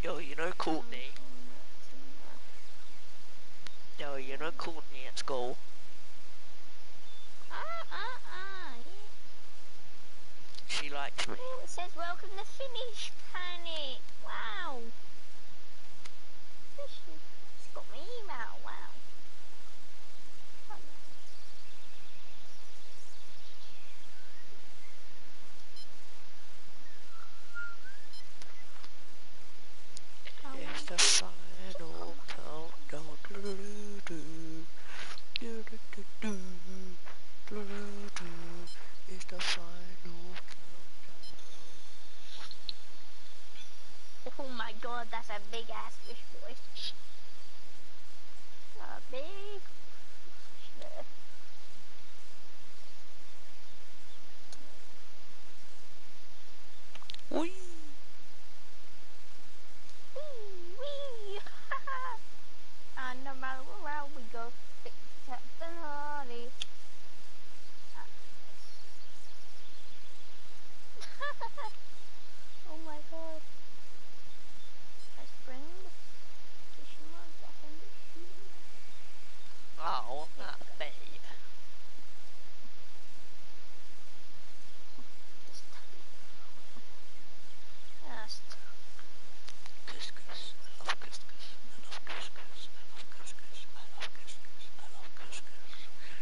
Yo, you know Courtney. Yo, you know Courtney at school. Yeah. She likes me. Oh, it says welcome to Finish Planet. Wow. It's got my email. Wow. It's the final countdown. It's the final countdown. Oh my god, that's a big ass fish boy. A big fish there. Whee! Wee! And no matter where we go, except the naughty. Oh my god. Let's bring the fishing rod back and be shooting. Oh, that bait. That's Couscous. I love couscous. I love couscous. I love couscous. I love couscous. I love couscous.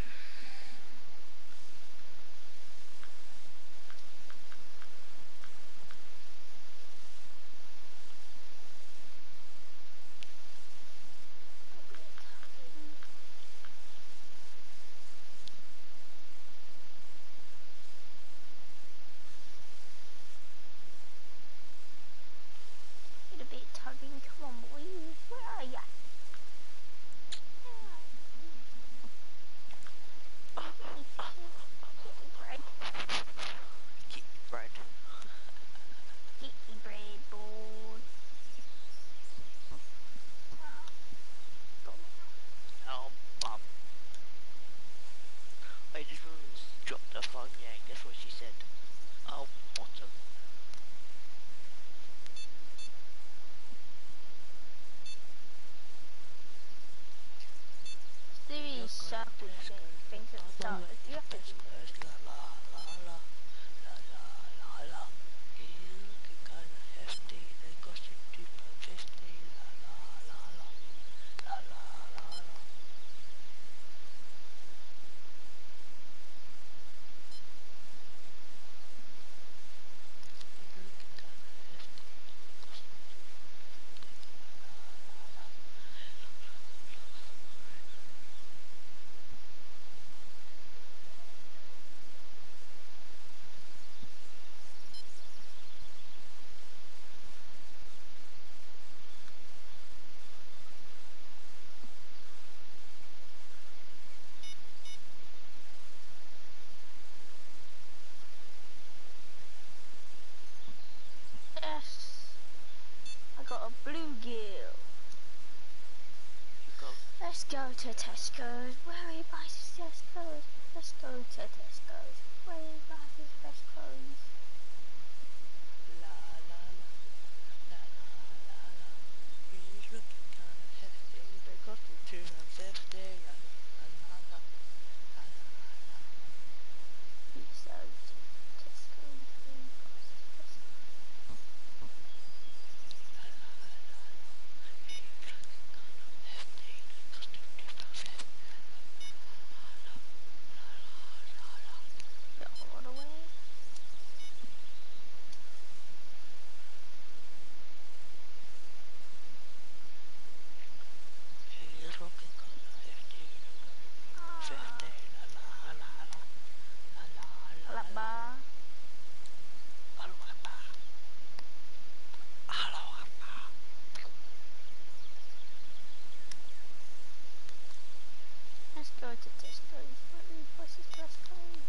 a bit tugging. Come on, boys. Where are ya? Get me bread. Keep bread. Get me bread, boy. Oh, bum. Wait, this woman's dropped her phone, yeah, guess what she said? Oh, bottom. There is circle things at the start. You have to do La la la la la la la la. You looking kinda hefty, they cost you £2.50. La la la la la la la la. You looking kinda hefty, cost you £2.50. La la la la. Yes. I got a bluegill. You go. Let's go to Tesco's. Where are you buys Tesco's? Let's go to Tesco's. Where are you buys Tesco's? La la la la la la la. He's looking kinda hefty, they cost you £2.50. La la la la la la la. So Tesco's. Get all the way. Alakbar. Let's go to Tesco's. Where are you buys Tesco's?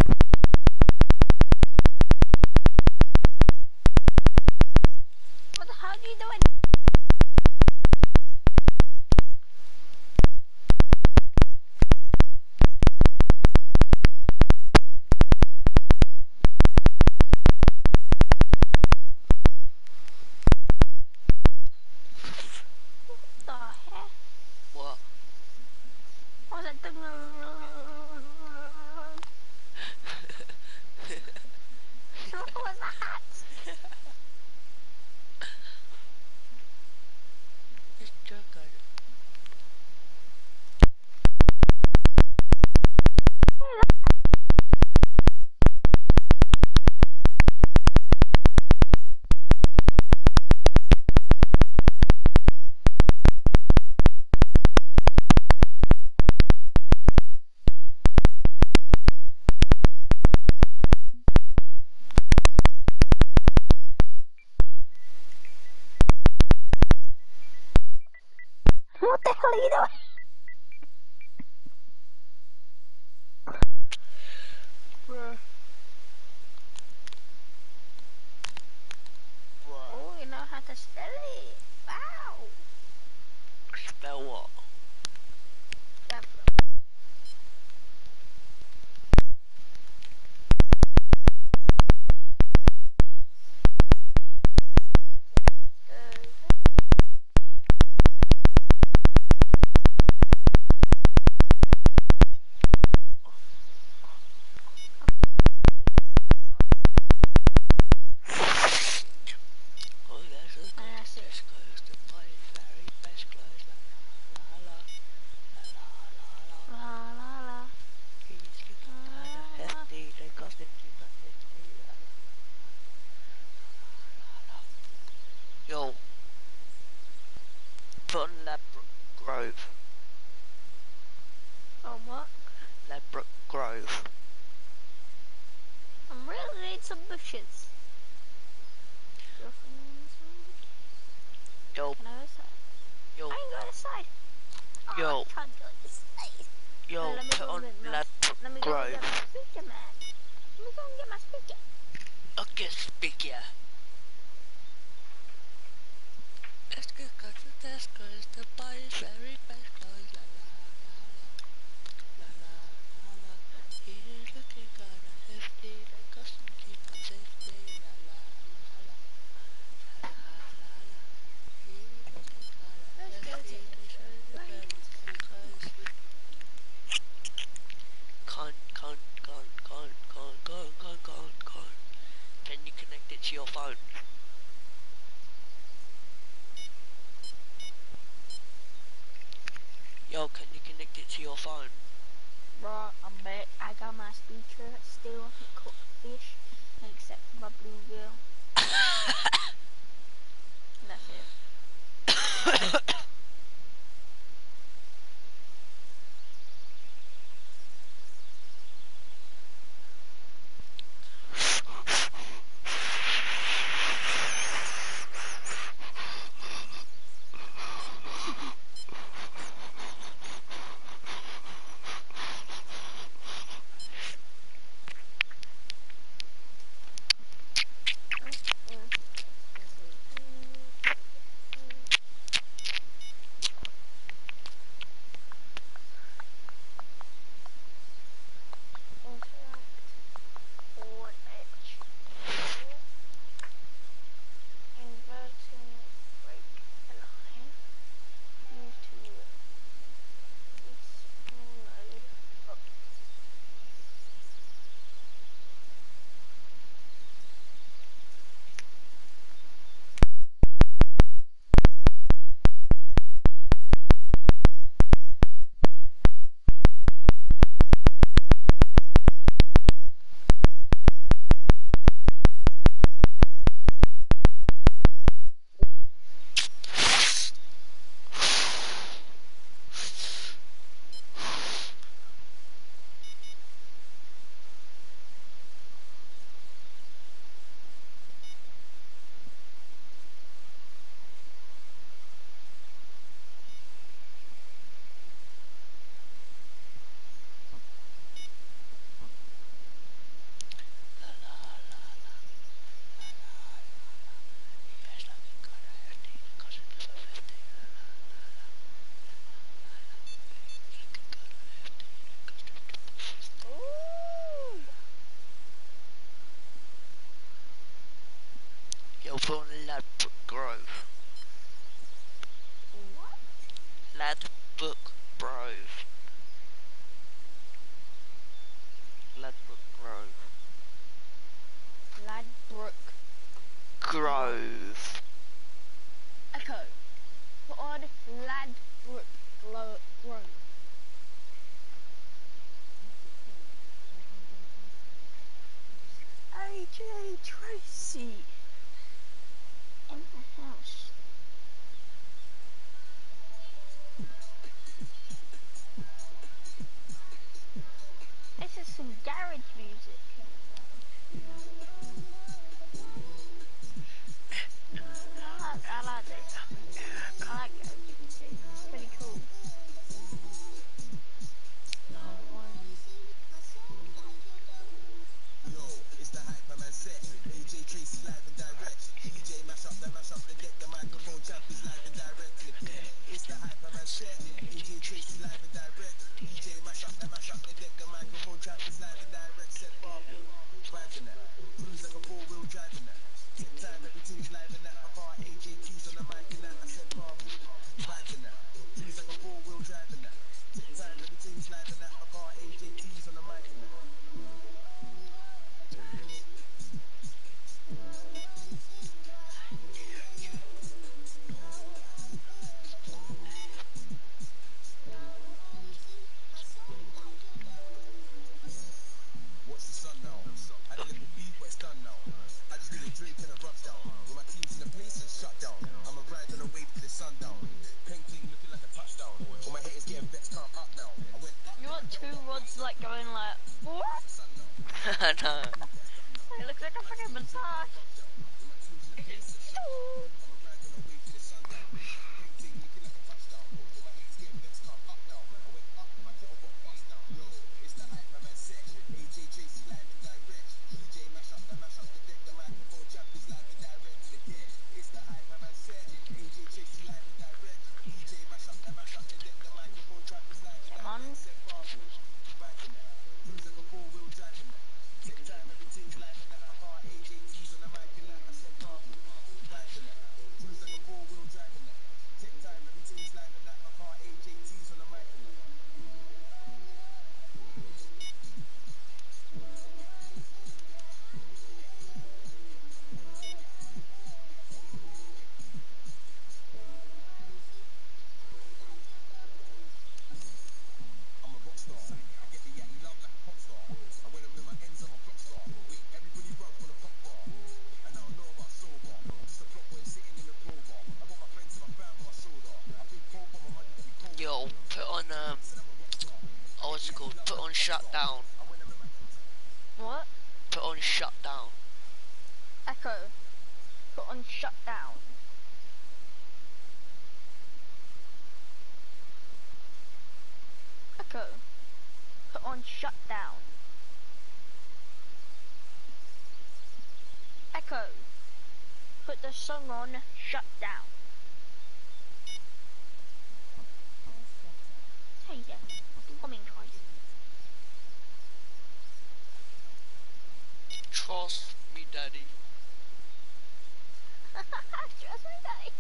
What the you doing? What the heck? What? What was that thing? What was that? It's chocolate. What the hell are you doing? Bruh. Bruh. Oh, you know how to spell it. Wow. Spell what? Definitely. Oh, yes, let's go That's to it. Tesco's to buy his very best clothes. La la la la la la la. La la la. He's looking kinda hefty. They cost him $2.50. La la la la. Yo, put on Ladbroke Grove. Oh, what? Ladbroke Grove. I'm really need some bushes. Yo, Can I go inside? yo, I can go inside. Oh, yo, I can't go inside. yo, Let me put go on and get my. Ladbroke Let me go and get Grove. my speaker, man. Let me go and get my speaker. Okay, speaker. Let's go to Tesco's to buy his very best clothes. La la la la. La la la la. He's looking kinda hefty. They cost him $2.50. La la la la. La la la la. He's looking kinda Let's go hefty. to They sell his very best clothes. Con. Can you connect it to your phone? Yo, can you connect it to your phone? Right, I'm back. I got my speaker. Still haven't cooked fish, except for my bluegill. And that's it. We'll put on Ladbrook Grove. What? Ladbrook Grove. Ladbrook Grove. Ladbrook Grove. Echo. Put on Ladbrook Grove. AJ Tracy in the house. This is some garage music. I like this. I like garage music. It's pretty cool. Yo, it's the Hyperman set. AJ Tracy live and direct. DJ mash up the deck. The microphone champ is live and direct. It's the Hyperman set. AJ Tracy live and direct. DJ mash up the deck. The microphone champ is live and direct. Set bar, vibes in that. Cruise like a four-wheel driving that. Take time, everything's live in that. I bar AJT's on the mic and that. I said bar, vibes in that. Cruise like a four-wheel driving that. Take time, everything's live in that. I bar AJT's on the mic and that. Watch the sun now. Had a little beat, but it's done now. I just need a drink and a rub down. When my team's in the place, it's shut down. I'ma ride on the wave to the sundown. Painting looking like a touchdown. All my haters getting vexed, can't up now. I went up. You want two rods like going like what? Sun now. No. It looks like a fucking massage. I'ma ride on the wave to the sundown. Painting looking like a touchdown. All my haters getting vexed, can't up now. I went up, my kettle got bust down. Yo, it's the Hyperman set. AJ Tracy live and direct. DJ mash up the deck. The microphone champ is live and direct. Yeah, it's the Hyperman set. AJ Tracy live and direct. DJ mash up the deck. The microphone champ is live and Come on. direct. Set bar, riding that. Cruise like a four-wheel driving that. Take time, everything's live and that. I bar AJT's on the mic and that. I said bar, riding that. Cruise like a four-wheel driving that. Take time, everything's live and that. I bar AJT's on the mic and that. I'm a rock star. I get the yatty love like a pop star. And when I'm in my ends, I'm a clock star. Wait, everybody run from the pop bar. And I don't know about sober. Just a block boy sitting in the rover. I got my friends and my fam on my shoulder. I think hope on my money to be cold. Yo, put on Said I'm a rock star. what's it called? Put on Shutdown. And when I'm in my What? Put on Shutdown. Echo. Put on shutdown. Echo. Put on shutdown. Echo. Put the song on shutdown. Hey there. Come in, guys. Trust me, daddy. Trust me, daddy.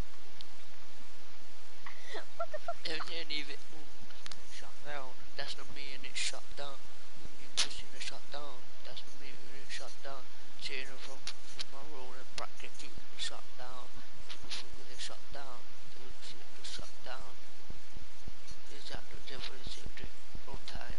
What the fuck? Don't leave it. Shut down. That's not me and it's shut down. You pushing it shut down. That's not me and it's shut down. Seeing it from my role and practically shut down. With it shut down. It's shut down. Is that the difference? No time.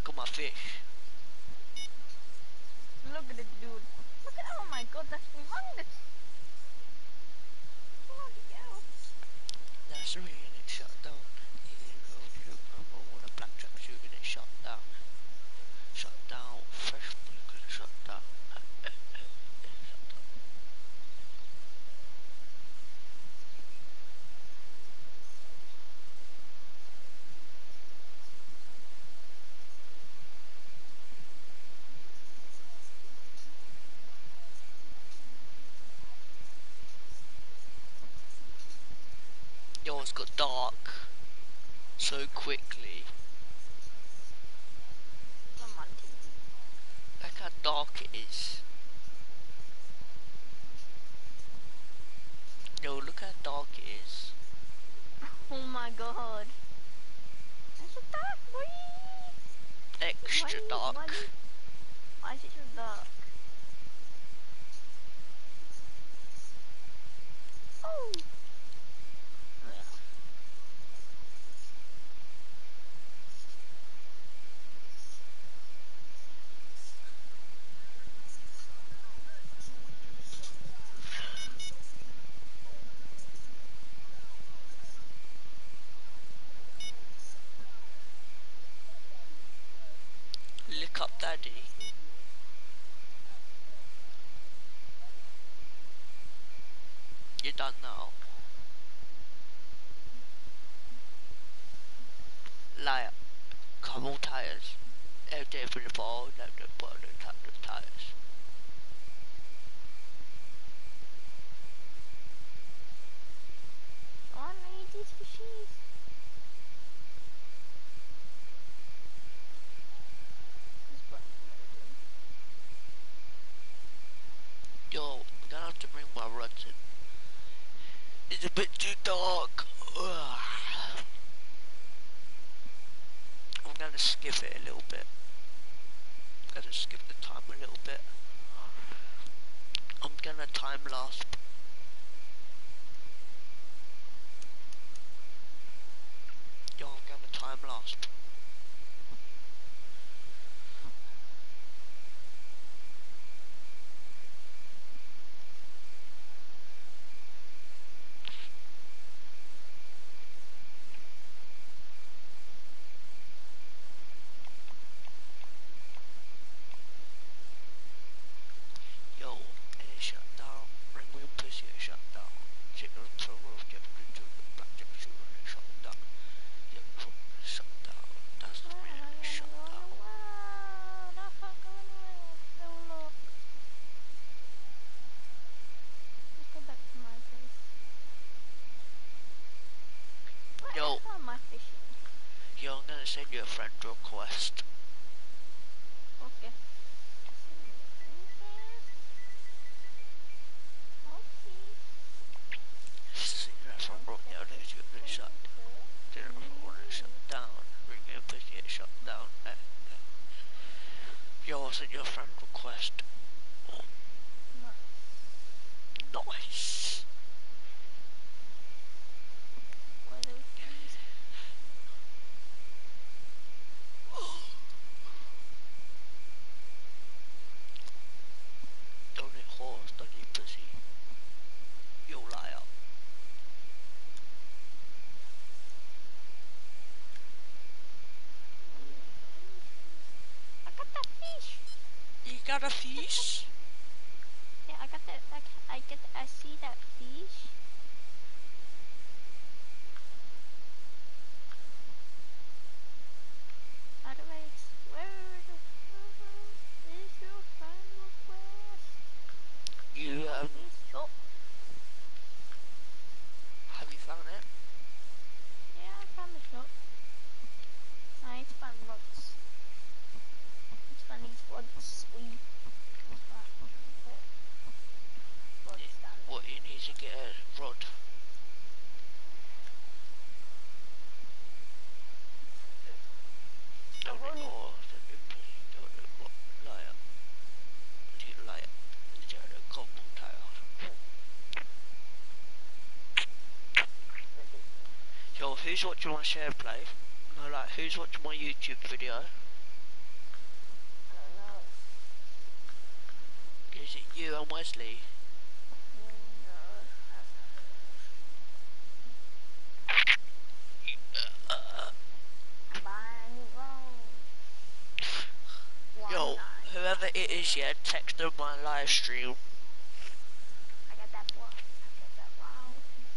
Look at my fish. Look at it, dude. Look at, oh my god, that's humongous. Bloody hell. That's the reason it shut down. All the blackjack shooting it shut down. Shut down. Fresh because it shut down. Shut down. Yo, it's got dark so quickly. Come on, TV. Look how dark it is. Yo, look how dark it is. Oh my god. That's so dark, boy. Extra dark. Why is it so dark? Oh. Lick up daddy. You're done now. Liar. Couple tires. Everything for the ball, let the ball tap the tires. Come on, I need these fishies. This button Yo, I'm gonna have to bring my rods in. It's a bit too dark. Ugh. I'm gonna skip it a little bit. I'm gonna skip the time a little bit. I'm gonna time lapse. Yo, I'm gonna time lapse. Yo, and it shut down. Ring wheel pussy, it shut down. Signal for roof, get to the blackjack shooter, it shut down. Yep, shut down. That's the reason it shut down. Let's go back to my place. Yo. Where are my fishing? Yo, I'm gonna send you a friend request. Okay. Signal for roof, yeah, there's your shut. Signal for roof, shut down. Ring wheel pussy, it shut down. Yo, I'll send you a friend request. Nice. Where are those things? Don't eat horse, don't eat pussy. You liar. I got that fish. You got a fish? Yeah, I got that. I see that fish. How do I? Where is your friend request? You Fish. Oh, have you found it? yeah, I found the shop. I need to find rods. Let's find these rods. What you need to get a rod. Don't eat horse, don't eat pussy, don't eat what? Liar. You liar. You're a couple tires. Yo, who's watching my share play? No, like, who's watching my YouTube video? Is it you and Wesley? Yo, whoever it is, yeah, text them my live stream. I got that ball. I got that ball.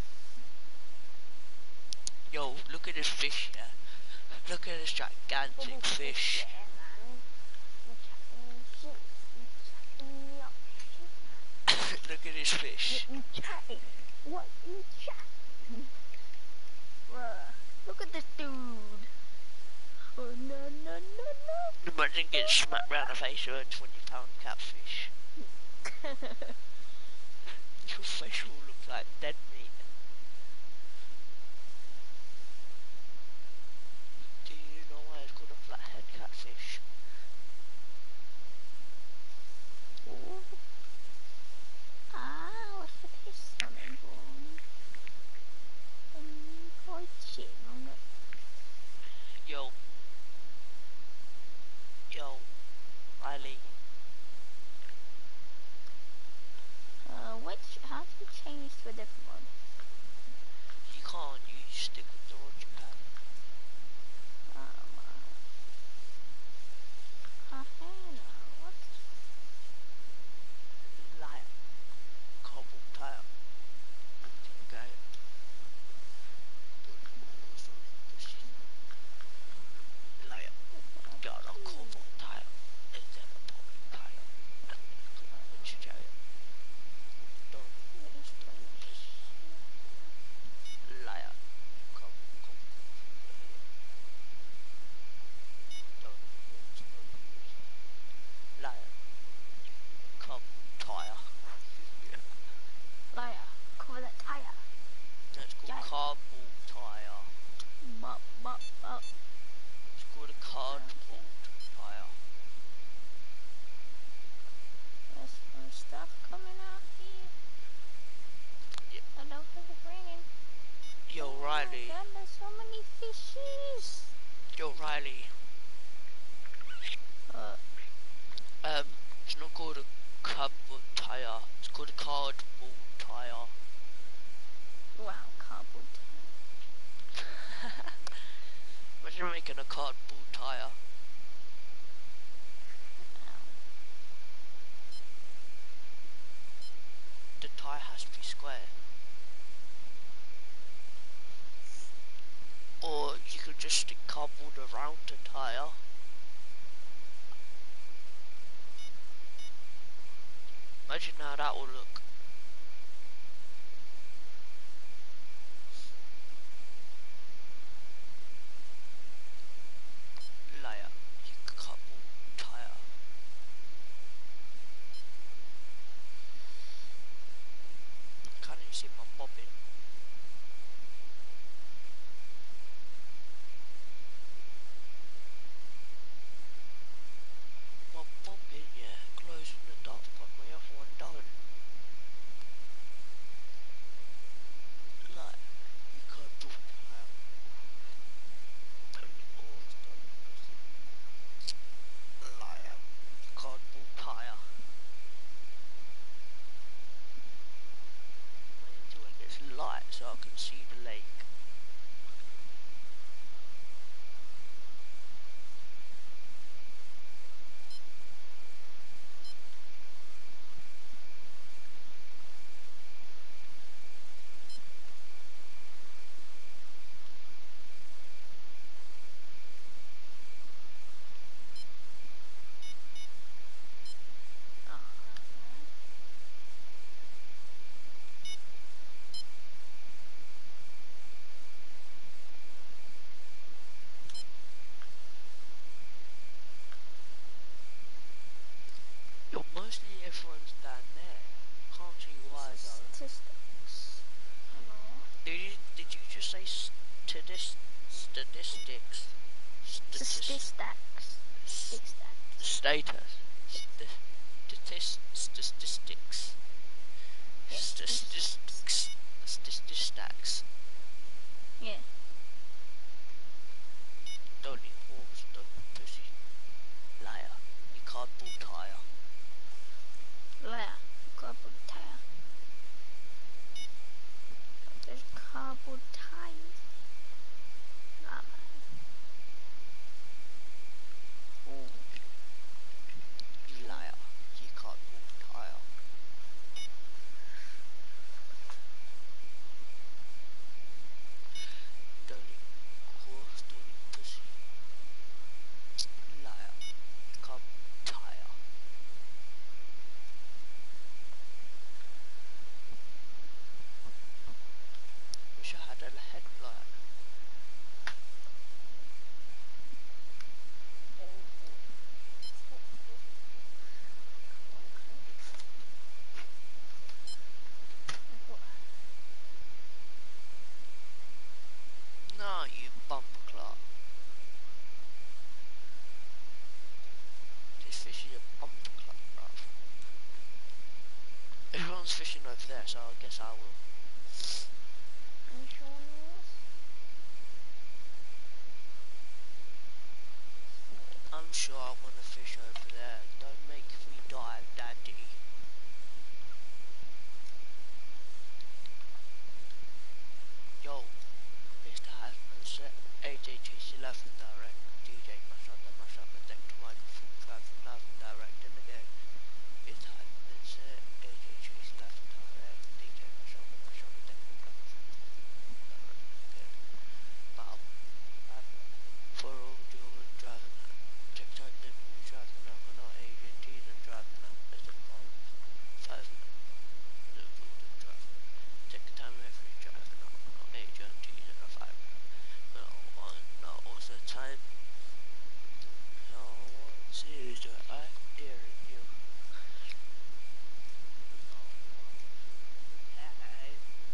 Yo, look at this fish, yeah. Look at this gigantic fish. Yeah, man. You chatting shit. You chatting up shit, man. Look at this fish. You chatting? What you chatting? Bruh, look at this dude. Oh no no no no. Imagine getting smacked round the face with a 20-pound catfish. Your face will look like dead meat. Do you know why it's called a flathead catfish? What's with his stomach bone? Quite shit on it. Yo, Riley. How do you change to a different one? You can't. You stick with the launching pad. What? Liar. Cobble tire. Okay. Liar. Got a cobble tire. Instead of cobble tire. Which is giant. Liar. Liar. Cobble tire. Liar, cover that tire. That's called cardboard tire. Bop. It's called a cardboard tire. There's some stuff coming out here. Yeah. I don't think it's raining. Yo, Riley. Oh my God, there's so many fishes. Yo, Riley. It's not called a cardboard tire. It's called a cardboard tire. Wow, cardboard tire. Imagine making a cardboard tire. The tire has to be square. Or you could just stick cardboard around the tire. Imagine how that will look. Liar, you cardboard tire. Can't you see my bobbin? My bobbin, yeah, glows in the dark, but my other one don't. Like, you cardboard tire. Liar, you cardboard tire. I need to make this light so I can see the lake. Yo, mostly everyone's down there. Can't see why though. Statistics. Did you just say statistics? Statistics. Status. Statistics. Statistics. Yeah. Don't eat horse, don't eat pussy. Liar. You cardboard tire. Liar. pull tires. Nah, man. Oh, Liar. You can't pull tire. Don't eat horse, don't eat pussy. Liar. You can't pull tire. Wish I had a headlight. Nah, you bumper clock. This fish is a bumper clock, bruv. Everyone's fishing over there, so I guess I will. Are you sure on yours? I'm sure I want to fish over there. Don't make me dive, daddy. Yo, it's the Hasman set. AJ Chase 11 direct. DJ mash up the mash up and deck to microphone drive live and direct. And again, it's the Hasman set. AJ Chase 11 direct. DJ mash up and deck to microphone direct. Again. Bow. For all doing driving out. Check time in driving out. We're not Asian teas and driving out. It's a call. 5 minutes. The food and driving. Take the time every driving out. We're not Asian teas and a 5 minutes. No one knows the time. No one sees the idea in you. No one. Hey.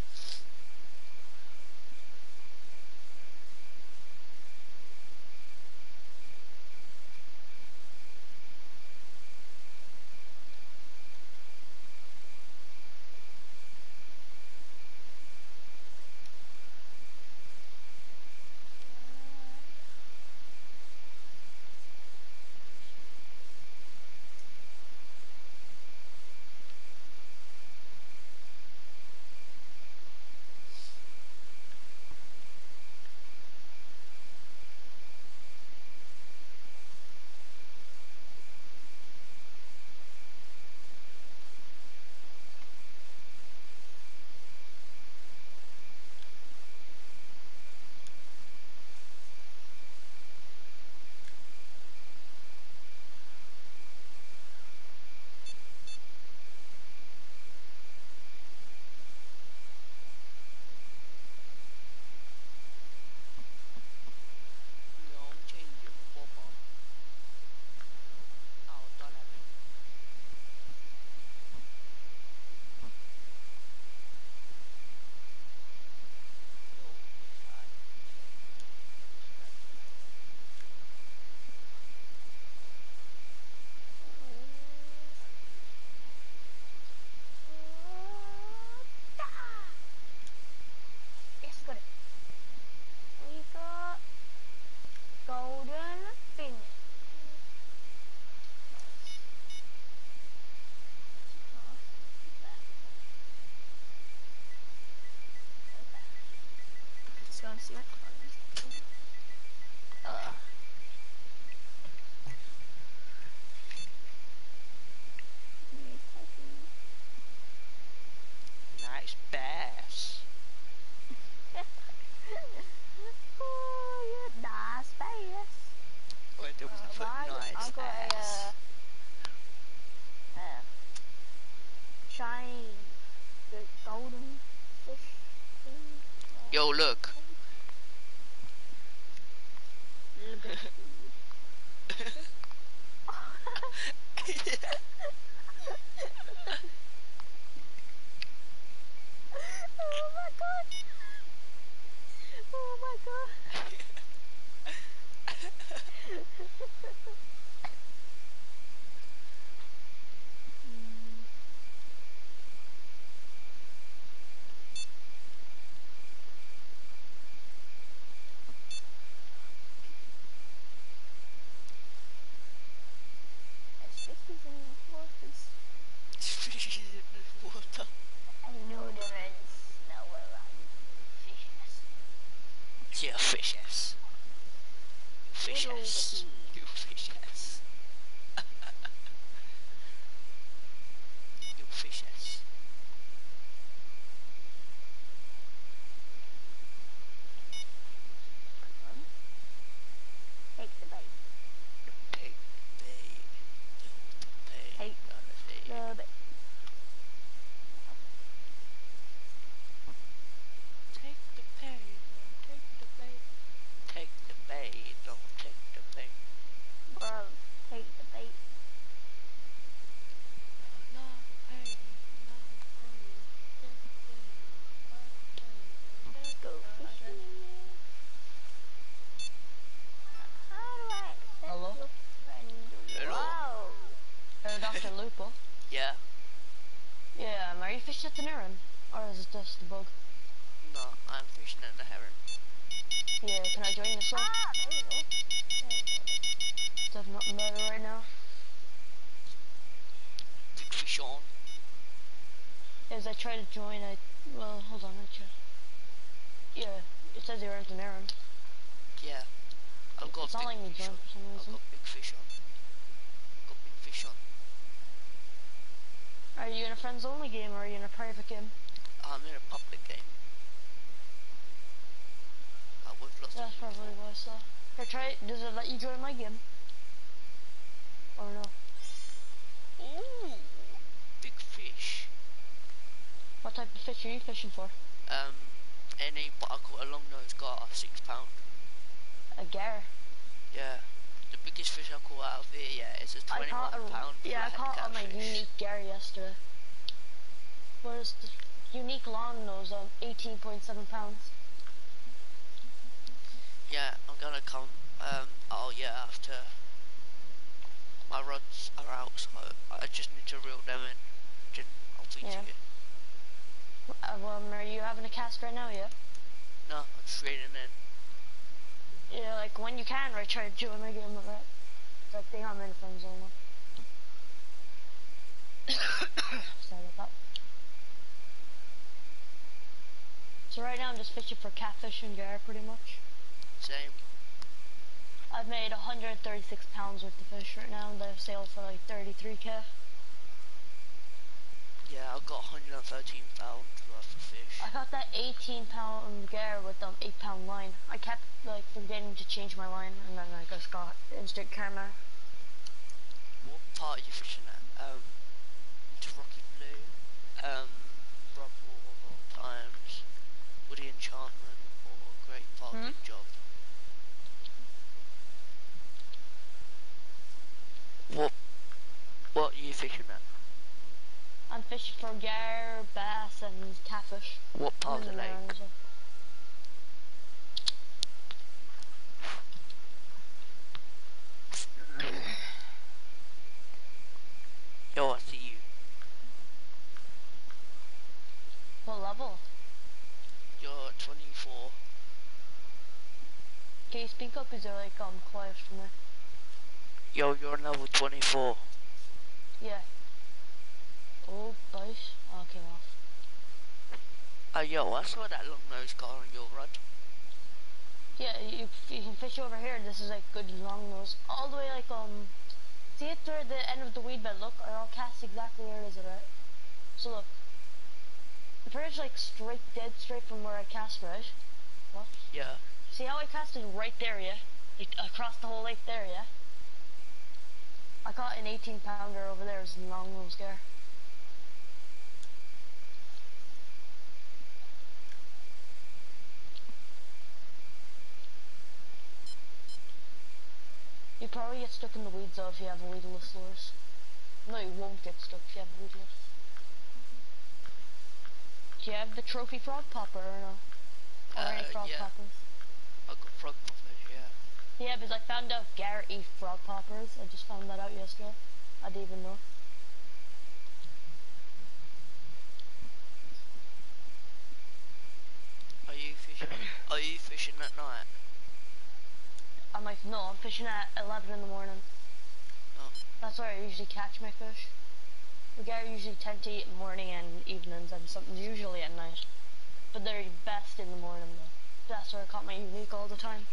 No change your bubble. Oh, don't let me. Yo, if I Yes, got it. We got golden fin. Let's go and see what comes. nice bass. Oh, yeah, nice bass. Where do we put nice I've got bass? a shiny golden fish thing. Yo, look. Look at Oh my god! Oh my god! There's fishes in the waters. Fish in the water. I know there is. Now where are you? Fishes. fishes. Little Fishes. pea. You fishes. You fishes. Take the bait. Take the bait. Take the bait. Take the bait. Take the bait. Take the bait. Don't take the bait. Bro, take the bait. No pain. No pain. Take the bait. Go fishing. How do I accept Hello? your friend? Hello. Wow. Dr. Lupo. Yeah. Yeah, are you fishing at the Neherrin? Or is it just the bug? No, I'm fishing at the Neherrin. Yeah, can I join the show? Ah, there you go. There's nothing better right now. Big fish on. As I try to join, well, hold on, I try. Yeah, it says you're at the Neherrin. Yeah. I've got It's not letting me big fish join on. for some I've reason. got big fish on. Got big fish on. Are you in a friends only game or are you in a private game? I'm in a public game. With lots That's of people. probably why I saw. Here, try it. Does it let you join my game? Or no? Ooh, big fish. What type of fish are you fishing for? Any, but I caught a long nose gar, £6. A gar. Yeah. The biggest fish I caught out of here, yeah, is a 21 pound Yeah, I caught on my unique gar yesterday. What is the unique long nose on 18.7 pounds? Yeah, I'm gonna come, oh yeah, after my rods are out, so I just need to reel them in. Then I'll feed Yeah. you. Are you having a cast right now yet? No, I'm just reeling in. Yeah, like when you can, right, try to join my game with that. It's like, I'm in friends only. Sorry about that. So right now I'm just fishing for catfish and gar pretty much. Same. I've made 136 pounds worth of fish right now and they've sailed for like 33k. Yeah, I've got 113 pounds worth of fish. I got that 18-pound gar with 8-pound line. I kept like forgetting to change my line and then I just got instant karma. What part are you fishing at? To Rocky Blue, Rubble of All Times, Woody Enchantment, or Great Parking Job? What are you fishing at? I'm fishing for gar, bass, and catfish. What part of the lake? Well. Yo, I see you. What level? You're 24. Can you speak up? Is there like quiet for me? Yo, you're on level 24. Yeah. Oh, bite. Oh, came off. Yo, I saw that long nose gar on your rod. Yeah, you can fish over here. This is like good long nose. All the way like see it toward the end of the weed bed. Look, I'll cast exactly where it is, right? So look, the fish like straight, dead straight from where I cast, right? What? Yeah. See how I casted right there, yeah? Like across the whole lake there, yeah? I caught an 18-pounder over there as a long nose gar. You probably get stuck in the weeds though if you have a weedless lures. No, you won't get stuck if you have a weedless. Do you have the trophy frog popper or no? Or any frog yeah. poppers? I got frog poppers, yeah. Yeah, because I found out Garrett eat frog poppers. I just found that out yesterday. I didn't even know. Are you fishing at night? I'm like, no, I'm fishing at 11 in the morning. Oh. That's where I usually catch my fish. The Garrett usually tend to eat in morning and evenings and something usually at night. But they're best in the morning though. That's where I caught my unique all the time.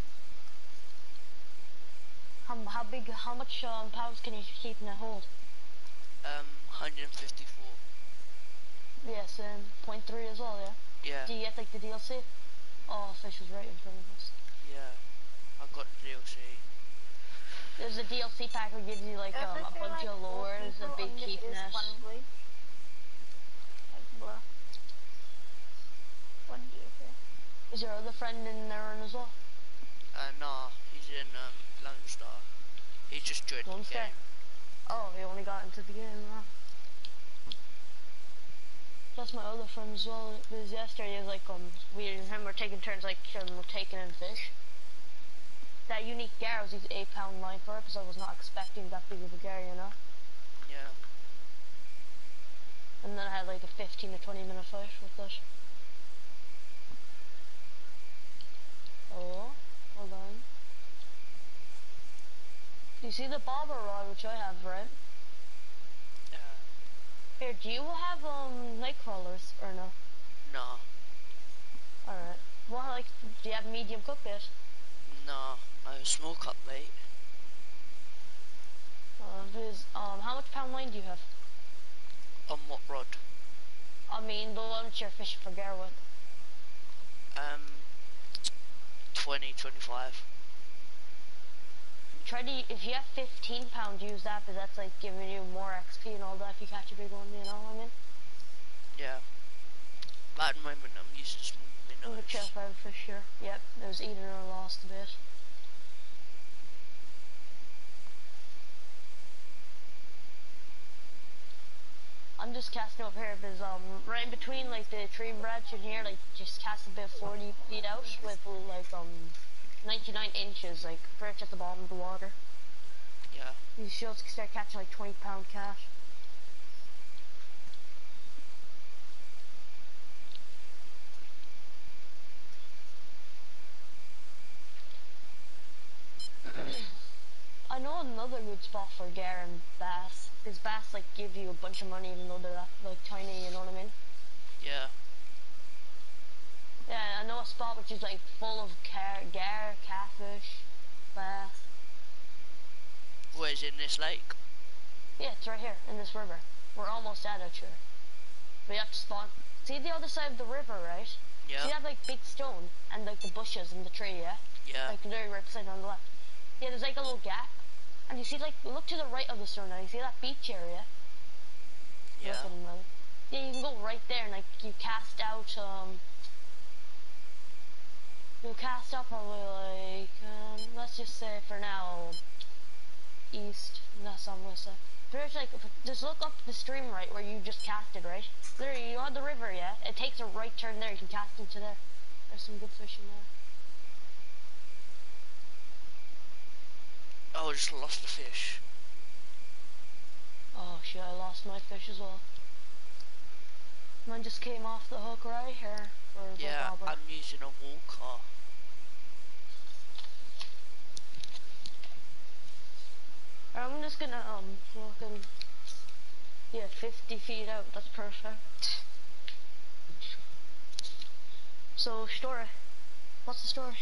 How much pounds can you keep in a hold? 154. Yes, and point 0.3 as well, yeah? Yeah, Do you get like the DLC? Oh, fish was right in front of us. yeah. I got the DLC. There's a DLC pack that gives you like If a I say bunch like of all lures, a people big on this keep is net. friendly. Like what do you say? Is your other friend in there as well? Nah, he's in Lone Star. He's just joined Lone the Star? game. Oh, he only got into the game, huh? That's my other friend as well. Because yesterday he was like, we and him were taking turns like taking in fish. That unique gar was his 8-pound line for it because I was not expecting that big of a gar, you know? Yeah. And then I had like a 15 to 20 minute fight with it. Oh, hold on. You see the bobber rod which I have, right? Here, do you have night crawlers or no? Nah. Alright. Well, like, do you have medium cook bait? Nah. Small cup bait. How much pound line do you have? On what rod? I mean, the one that you're fishing for gar with. 20, 25. Try to, if you have 15 pounds, use that, but that's like giving you more XP and all that if you catch a big one, you know what I mean? Yeah. But at the moment I'm using small I'm gonna chill minnows. for for sure. Yep, it was eating or lost a bit. I'm just casting up here because right in between like the tree branch and here, like just cast a bit 40 feet out with like 99 inches, like pretty much at the bottom of the water. Yeah. These shields can start catching like 20-pound cash. I know another good spot for gar and bass, because bass like give you a bunch of money even though they're that, like tiny, you know what I mean? Yeah. Yeah, I know a spot which is like full of gar, catfish, bass. Where is it, in this lake? Yeah, it's right here in this river. We're almost at it, sure. We have to spawn. See the other side of the river, right? Yeah. See that like big stone and like the bushes and the tree, yeah? Yeah. Like the very right side on the left. Yeah, there's like a little gap. And you see like, look to the right of the stone now, you see that beach area? Yeah. Looking, yeah, you can go right there and like you cast out, you'll cast out probably like, let's just say for now, east, that's what I'm gonna say. There's like, just look up the stream right where you just casted, right? There, you know the river, yeah? It takes a right turn there, you can cast into there. There's some good fish in there. Oh, I just lost the fish. Oh shit, I lost my fish as well. Mine just came off the hook right here for the Yeah, bobber. I'm using a walker. I'm just gonna, fucking, yeah, 50 feet out, that's perfect. So, story. What's the story?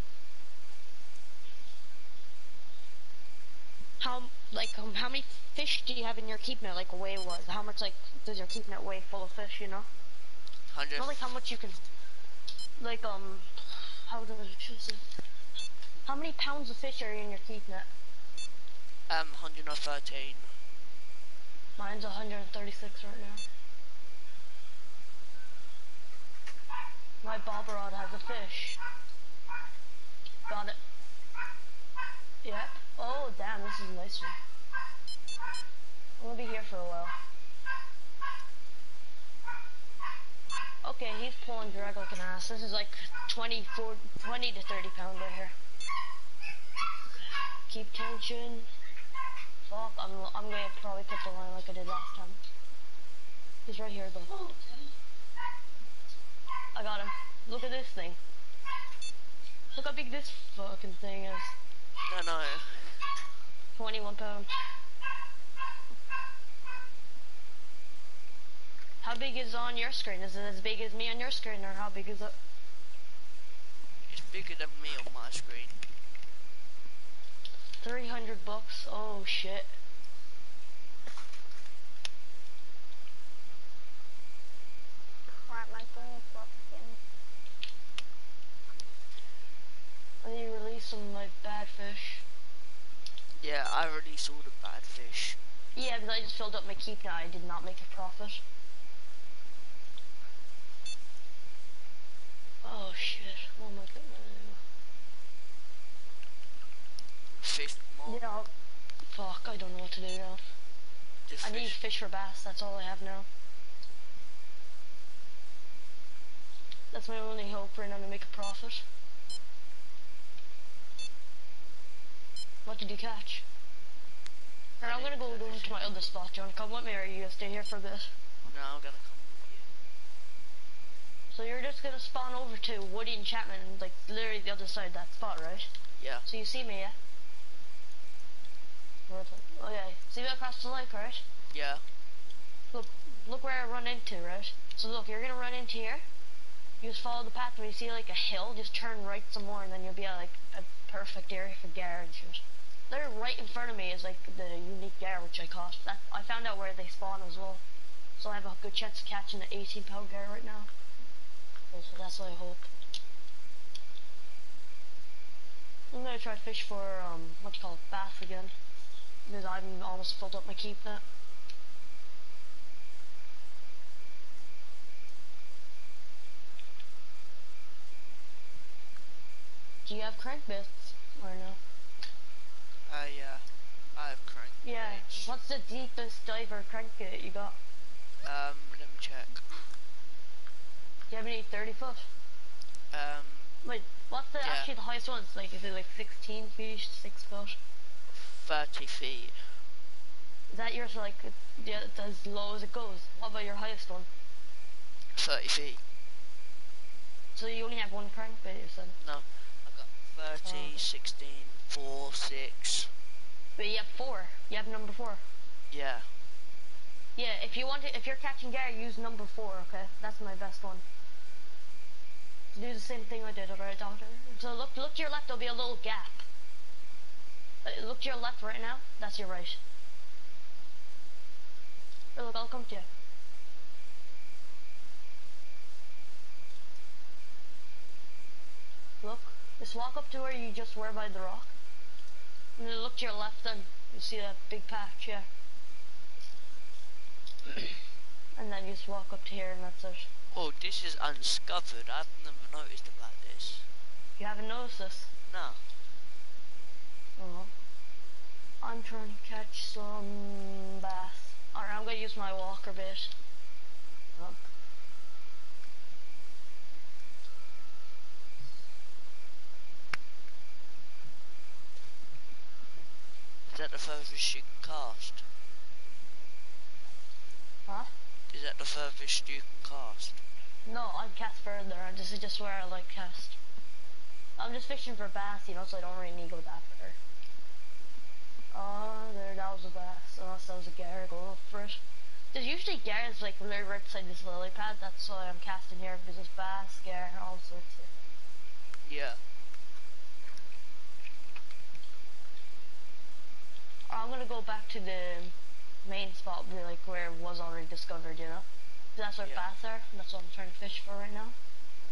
How many fish do you have in your keep net, like, weigh what? How much, like, does your keep net weigh full of fish, you know? 100. Not like how much you can, like, how does it, how many pounds of fish are in your keep net? 113. Mine's 136 right now. My bobber rod has a fish. Got it. Yep. Oh, damn, this is a nice one. I'm gonna be here for a while. Okay, he's pulling drag like an ass. This is like 20 to 30 pound right here. Keep tension. Fuck, I'm gonna probably put the line like I did last time. He's right here though. I got him. Look at this thing. Look how big this fucking thing is. I know. 21 pound. How big is it on your screen? Is it as big as me on your screen, or how big is it? It's bigger than me on my screen. 300 bucks. Oh shit. Crap, my phone is fucking. I need to release some of my bad fish. Yeah, I released all the bad fish. Yeah, because I just filled up my keep now. I did not make a profit. Oh shit. Oh my goodness. Fish more. Yeah. Fuck, I don't know what to do now. Just I need fish. fish for bass, that's all I have now. That's my only hope right now to make a profit. What did you catch? Alright, I'm gonna go down to my other spot, John. Come with me, or are you gonna stay here for a bit? No, I'm gonna come with you. So you're just gonna spawn over to Woody and Chapman, like literally the other side of that spot, right? Yeah. So you see me, yeah? Okay, see me across the lake, right? Yeah. Look where I run into, right? So look, you're gonna run into here. You just follow the path where you see like a hill, just turn right some more, and then you'll be at like a perfect area for gar and shit. There, right in front of me is like the unique gar which I caught. That I found out where they spawn as well, so I have a good chance of catching the 18-pound gar right now. So that's what I hope. I'm gonna try to fish for what do you call it, bass again, because I'm almost filled up my keep net. Do you have crankbaits or no? Yeah. I have crank. Yeah. baits. What's the deepest diver crankbait you got? Let me check. Do you have any 30 foot? Wait, what's the Yeah. actually the highest ones? Like, is it like 16 feet, 6 foot? 30 feet. Is that yours? Like, yeah, it's as low as it goes. What about your highest one? 30 feet. So you only have one crankbait, you said? No, I got 30, Oh. 16, 4, 6. But you have 4. You have number 4. Yeah. Yeah, if you want to, if you're catching gar, use number 4. Okay, that's my best one. Do the same thing I did, alright, doctor? So look to your left. There'll be a little gap. Look to your left right now. That's your right. Or look, I'll come to you. Look, just walk up to where you just were by the rock. And then look to your left and you see that big patch, yeah. And then you just walk up to here and that's it. Oh, this is unscovered. I've never noticed about this. You haven't noticed this? No. Oh. I'm trying to catch some bass. Alright, I'm gonna use my walker bait. Look. Is that the furthest you can cast? Huh? Is that the furthest you can cast? No, I cast further. This is just where I like cast. I'm just fishing for bass, you know, so I don't really need to go that far. Oh, there, that was a bass. Unless that was a gar, go look for it. There's usually gars like right beside this lily pad. That's why I'm casting here, because there's bass, gar, all sorts of. Yeah. I'm gonna go back to the main spot, like where it was already discovered, you know. That's where Yeah. bass are. That's what I'm trying to fish for right now.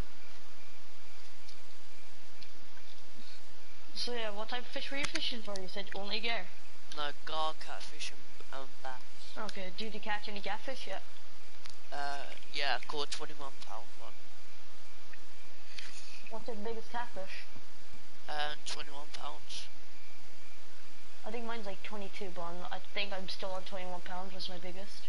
So yeah, what type of fish were you fishing for? You said only gar. No, gar, catfish, and bass. Okay, did you catch any catfish yet? Yeah, I caught a 21-pound one. What's your biggest catfish? 21 pounds. I think mine's like 22, but I think I'm still on 21 pounds. Was my biggest.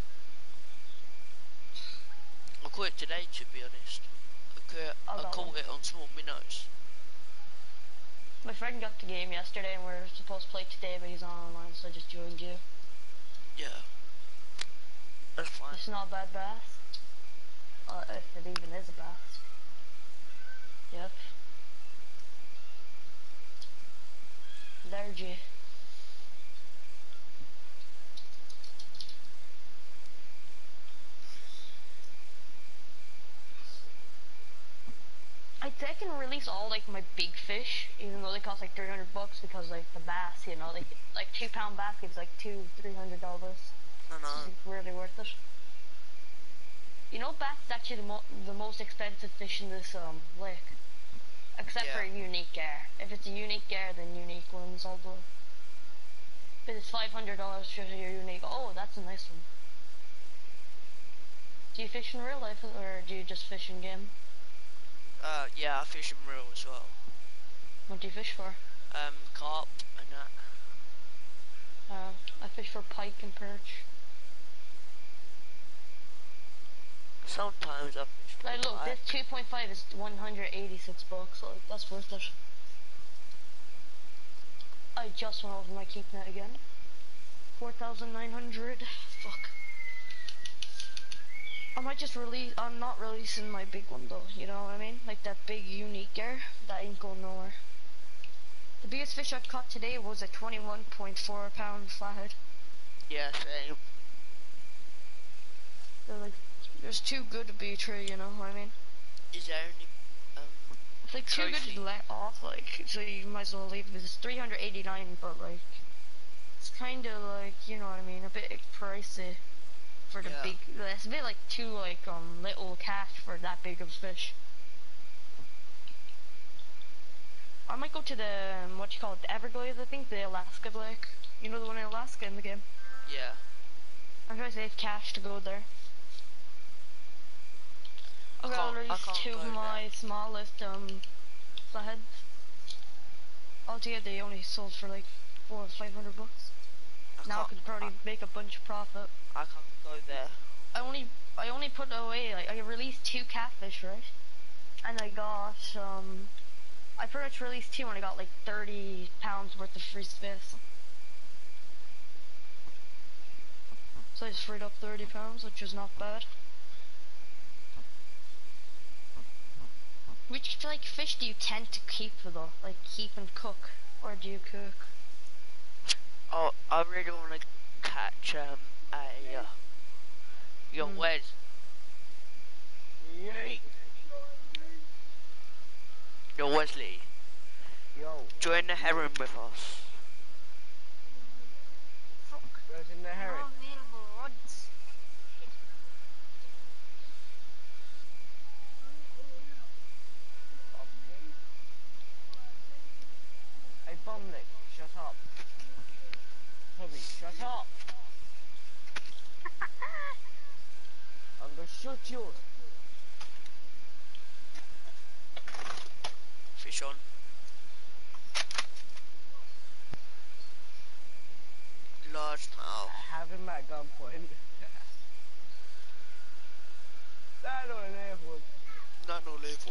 I caught it today, to be honest. I got caught one. it on small minnows. My friend got the game yesterday, and we're supposed to play today, but he's not online, so I just joined you. Yeah. That's fine. It's not a bad bass. If it even is a bass. Yep. There, G. I they can release all like my big fish, even though they cost like $300 because like the bass, you know, like 2 pound baskets like $300. I know. It's really worth it. You know, bass is actually the most expensive fish in this lake, except for a Yeah. unique gear. If it's a unique gear, then unique wins all the. If it's $500 for your unique, oh, that's a nice one. Do you fish in real life or do you just fish in game? Yeah, I fish in real as well. What do you fish for? Carp and that. I fish for pike and perch. Sometimes I fish for Like, look, this pike. 2.5 is $186, so like, that's worth it. I just went over my keep net again. 4,900. Fuck. I might just release. I'm not releasing my big one though. You know what I mean? Like that big unique gear. That ain't going nowhere. The biggest fish I've caught today was a 21.4 pound flathead. Yeah, same. They're like, there's too good to be true. You know what I mean? Is there any It's like too good trophy? to let off. Like, so you might as well leave it. It's 389, but like, it's kind of like, you know what I mean? A bit pricey. For the Yeah. big, it's a bit like too like little cash for that big of a fish. I might go to the what you call it, the Everglades. I think the Alaska lake. You know the one in Alaska in the game. Yeah. I'm trying to save cash to go there. Okay, I'll I release can't two go of my there. smallest flatheads. Altogether, they only sold for like $400 or $500. Now I could probably make a bunch of profit. I can't go there. I only put away, like, I released 2 catfish, right? And I got, I pretty much released 2 and I got like 30 pounds worth of free space. So I just freed up 30 pounds, which is not bad. Which, like, fish do you tend to keep though? Like, keep and cook? Or do you cook? Oh, I really want to catch a young Wes. Yay! Yo, Wesley, Yo, join the Neherrin with us. where's in the Neherrin? Available rods. Hey, Bumlick, shut up. Toby, shut up. I'm gonna shoot you. Fish on. Large mouth. Have him at gunpoint. That on an airport. Not no level.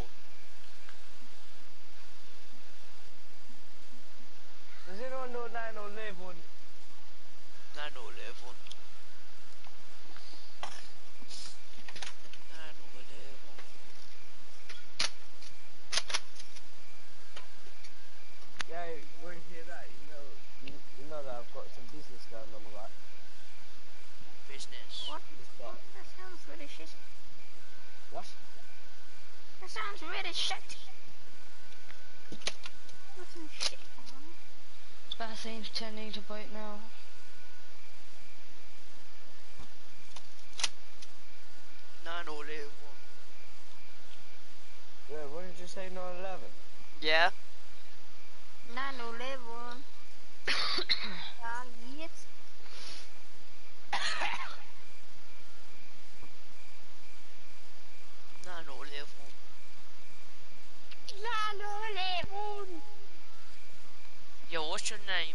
Does anyone know 911? Not no level. Not no level. Yeah, when you hear that, you know that I've got some business going on, right? Business. What? That sounds really shit. What? That sounds really shit. What's some shit on? Bass ain't tending to bite now. Not no level. Yeah, what did you say, 911? Yeah. 911. Yes. Not no level. 911. Yo, what's your name?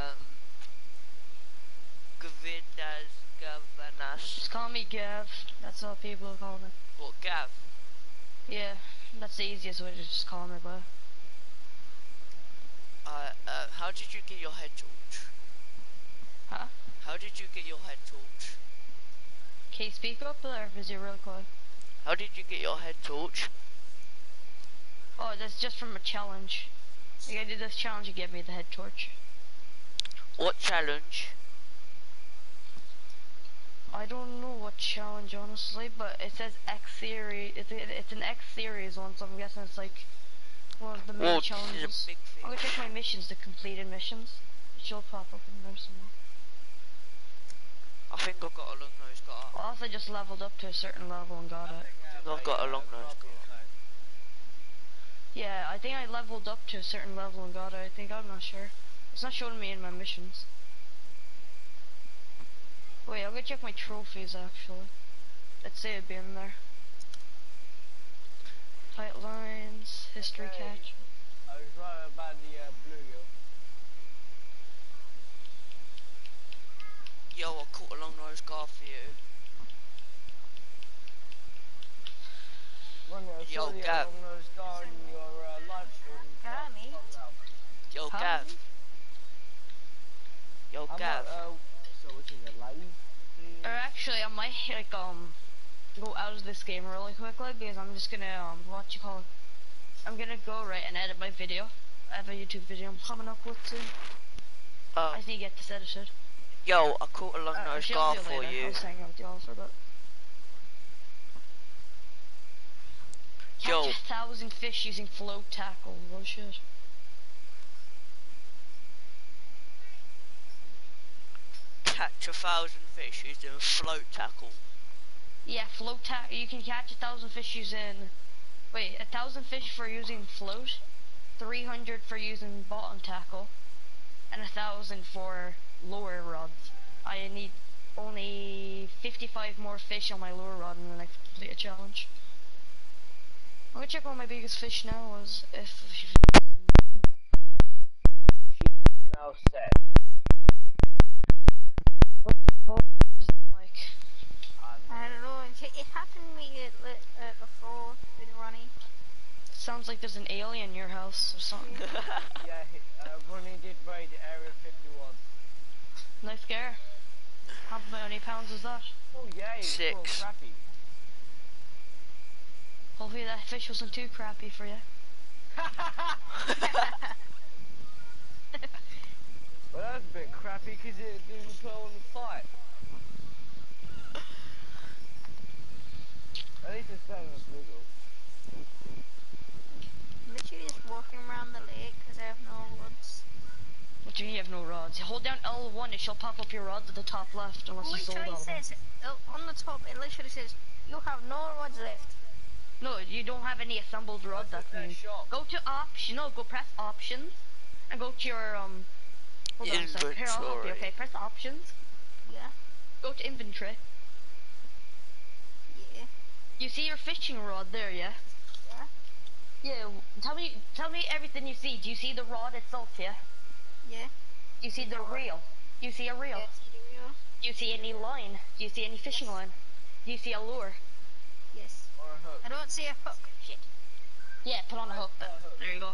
Gavindas Gavanas. Just call me Gav. That's all people call me. What, Gav? Yeah, that's the easiest way to just call me by. How did you get your head torch? Huh? How did you get your head torch? Can you speak up there? Is it real quiet? How did you get your head torch? Oh, that's just from a challenge. Like I did this challenge, you gave me the head torch. What challenge? I don't know what challenge honestly, but it says X series. It's an X series one, so I'm guessing it's like one of the main Whoa, this is challenges. a big I'm gonna check fish. my missions, the completed missions. It should pop up in there somewhere. I think I've got a long nose gar. Or else I just leveled up to a certain level and got it. I think I've got a long nose gar. Yeah, I think I leveled up to a certain level and got it. I think, I'm not sure. It's not showing me in my missions. Wait, I'm gonna check my trophies actually. Let's say it'd be in there. Tight lines, history catch. I was right about the blue Yo, I caught a long nose gar for you. Ronnie, I Yo, saw the Gav. long-nosed guy in your live stream. Granny? Yo, Huh? Gav. Yo, I'm Gav. not, so what's in your live? Or actually, I might like go out of this game really quickly because I'm just gonna what you call it? I'm gonna go right and edit my video. I have a YouTube video I'm coming up with soon. I just need to get this edited. Yo, I caught a long nose Actually, gar I'll do it for later. you. I'll just hang out with y'all for a bit. Yo. Catch 1,000 fish using float tackle. Oh shit. Catch 1,000 fish using a float tackle. Yeah, float tackle. You can catch 1,000 fish using. Wait, 1,000 fish for using float, 300 for using bottom tackle, and 1,000 for lure rods. I need only 55 more fish on my lure rod and then I can complete a challenge. I'm gonna check what my biggest fish now was. If Now set. like, I don't know. It happened to me before with Ronnie. sounds like there's an alien in your house or something. Yeah, Ronnie did raid Area 51. Nice gear. How many pounds is that? Oh yeah, it's 6. crappy. Hopefully that fish wasn't too crappy for you. Well, that's a bit crappy because it didn't put on the fight. At least it's better than Google. Literally just walking around the lake because I have no rods. What do you mean you have no rods? Hold down L1, it shall pop up your rods at the top left unless you sold Literally all of them. says, on the top, it literally says, you have no rods left. No, you don't have any assembled rods, that Their means. shop. Go to option, no, go press options, and go to your, hold on a sec. Here, I'll help you, okay? Press options, Yeah. go to inventory. Yeah. You see your fishing rod there, yeah? Yeah. Yeah, tell me everything you see. Do you see the rod itself, yeah? Yeah. Do you see the reel? Do you see a reel? Yeah, see the reel? Do you see any line? Do you see any fishing line? Do you see a lure? Yes. Or a hook. I don't see a hook. Shit. Yeah, put on a hook then. There you go.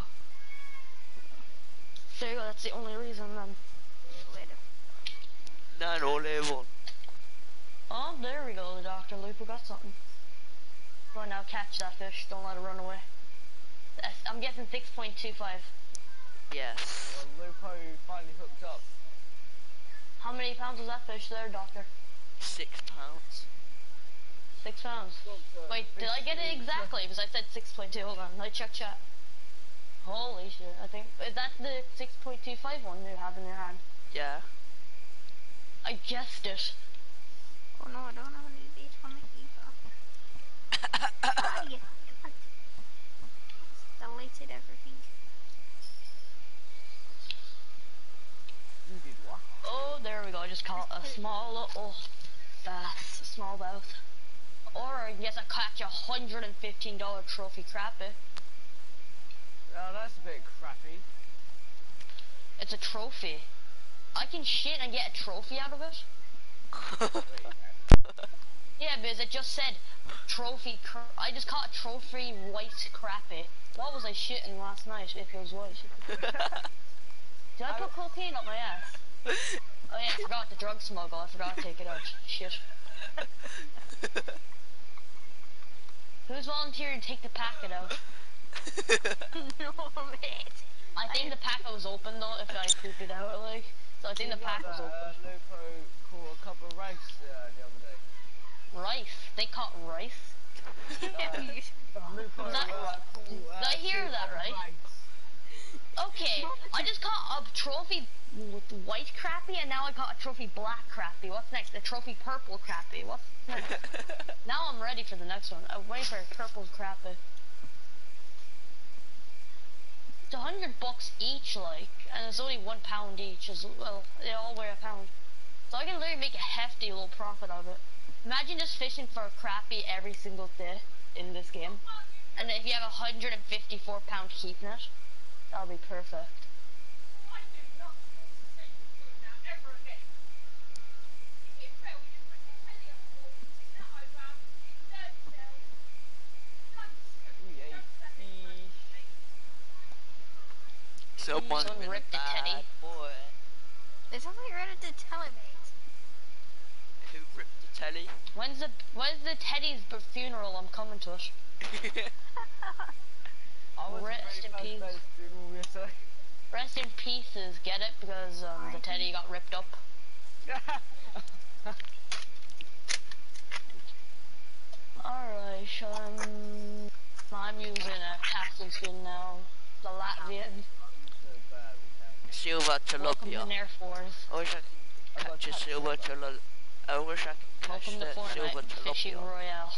There you go, that's the only reason then. Wait a None all level. Oh, there we go, the Dr. Lupo got something. Go now, catch that fish, don't let it run away. I'm guessing 6.25. Yes. Well, Lupo finally hooked up. How many pounds was that fish there, Doctor? 6 pounds. 6 pounds. Wait, did I get it exactly? Because I said 6.2, hold on, let me check chat. Holy shit, I think, is that the 6.25 one you have in your hand? Yeah. I guessed it. Oh no, I don't have any bait on my keeper. Ah, yeah. Deleted everything. You did what? Oh, there we go, I just caught a small little bass, a small bass. Or I guess I catch $115 trophy crappie. Oh, that's a bit crappy. It's a trophy. I can shit and get a trophy out of it. Yeah, because it just said trophy. I just caught a trophy white crappie. What was I shitting last night if it was white? Did I put cocaine up my ass? Oh yeah, I forgot the drug smuggle. I forgot to take it out. Shit. Who's volunteering to take the packet out? No, mate. I think the packet was open though. If I pooped it out, like. So I think the pack was open. Lupo caught a couple of rags the other day. Rice. They caught rice. Lupo Did I hear that right? Okay, I just caught a trophy with white crappie, and now I caught a trophy black crappie. What's next? A trophy purple crappie. What's next? Now I'm ready for the next one. I'm waiting for a purple crappie. It's $100 each, like, and it's only £1 each as well. They all weigh a pound, so I can literally make a hefty little profit out of it. Imagine just fishing for a crappie every single day in this game, and if you have a £154 keep net, that'll be perfect. Someone Someone with ripped a the bad teddy. boy. There's something ready to tell it, mate. Who ripped the telly? When's the Teddy's funeral? I'm coming to it. I was Rest in peace. Rest in pieces, get it? Because the Teddy got ripped up. Alright, I'm using a casting skin now. The Latvian. Silver Welcome tilapia. to Air Force. I wish I could catch a silver tilapia. I wish I could catch Welcome to the silver Fortnite Fishing tilapia. Royale.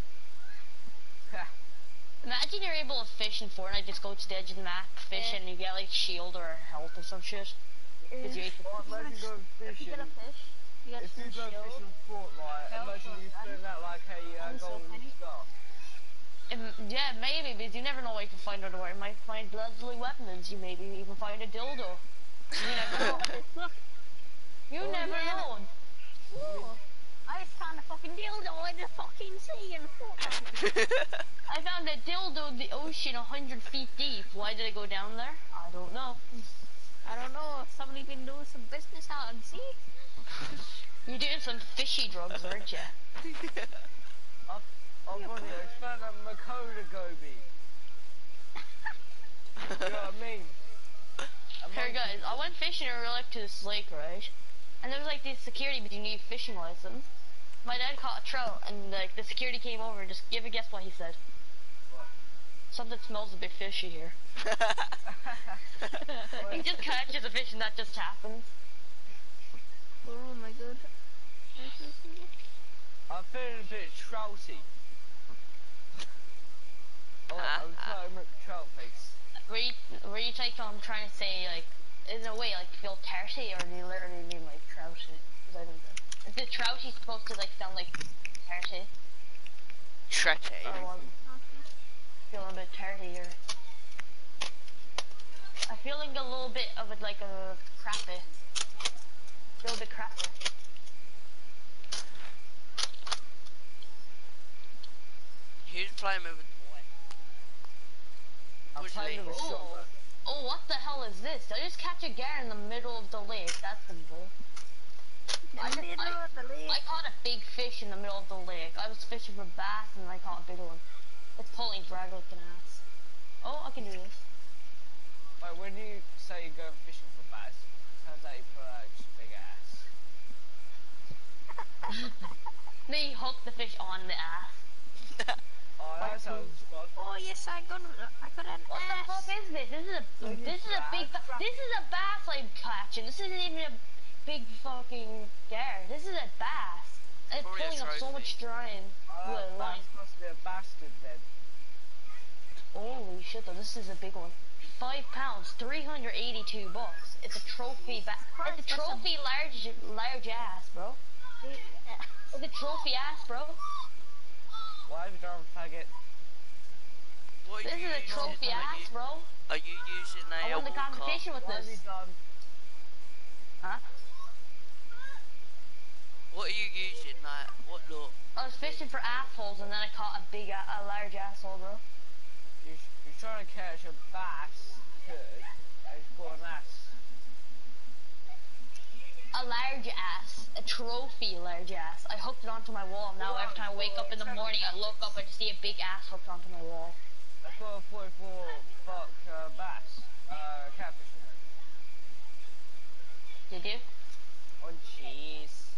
Imagine you're able to fish in Fortnite, just go to the edge of the map, fish, and you get like shield or health or some shit. Because you ate the Imagine going If you fishing. get a fish, you get If you some go shield. fishing Fortnite, imagine you putting out like a Also golden penny. star. Yeah, maybe, because you never know what you can find underwater. You might find bloodly weapons, you maybe even find a dildo. You never know. You never know. Ooh, I just found a fucking dildo in the fucking sea in Fortnite. I found a dildo in the ocean 100 feet deep. Why did I go down there? I don't know. I don't know if somebody been doing some business out at sea. You're doing some fishy drugs, aren't you? I've already found a Makoda goby. You know what I mean? Here guys, I went fishing in real life to this lake, right? And there was like this security, but you need a fishing license. My dad caught a trout, and like the security came over and just give a guess what he said. What? Something smells a bit fishy here. He just catches a fish and that just happens. Oh my god. I'm feeling a bit trouty. Oh, I'm trying to make a trout face. Were you like trying to say like, in a way like feel dirty, or do you literally mean like trouty? Because I don't know. Is the trouty supposed to like sound like dirty? Tretty. Or feeling a bit dirty, or I'm feeling a little bit of it like a crappy. Feel a bit crappy. Who's playing with the boy? I'm Which playing lake? with a shotgun. Oh, what the hell is this? Did I just catch a gar in the middle of the lake? That's simple. I caught a big fish in the middle of the lake. I was fishing for bass and I caught a big one. It's pulling drag like an ass. Oh, I can do this. Wait, when you say you're going fishing for bass, sounds like you put out just a big ass. They hook the fish on the ass. Oh, that sounds fun. Oh yes, I got an What the fuck ass. is this? This is a big bass I'm catching. This isn't even a big fucking gar. This is a bass. It's Probably a pulling up so trophy. much strain. With a line. Bass must be a bastard then. Holy shit though, this is a big one. £5, $382. It's a trophy it's a trophy large ass, bro. It's a trophy ass, bro. Why have you done faggot? What This are you is a using? trophy ass, bro. Are you using I a won the walker? competition with Why have you this. done? Huh? What are you using? Like, what look? I was fishing for assholes and then I caught a large asshole, bro. You're trying to catch a bass turd and you put an ass. A large ass. A trophy large ass. I hooked it onto my wall. Now every time I wake up in the morning, I look up and see a big ass hooked onto my wall. That's what a 44 buck bass catfish. Did you? On cheese.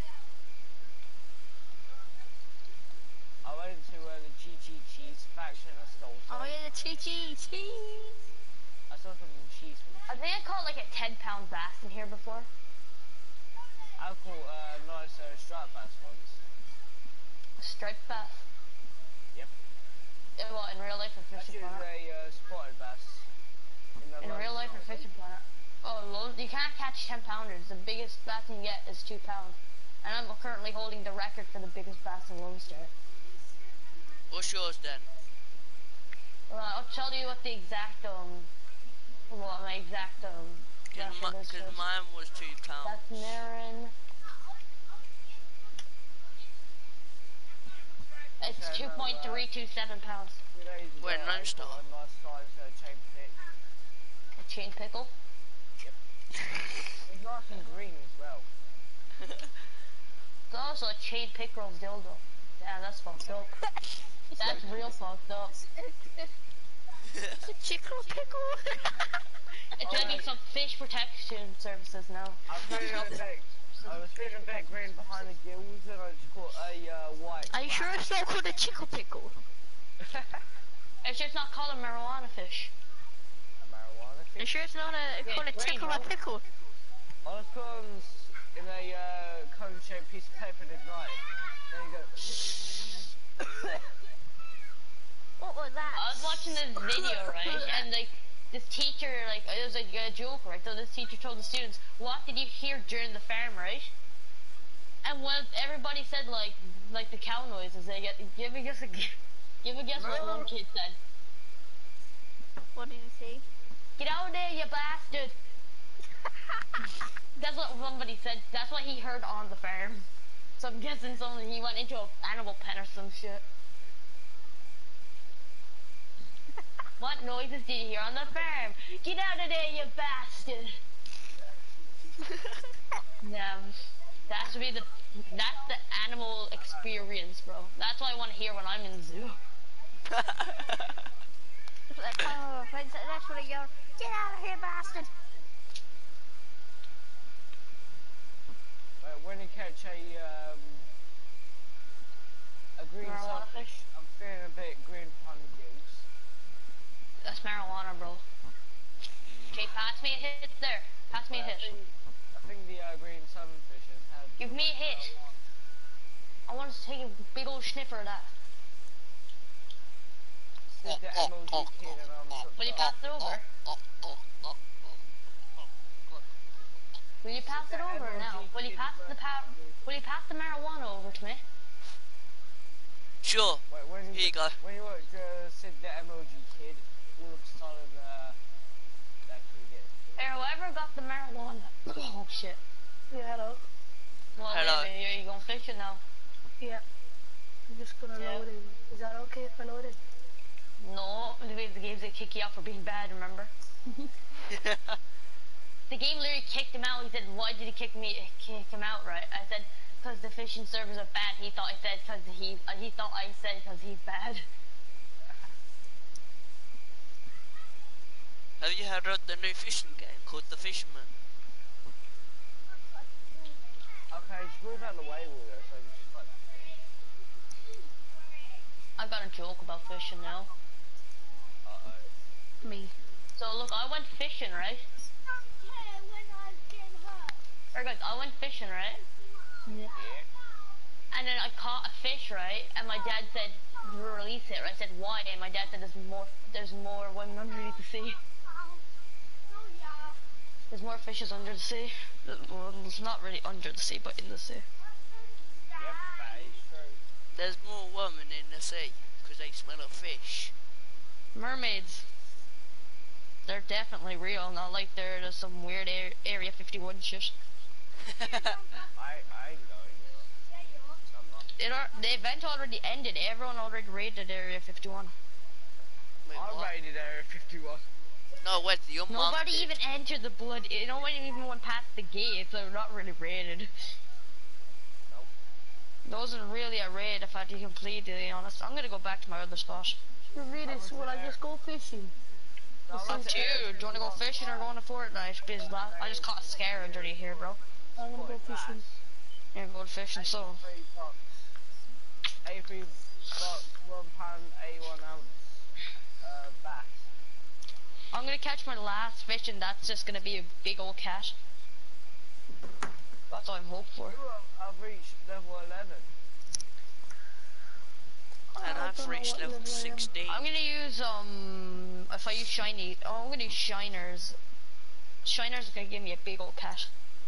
I went to the GG cheese faction and stole some. Oh yeah, the cheese. I stole some cheese from I think I caught like a 10-pound bass in here before. I caught a nice striped bass once. Striped bass. Yep. What, in real life or That fishing is planet? a spotted bass. In real life or fishing planet? Oh, you can't catch 10-pounders. The biggest bass you can get is 2 pounds. And I'm currently holding the record for the biggest bass in Lone Star. What's yours then? Well, I'll tell you what the exact, what my exact, record is Because first. mine was 2 pounds. That's Neherrin. It's 2.327 pounds. Wait, no, stop. A nice size chain pick. A chain pickle. It's nice and green as well. It's also a chain pickerel's dildo. Yeah, that's fucked up. That's real fucked up. It's a chicken pickle. It's getting some fish protection services now. I was feeling a bit green behind the gills and I just caught a white. Are you sure it's not called a chicken pickle? It's just not called a marijuana fish. A marijuana Are you fish? sure it's not called a green, chicken right? pickle? I was put in a cone-shaped piece of paper and ignite it. There you go. What was that? I was watching this video, right, and like this teacher, like it was like a joke, right? So this teacher told the students, "What did you hear during the farm?" Right? And when everybody said like the cow noises, they give a guess what one kid said. What did you say? Get out of there, you bastard! That's what somebody said. That's what he heard on the farm. So I'm guessing he went into an animal pen or some shit. What noises did you hear on the farm? Get out of there, you bastard! That's the animal experience, bro. That's what I want to hear when I'm in the zoo. That's what I yell. Get out of here, bastard! When you catch a green Marijuana sunfish, fish? I'm feeling a bit green behind the gills. That's marijuana, bro. Okay, pass me a hit there. Pass me a hit. I think the green sunfishes have... Give me a hit. I want to take a big old sniffer of that. Stick the MLG kid and Will you pass it over? Will you pass it over now? Will you pass the marijuana over to me? Sure. Wait, Here you go. When you watch Sid the MLG kid, all of a sudden that could get it. Hey, whoever got the marijuana. Oh shit. Yeah, hello. Well, Hello. Are you going fishing now? Yeah. I'm just gonna Yeah. load it. Is that okay if I load it? No, the games they kick you out for being bad, remember? The game literally kicked him out. He said, "Why did he kick him out?" Right? I said, "Because the fishing servers are bad." He thought I said because he thought I said because he's bad. Have you heard of the new fishing game called The Fisherman? Okay, just move out of the way with it, so you just like... I got a joke about fishing now. Uh-oh. Me. So look, I went fishing, right? Or guys, I went fishing, right? Yeah. Yeah. And then I caught a fish, right? And my dad said, "Release it." Right? I said, "Why?" And my dad said, "There's more women underneath the sea. There's more fishes under the sea." Well, it's not really under the sea, but in the sea. Yep, that is true. There's more women in the sea because they smell of fish. Mermaids. They're definitely real, not like they're just some weird Area 51 shit. I ain't going, I'm not. The event already ended. Everyone already raided Area 51. Wait, I what? raided Area 51. No, wait, your mum Nobody did. even entered the blood. Nobody even went past the gate, so they're not really raided. Nope. There wasn't really a raid, if I had to be completely honest. I'm gonna go back to my other spot. You read it, will I just go fishing? No, Up to you. Do you wanna go fishing or going to Fortnite? Because I just caught a scare under here, bro. I'm gonna go fishing. You're going fishing, so. A3 box, £1.81 ounce bass. I'm gonna catch my last fish, and that's just gonna be a big old cat. That's all I'm hoping for. I've reached level 11. And I I've don't know reached what level level I am. 16. I'm gonna use if I use shiny, I'm gonna use shiners. Shiners are gonna give me a big old cat.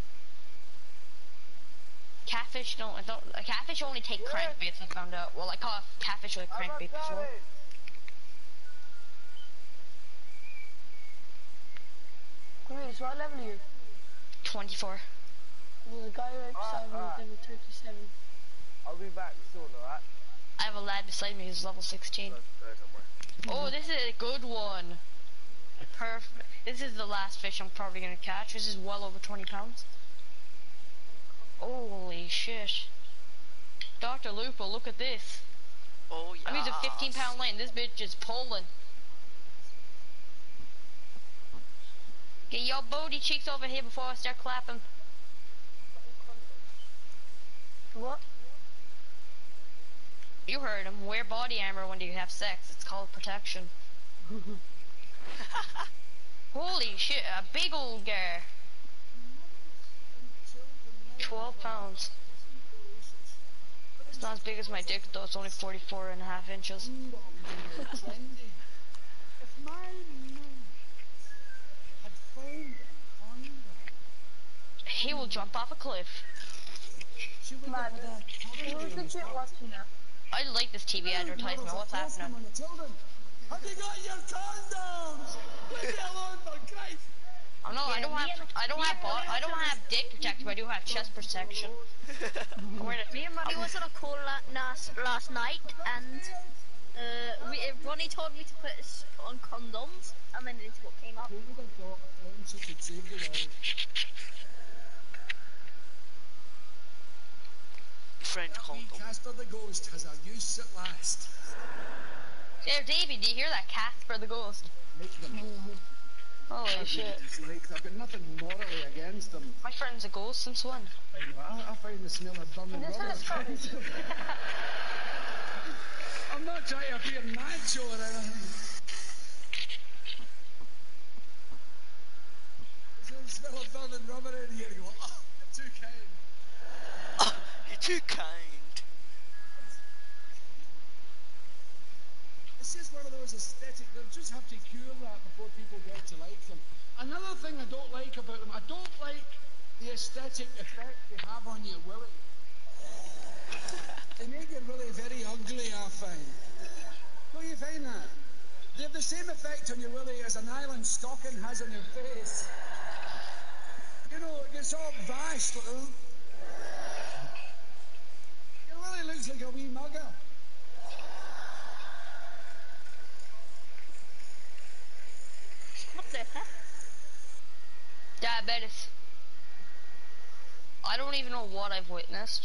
Catfish catfish only take crankbaits, I found out. Well, I caught catfish with a crankbait before. Chris, what level are you? 24. There's a guy right beside me alright. at level 37. I'll be back soon, alright? I have a lad beside me who's level 16. Oh, this is a good one. Perfect. This is the last fish I'm probably gonna catch. This is well over 20 pounds. Holy shit. Dr. Lupo, look at this. Oh yeah. I'm using 15-pound line. This bitch is pulling. Get your booty cheeks over here before I start clapping. What? You heard him. Wear body armor when you have sex. It's called protection. Holy shit, a big old guy. 12 pounds. It's not as big as my dick though, it's only 44.5 inches. If my mum had found a condom, He will jump off a cliff. she would Man, have had who's legit watching that? I like this TV advertisement. What's happening? Children, have you got your condoms? Leave me alone, for Christ! Oh no, I don't have dick protection, but I do have chest protection. Me and Ronnie was on a call last night, and Ronnie told me to put on condoms, and then it's what came up. Who would have thought a friendship could save the world? Friend That wee condom. Casper the Ghost has a use at last. There, Davey, do you hear that? Casper the Ghost. Make them. Holy shit. I've got nothing morally against them. My friend's a ghost since when? I find the smell of burning This rubber. is Scottish. I'm not trying to appear macho or anything. There's a smell of burning rubber in here. You go, oh, you're too kind. Oh, you're too kind. It's just one of those aesthetic, they'll just have to cure that before people get to like them. Another thing I don't like about them, I don't like the aesthetic effect they have on your willy. They make your willy very ugly, I find. Don't you find that? They have the same effect on your willy as an island stocking has on your face. You know, it gets all vashed. Like, oh. Your willy looks like a wee mugger. What the heck? Diabetes. I don't even know what I've witnessed.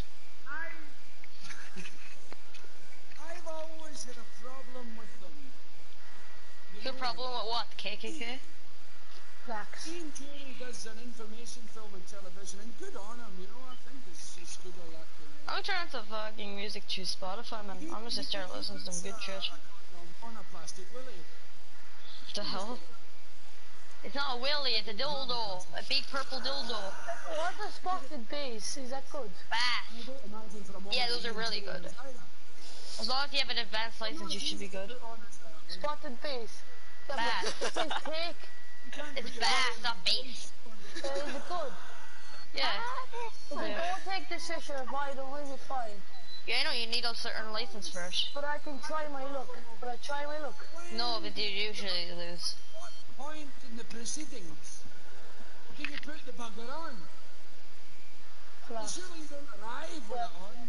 I've always had a problem with them. Your problem with what? The KKK? Blacks. Ian Carey does an information film on television, and good on him, you know, I think it's good all that. I'm trying to fucking music to Spotify, man. I'm just gonna start listening to some good shit. On a plastic willy. What the hell? It's not a willy, it's a dildo. A big purple dildo. What the spotted base? Is that good? Bass. I don't imagine for a moment. Yeah, those are really good. As long as you have an advanced license, you should be good. Spotted base. Bass. It's take. It's bass, not bass. Is it good? Yeah. If I don't take this fish or buy it, will be fine. Yeah, I know you need a certain license first. But I can try my luck. But I try my luck. No, but you usually lose. Point in the proceedings. Can you put the bugger on? Well, Class. surely you don't arrive with it on.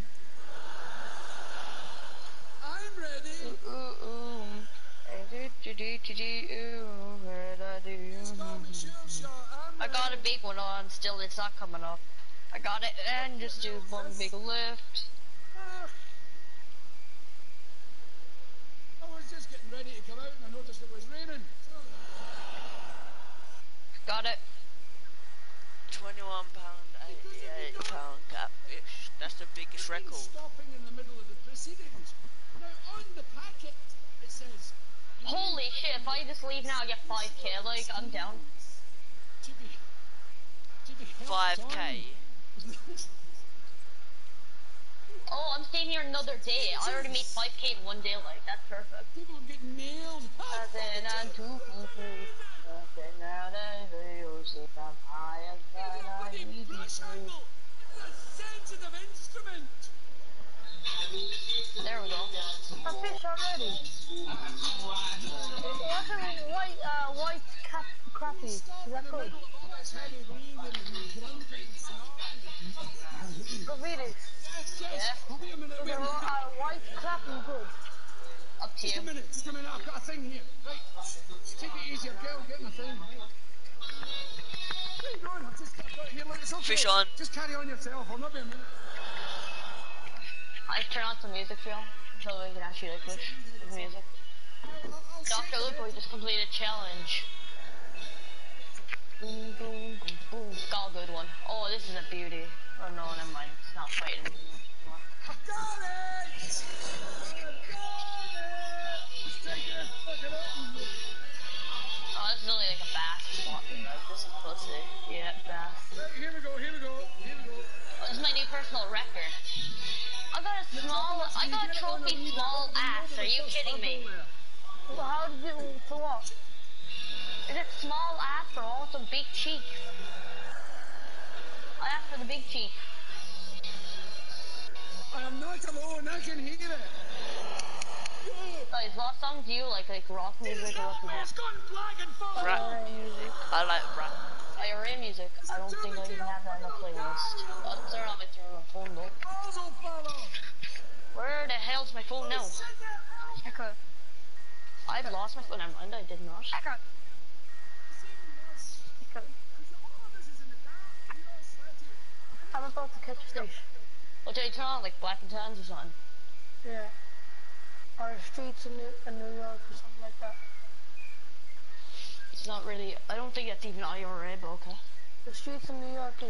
I'm ready. Ooh, ooh. Ooh, where'd I do? Just call me sure shot. I'm I got a big one on, still it's not coming up. I got it and just do one big lift. Ah. I was just getting ready to come out and I noticed it was raining. So got it. 21 pound, 88 pound catfish. That's the biggest record. Stopping in the middle of the proceedings. Now on the packet it says. Holy shit, if I just leave now, I get 5k, like, I'm down. To be 5k. Oh, I'm staying here another day. I already made 5k in one day, like, that's perfect. People get nailed. Brush handle. A sensitive instrument. There we go. A fish already. What's a white crappie? Is that good? Go read it. Yeah. Wait a minute, Is a white crappie good? Up to Just you. a minute, I've got a thing here. Right. Take it easy, girl, get my thing. Right. Where you going? I've got it here, look, it's okay. Fish on. Just carry on yourself, I'll not be a minute. I turn on some music for you, so we can actually like fish with music. Dr. Lupo just completed a challenge. Boom, boom, boom, boom. Got a good one. Oh, this is a beauty. Oh no, never mind. It's not fighting anymore. I've got it! I've got it! Just take it, fuck it up. Oh, this is only like a bass spot. Like, this is pussy. Yeah, bass. Right, here we go. Oh, this is my new personal record. I got a trophy small ass. Are you kidding me? Well, how did you, for what? Is it small ass or also big cheeks? I asked for the big cheek. I am not alone, I can hear it. Guys, what song do you like rock music or what's It's that? gone black and far. Rap music. I like rap. IRA music. I don't think I even have that on the playlist. Oh, it's on my phone though. Also follow. Where the hell's my phone now? Echo. I've lost my phone. Never mind, I did not. Echo. Echo. I'm about to catch fish. What did I turn on? Like Black and Tans or something? Yeah. Or streets in New York or something like that. It's not really. I don't think it's even IRA, but okay. The streets in New York is.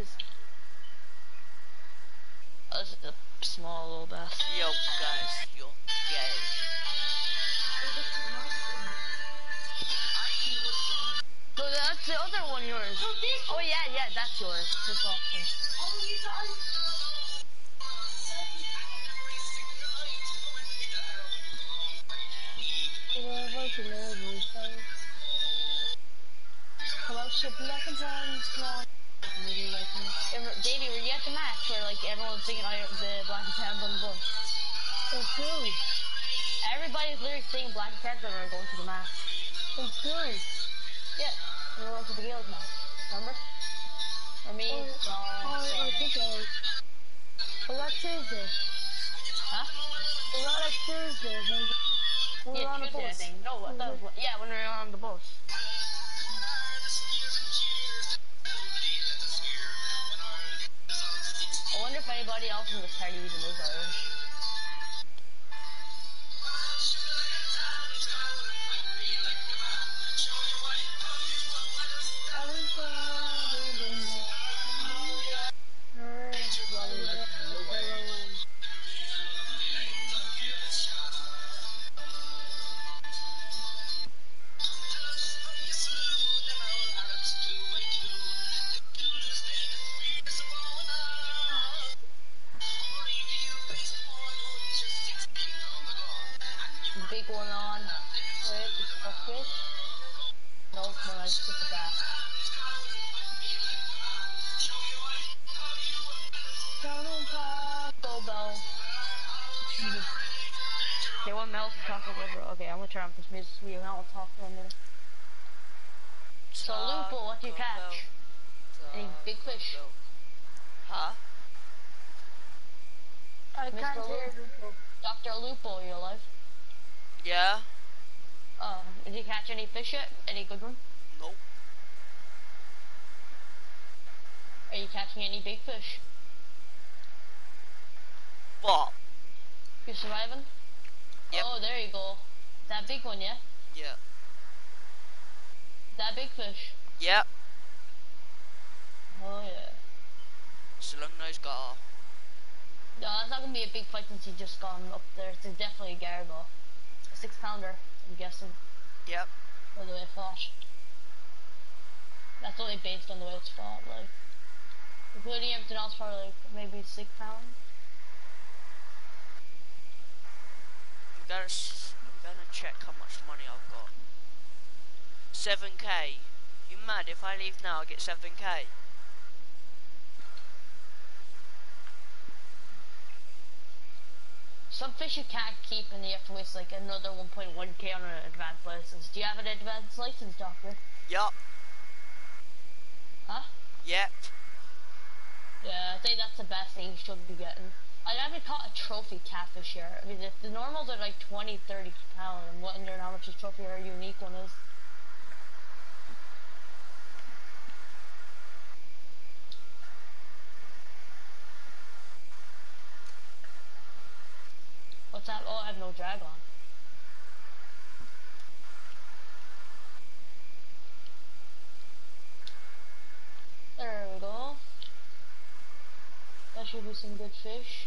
This is a small little bass. Yo, guys, yo, gay. So that's the other one yours. Oh yeah, that's yours. This off. Come on, shit, Black and Tans, come on. Davey, were you at the match where like everyone's singing the Black and Tans on the bus? It's true. Everybody's literally singing Black and Tans when we're going to the match. It's true. Yeah, we were going to the Gales match. Remember? Or me, I think I was. Was that Tuesday? Huh? Was that like Tuesday? When we were on the Tuesday, I bus? think. No, that was when we were on the bus. I wonder if anybody else in this party even is Irish. Big one on. Wait, it's a fish. No, I just put the back. Go bell. Okay, what Mel's talking over? Okay, I'm gonna turn off this music so you don't talk for a minute. So Lupo, what do you catch? Any big fish? Huh? I can't Mr. hear Lupo. Dr. Lupo, you alive? Yeah? Did you catch any fish yet? Any good one? Nope. Are you catching any big fish? What? You surviving? Yep. Oh, there you go. That big one, yeah? Yeah. That big fish. Yep. Oh yeah. So long as got No, it's not gonna be a big fight since he's just gone up there. It's definitely a Garbo. A 6-pounder, I'm guessing. yep. By the way it fought. That's only based on the way it's fought, like. Including everything else, probably like maybe 6 pounds. I'm gonna check how much money I've got. 7k. You mad? If I leave now, I get 7k. Some fish you can't keep and you have to waste like another 1.1k on an advanced license. Do you have an advanced license, Doctor? Yup. Huh? Yep. Yeah, I think that's the best thing you should be getting. I haven't caught a trophy catfish here. I mean, the normals are like 20, 30 pounds. I'm wondering how much a trophy or a unique one is. What's that? Oh, I have no drag on. There we go. That should be some good fish.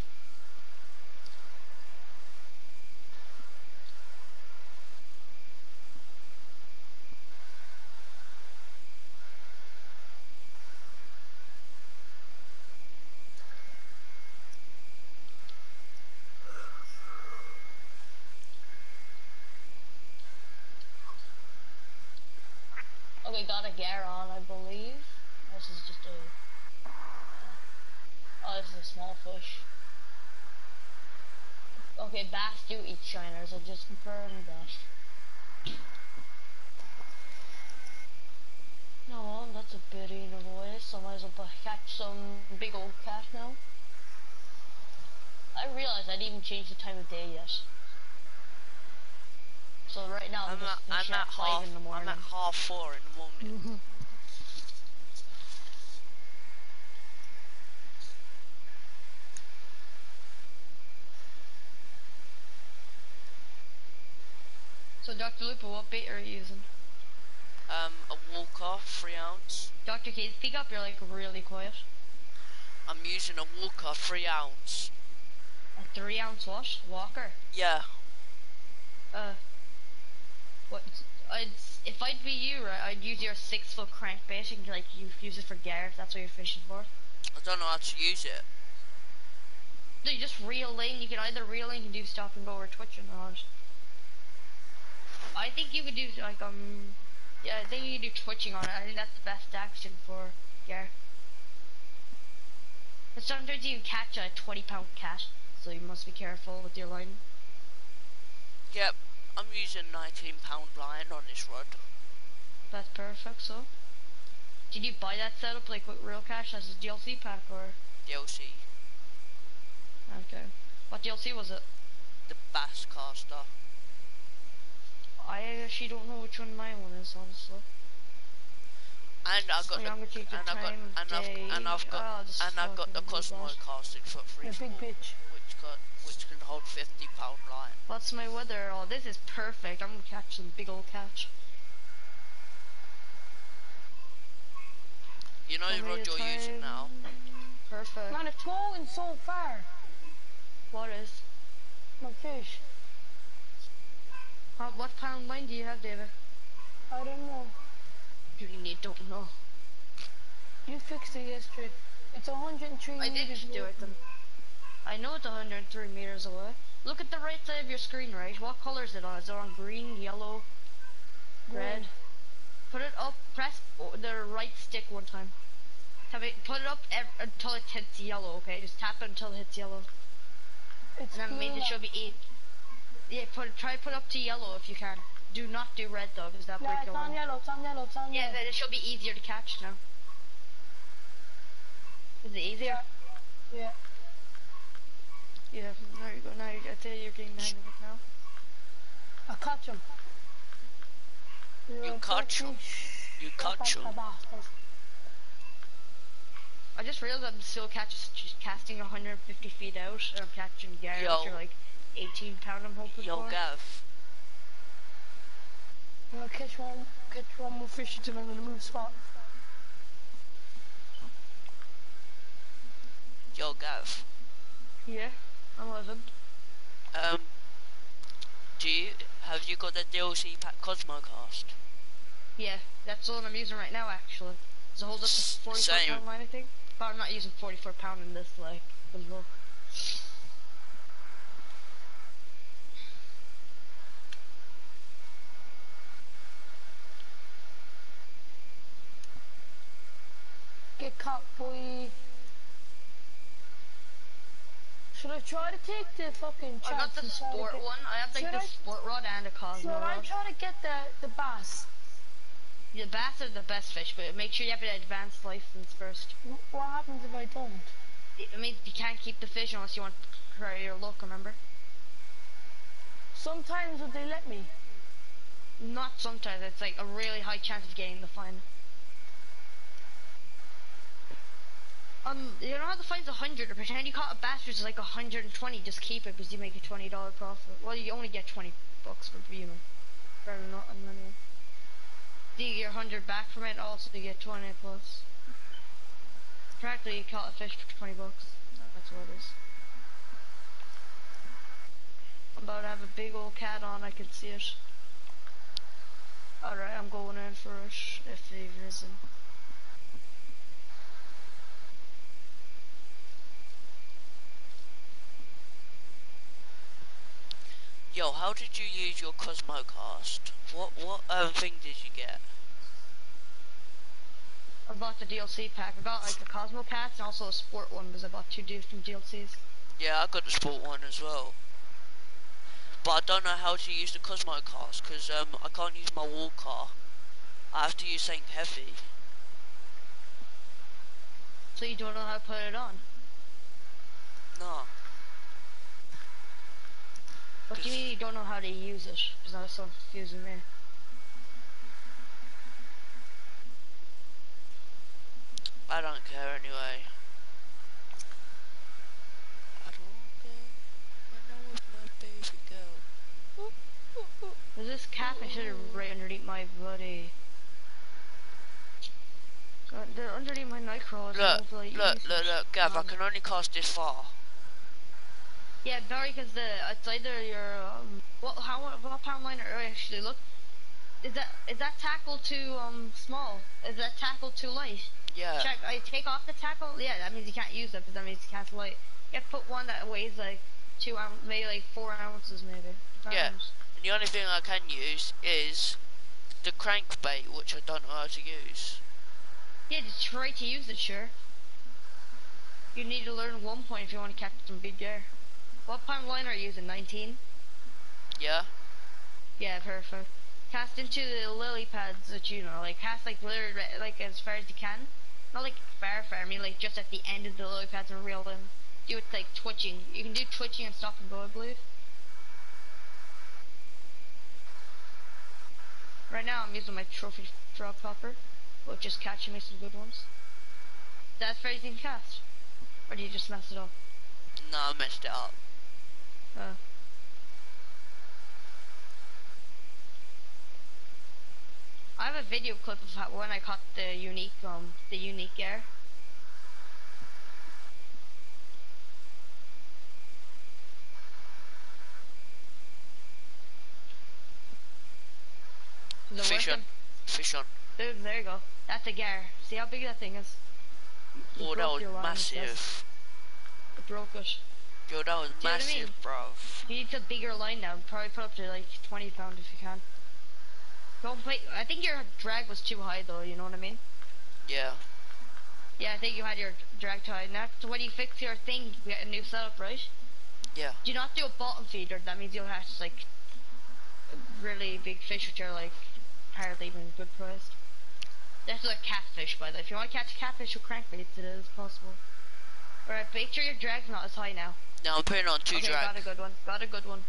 Okay, got a gar on, I believe. This is just a... Oh, this is a small fish. Okay, bass do eat shiners, I just confirmed that. No, well, that's a bit of away, so I might as well catch some big old cat now. I realized I didn't even change the time of day yet. So right now I'm at 5 in the morning. I'm at 4:30 in the morning. So Dr. Lupa, what bait are you using? A Walker 3 ounce. Dr. K, speak up, you're like really quiet. I'm using a Walker 3 ounce. A 3-ounce what? Walker? Yeah. What? If I'd be you, right, I'd use your 6-foot crankbait and like you use it for gar if that's what you're fishing for. I don't know how to use it. No, you just reel in. You can either reel in, you can do stop and go or twitching rod. I think you could do like yeah, I think you can do twitching on it. I think that's the best action for gar. But sometimes you catch a 20-pound cat, so you must be careful with your line. Yep. I'm using 19-pound line on this rod. That's perfect. So, did you buy that setup like with real cash as a DLC pack or? DLC. Okay. What DLC was it? The Bass Caster. I actually don't know which one my one is, honestly. And I got the Cosmo casting for free, The big bitch. which can hold 50-pound line. What's my weather? Oh, this is perfect. I'm gonna catch some big old catch. You know the rod you're using now. Perfect. Man, it's going so far. What is? My fish. What pound line do you have, David? I don't know. You really don't know. You fixed it yesterday. It's 103 I did meters just do away. it then. I know it's 103 meters away. Look at the right side of your screen, right? What color is it on? Is it on green, yellow, red? Put it up, press the right stick one time. Put it up until it hits yellow, okay? Just tap it until it hits yellow. It's And that means it should be 8. Yeah, try put up to yellow if you can. Do not do red though, because that Yeah, break it's your on line. yellow, it's on yellow, it's on Yeah, yellow. then it should be easier to catch now. Is it easier? Yeah. Yeah, there you go. Now I'd say you're getting the hang of it now. I catch him. You catch him. You catch him. I just realized I'm still casting 150 feet out, and I'm catching gar, which are like 18 pound I'm hoping Yo, for. Gav. I'm gonna catch one more fish until I'm gonna move spot. Yo, Gav. Yeah, I'm living. Um, have you got the DLC pack Cosmocast? Yeah, that's the one I'm using right now, actually. Does it hold up to 44 Same. pound line, I think? But I'm not using 44 pound in this, like, good luck. Get caught, boy. Should I try to take the fucking chance? I got the and try to sport get- one. I have like Should the I- sport rod and a Cosmo Should I rod. try to get the bass? The bass are the best fish, but make sure you have an advanced license first. What happens if I don't? It means you can't keep the fish unless you want to try your luck, remember? Sometimes would they let me? Not sometimes, it's like a really high chance of getting the fine. You know how the fine's 100, or pretend you caught a bass which is like 120, just keep it because you make a $20 profit. Well, you only get 20 bucks for viewing. For not money. Do you get 100 back from it, also you get 20 plus. Practically you caught a fish for 20 bucks. That's what it is. I'm about to have a big old cat on, I can see it. Alright, I'm going in for it, if it even isn't. Yo, how did you use your Cosmocast? What thing did you get? I bought the DLC pack. I got like the Cosmo Cats and also a sport one because I bought 2 different DLCs. Yeah, I got the sport one as well. But I don't know how to use the Cosmocast, because I can't use my wall car. I have to use something heavy. So you don't know how to put it on. No. What do you mean you don't know how to use it? Because that was so confusing me. I don't care anyway. I don't care when I'm with my baby girl. There's this catfish that are right underneath my bloody... God, they're underneath my night crawlers. Look, Gav, I can only cast this far. Yeah, Barry, because it's either your what pound line are actually look. Is that tackle too small? Is that tackle too light? Yeah. Check. I take off the tackle. Yeah, that means you can't use it, because that means you can't light. You have to put one that weighs like 2 ounces, maybe like 4 ounces, maybe. Yeah. And the only thing I can use is the crankbait, which I don't know how to use. Yeah, just try to use it, sure. You need to learn 1 point if you want to catch some big gear. What pound line are you using? 19? Yeah. Yeah, perfect. Cast into the lily pads that you know, like cast like literally like as far as you can. Not like far, I mean like just at the end of the lily pads and reel in. Do it like twitching. You can do twitching and stop and go, I believe. Right now I'm using my trophy frog popper, but just catching me some good ones. That's very easy to cast. Or do you just mess it up? No, I messed it up. I have a video clip of how, when I caught the unique gear. Is it Fish on. working? Fish on. Boom, there you go. That's a gear. See how big that thing is? You Oh, that broke was your line, massive. It broke it. Yo, that was Do you know what I massive, mean? bruv. You need a bigger line now. Probably put up to like 20 pound if you can. Don't play. I think your drag was too high though, you know what I mean? Yeah. Yeah, I think you had your drag too high. Now, so when you fix your thing, you get a new setup, right? Yeah. Do not do a bottom feeder. That means you'll have like really big fish which are like hardly even good priced. That's like catfish, by the way. If you want to catch catfish with crankbaits, it is possible. Alright, make sure your drag's not as high now. Now I'm putting on 2 Okay, drag. got a good one. Got a good one.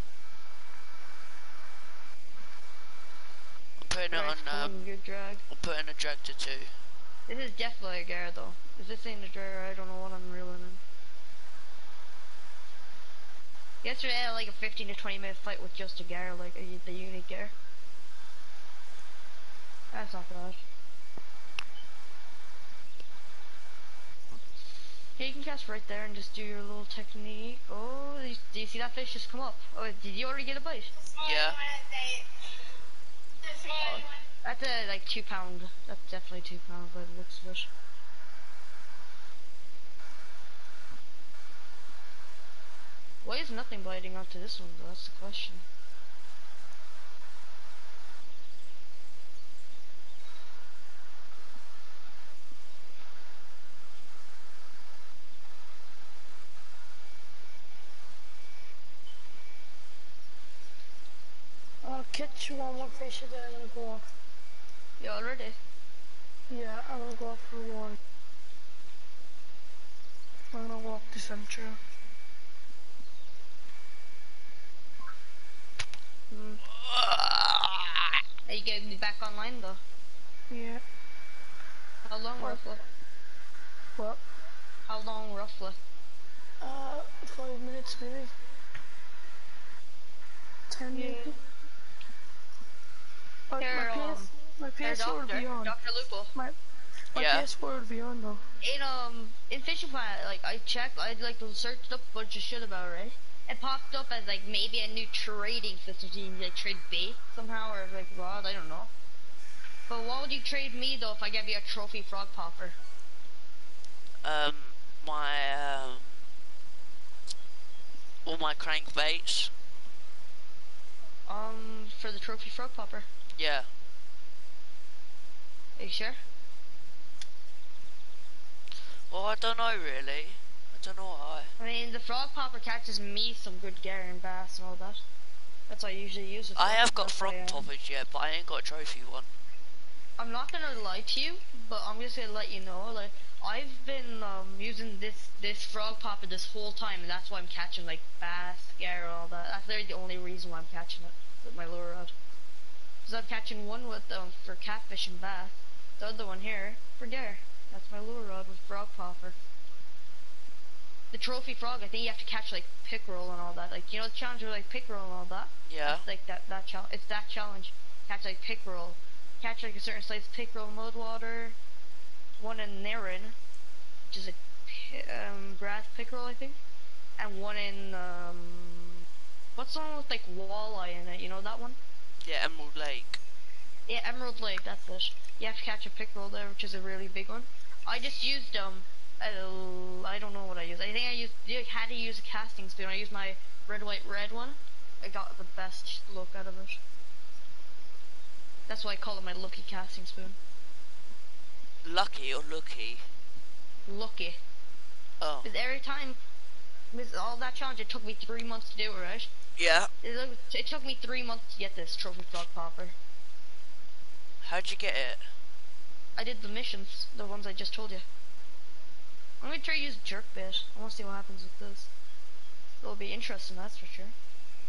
I'm putting it Alright, on, good drag. I'm putting a drag to 2. This is definitely a gear though. Is this ain't a drag? I don't know what I'm reeling in. Yesterday I had like a 15 to 20 minute fight with just a gear, like the unique gear. That's not bad. Yeah, you can cast right there and just do your little technique. Oh, do you see that fish just come up? Oh, did you already get a bite? Yeah. Oh, that's a like 2 pound. That's definitely 2 pounds by the looks of it. Why is nothing biting onto this one though? That's the question. I'll catch one more fish and then I'm gonna go off. You already? Yeah, I'm gonna go off for one. I'm gonna walk the center. Hmm. Are you getting me back online though? Yeah. How long What? roughly? What? How long roughly? 5 minutes maybe. 10 Yeah. maybe. But Here, my here, PS4 will doctor, be on. Dr. Lupo. My Yeah. PS4 will be on though. In Fishing Planet, like I checked, I like searched up a bunch of shit about it, right? It popped up as like maybe a new trading system, so you can like trade bait somehow or like rod, I don't know. But what would you trade me though if I gave you a trophy frog popper? My all my crankbaits. For the trophy frog popper. Yeah. Are you sure? Well, I don't know really. I don't know why. I mean, the frog popper catches me some good gear and bass and all that. That's what I usually use it for. I have got That's frog why, poppers yet, but I ain't got a trophy one. I'm not gonna lie to you, but I'm just gonna let you know, like, I've been using this frog popper this whole time, and that's why I'm catching like bass, gear, and all that. That's literally the only reason why I'm catching it with my lure rod. Cause I'm catching one with for catfish and bass, the other one here for gear. That's my lure rod with frog popper. The trophy frog, I think you have to catch like pickerel and all that. Like, you know the challenge with like pickerel and all that? Yeah. That's like that challenge. It's that challenge. Catch like pickerel. Catch like a certain size pickerel in mudwater. One in Neherrin, which is a grass pickerel, I think. And one in what's the one with like walleye in it? You know that one? Yeah, Emerald Lake. Yeah, Emerald Lake. That's it. You have to catch a pickerel there, which is a really big one. I just used I don't know what I used. I think I had to use a casting spoon. I used my red, white, red one. I got the best look out of it. That's why I call it my lucky casting spoon. Lucky or lucky? Lucky. Oh. Because every time, with all that challenge, it took me 3 months to do it, right? Yeah. It took me 3 months to get this trophy frog popper. How'd you get it? I did the missions, the ones I just told you. I'm gonna try to use jerkbait. I wanna see what happens with this. It'll be interesting, that's for sure.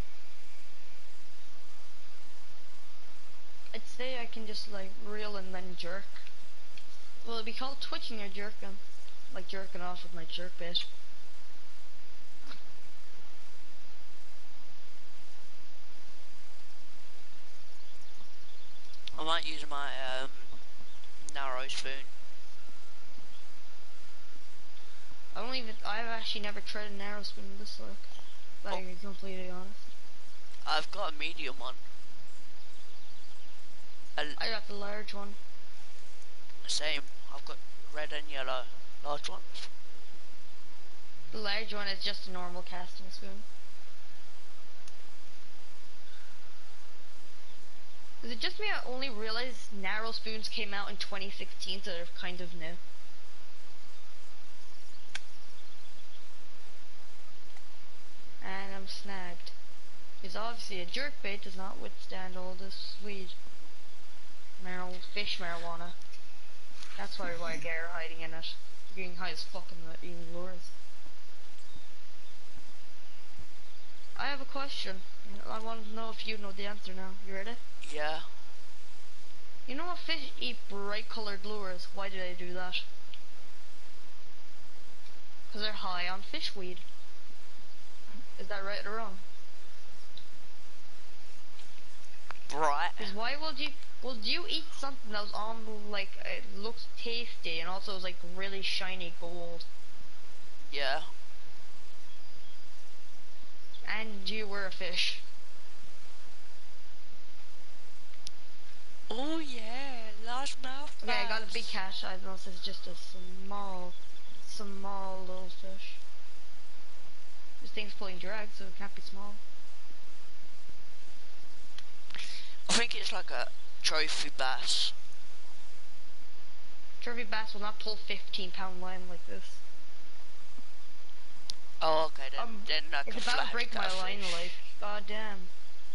I'd say I can just like reel and then jerk. Well, it'd be called twitching or jerking. Like jerking off with my jerkbait. I might use my narrow spoon. I've actually never tried a narrow spoon with this look. Like, to be completely honest. I've got a medium one. I got the large one. Same. I've got red and yellow. Large ones. The large one is just a normal casting spoon. Is it just me I only realized narrow spoons came out in 2016, so they're kind of new? And I'm snagged. Because obviously a jerkbait does not withstand all this weed. Fish marijuana. That's why I get her hiding in it. Getting high as fuck in the eating lures. I have a question. I want to know if you know the answer now. You ready? Yeah. You know what fish eat bright colored lures? Why do they do that? Because they're high on fish weed. Is that right or wrong? Bright. Because why would you eat something that was on like it looks tasty and also is like really shiny gold? Yeah. And you were a fish. Oh yeah, largemouth bass. Okay, I got a big catch. I don't know if it's just a small little fish. This thing's pulling drag, so it can't be small. I think it's like a trophy bass. Trophy bass will not pull 15-pound line like this. Oh, okay, then like It's a about to flathead break my line, catfish. like, goddamn.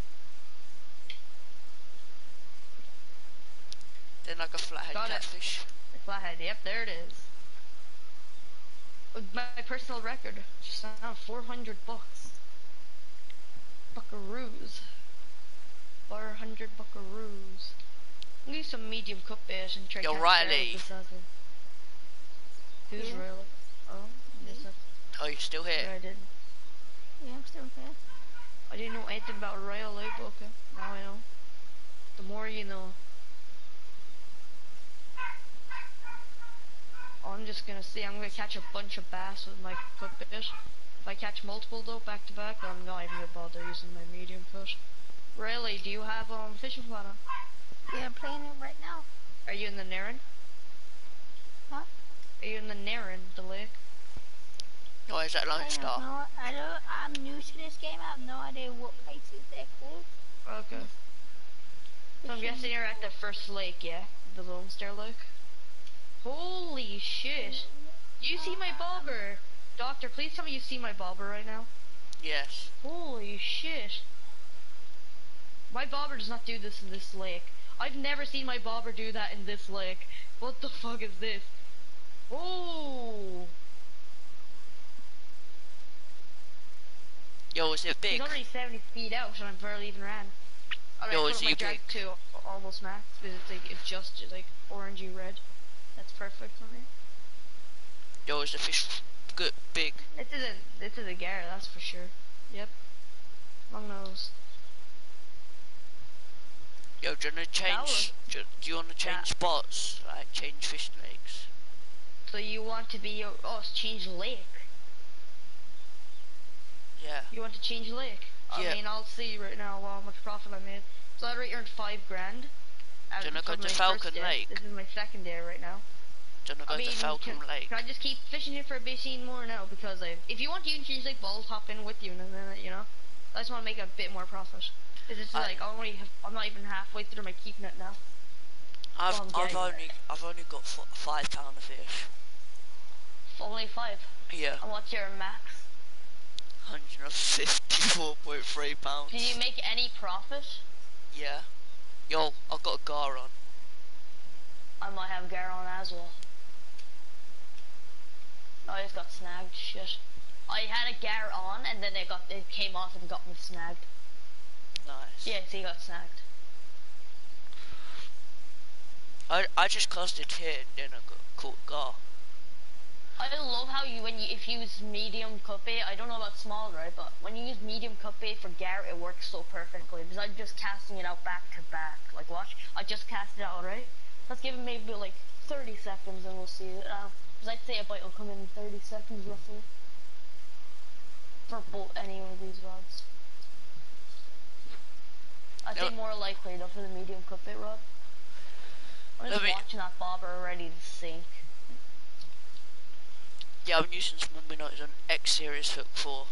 Then like a flathead Got it. catfish. The flathead, yep, there it is. With my personal record, just now 400 bucks. Buckaroos. 400 buckaroos. I'll use some medium cut bait and try Yo, catch there Riley. with this as well. Who's Yeah. Riley? Oh, yes, that's Oh, you're still here? I didn't. Yeah, I'm still here. I didn't know anything about Riley, but okay, now I know. The more you know. I'm just gonna see. I'm gonna catch a bunch of bass with my cut bait. If I catch multiple though, back to back, I'm not even gonna bother using my medium cut. Riley, do you have fishing flat on? Yeah, I'm playing it right now. Are you in the Neherrin? Huh? Are you in the Neherrin, the lake? Oh, is that Lone Star? No, I'm new to this game. I have no idea what places they're called. Okay. So I'm guessing you're at the first lake, yeah? The Lone Star Lake? Holy shit! You see my bobber! Doctor, please tell me you see my bobber right now. Yes. Holy shit! My bobber does not do this in this lake. I've never seen my bobber do that in this lake. What the fuck is this? Oh! Yo, is it He's big? already 70 feet out and I barely even ran. Alright, Yo, put is up my he drag big? to almost max because it's like adjusted like orangey red. That's perfect for me. Yo, is the fish good, big? This is a Garrett, that's for sure. Yep. Long nose. Yo, do you wanna change? Do you wanna change spots? Like change fish lakes? So you want to be it's change lake. Yeah. You want to change lake? Yeah. I mean, I'll see right now how much profit I made. So I already earned $5 grand. Do you wanna go from to my Falcon first day. Lake? This is my second day right now. Do you wanna go to Falcon Lake? Can I just keep fishing here for a bit more now? Because if you want to even change like balls, hop in with you, and then you know, I just want to make a bit more profit. Cause it's like I'm not even halfway through my keeping it now. I've getting only got £5 of fish. Only 5. Yeah. And what's your max? £154.3. Did you make any profit? Yeah. Yo, I've got a gar on. I might have Gar on as well. I just got snagged. Shit. I had a Gar on and then it came off and got me snagged. Nice. Yes, he got snagged. I just casted here and then I got caught gar. I love how if you use medium cut bait, I don't know about small, right, but when you use medium cut bait for Gar, it works so perfectly, because I'm just casting it out back to back. Like, watch, I just cast it out, right? Let's give it maybe like 30 seconds and we'll see it. Because I'd say a bite will come in 30 seconds roughly. For any of these rods. I'd say more likely though for the medium cut bait rod. I'm just watching that bobber ready to sink. Yeah, I'm using small minnows on X series hook 4.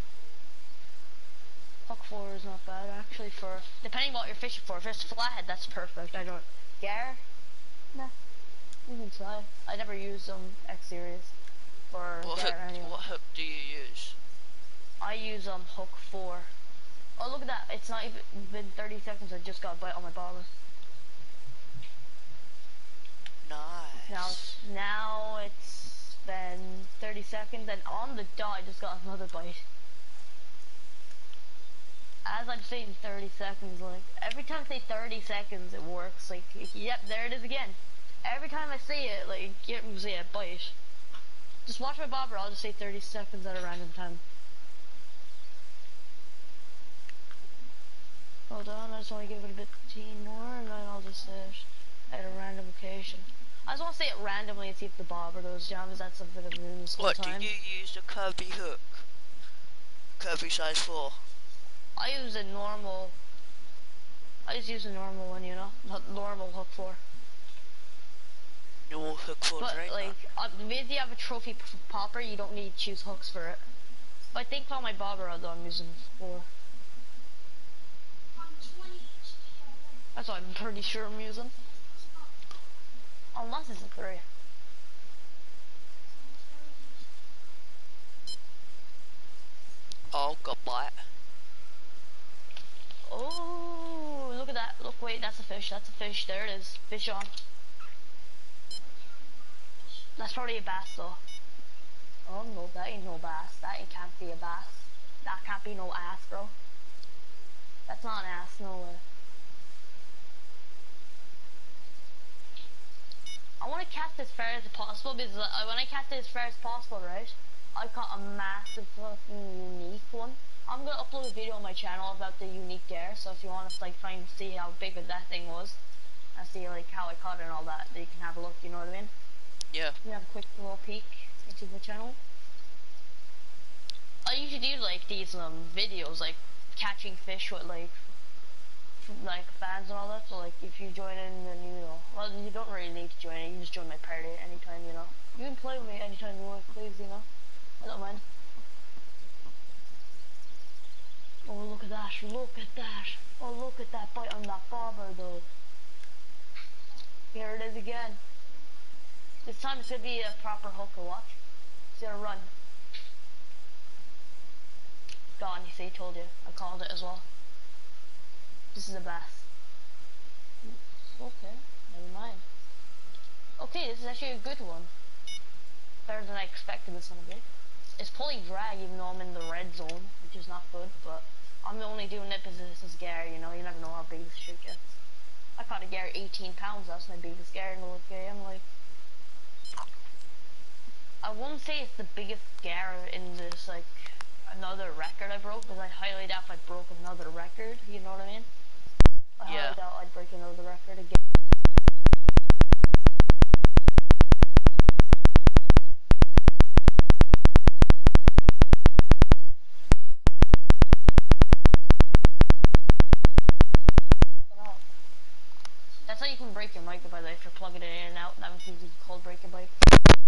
Hook 4 is not bad actually for depending what you're fishing for. If it's flathead, that's perfect. I don't Gar? Nah. You can try. I never use X series for Gar anyway. What hook do you use? I use hook 4. Oh look at that, it's not even been 30 seconds, I just got a bite on my bobber. Nice. Now it's been 30 seconds and on the dot I just got another bite. As I'm saying 30 seconds, like every time I say 30 seconds it works, like yep, there it is again. Every time I say it, like get me say a bite. Just watch my bobber, I'll just say 30 seconds at a random time. Hold on, I just want to give it a bit more and then I'll just say it at a random occasion. I just want say it randomly and see if the bobber goes down, because that's a bit of a useful What, time. do you use a curvy hook? Curvy size 4? I use a normal. I just use a normal one, you know, not normal hook for. Normal hook 4 But drain? like, if you have a trophy popper, you don't need to choose hooks for it. But I think for my bobber, although I'm using 4. That's what I'm pretty sure I'm using. Unless it's a 3. Oh, got bite. Oh, look at that. Look, wait, that's a fish. That's a fish. There it is. Fish on. That's probably a bass, though. Oh, no, that ain't no bass. That ain't can't be a bass. That can't be no ass, bro. That's not an ass, no way. I want to cast as far as possible, because when I cast it as far as possible, right, I caught a massive fucking unique one. I'm gonna upload a video on my channel about the unique gear, so if you want to like try and see how big that thing was, and see like how I caught it and all that, you can have a look, you know what I mean? Yeah. You have a quick little peek into the channel. I usually do like these videos, like catching fish with like fans and all that, so like if you join in, then you know, well, you don't really need to join in, you can just join my party anytime, you know. You can play with me anytime you want, please, you know. I don't mind. Oh, look at that, look at that. Oh, look at that bite on that bobber, though. Here it is again. This time it's gonna be a proper hook, or watch. It's gonna run. Gone, you see, told you. I called it as well. This is a bass. Okay, never mind. Okay, this is actually a good one. Better than I expected this one to be. It's pulling drag even though I'm in the red zone, which is not good, but I'm only doing it because this is Gary, you know, you never know how big this shit gets. I caught a Gary 18 pounds, that's my biggest Gary in the whole game, like. I wouldn't say it's the biggest Gary in this, like, another record I broke, because I highly doubt if I broke another record, you know what I mean? I highly doubt I'd break another record again. That's how you can break your mic, by the way, if you're plugging it in and out. That means you can cold break your bike.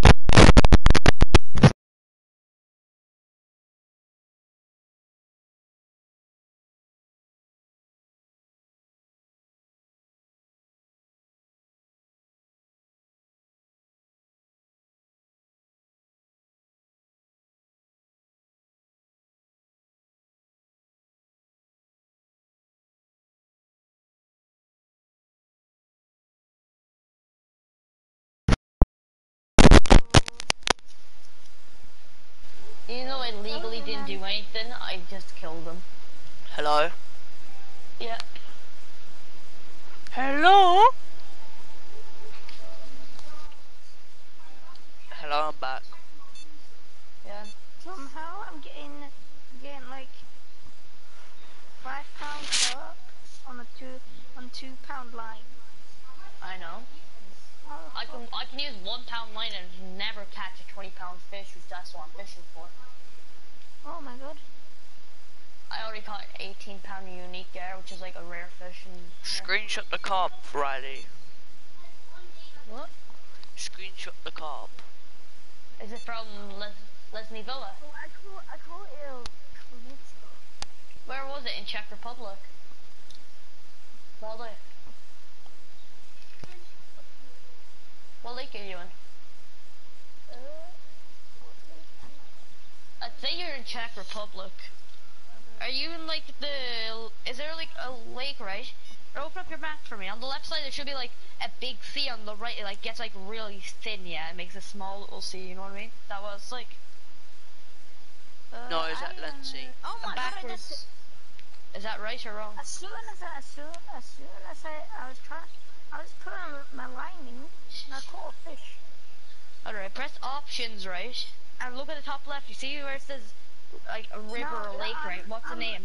Even though I legally didn't do anything, I just killed them. Hello? Yeah. Hello? Hello, I'm back. Yeah. Somehow I'm getting like £5 up on a 2 pound line. I know. Oh, I can use 1 pound line and never catch a 20-pound fish, which that's what I'm fishing for. oh my god. I already caught an 18-pound unique gear, which is like a rare fish. And Screenshot the carp, Riley. what? Screenshot the carp. Is it from Leslie Villa? Oh, I call it Calypso. Where was it? In Czech Republic? Well, what lake are you in? I'd say you're in Czech Republic. Are you in like is there like a lake, right? Open up your map for me. On the left side there should be like a big sea, on the right it like gets like really thin, yeah, it makes a small little sea, you know what I mean? That was like No, is that Lindsay? Oh my god, I just backwards. Is that right or wrong? as soon as I was putting my line in and I caught a fish. Alright, press options, right? And look at the top left, you see where it says like a river No, or lake, right? What's the name?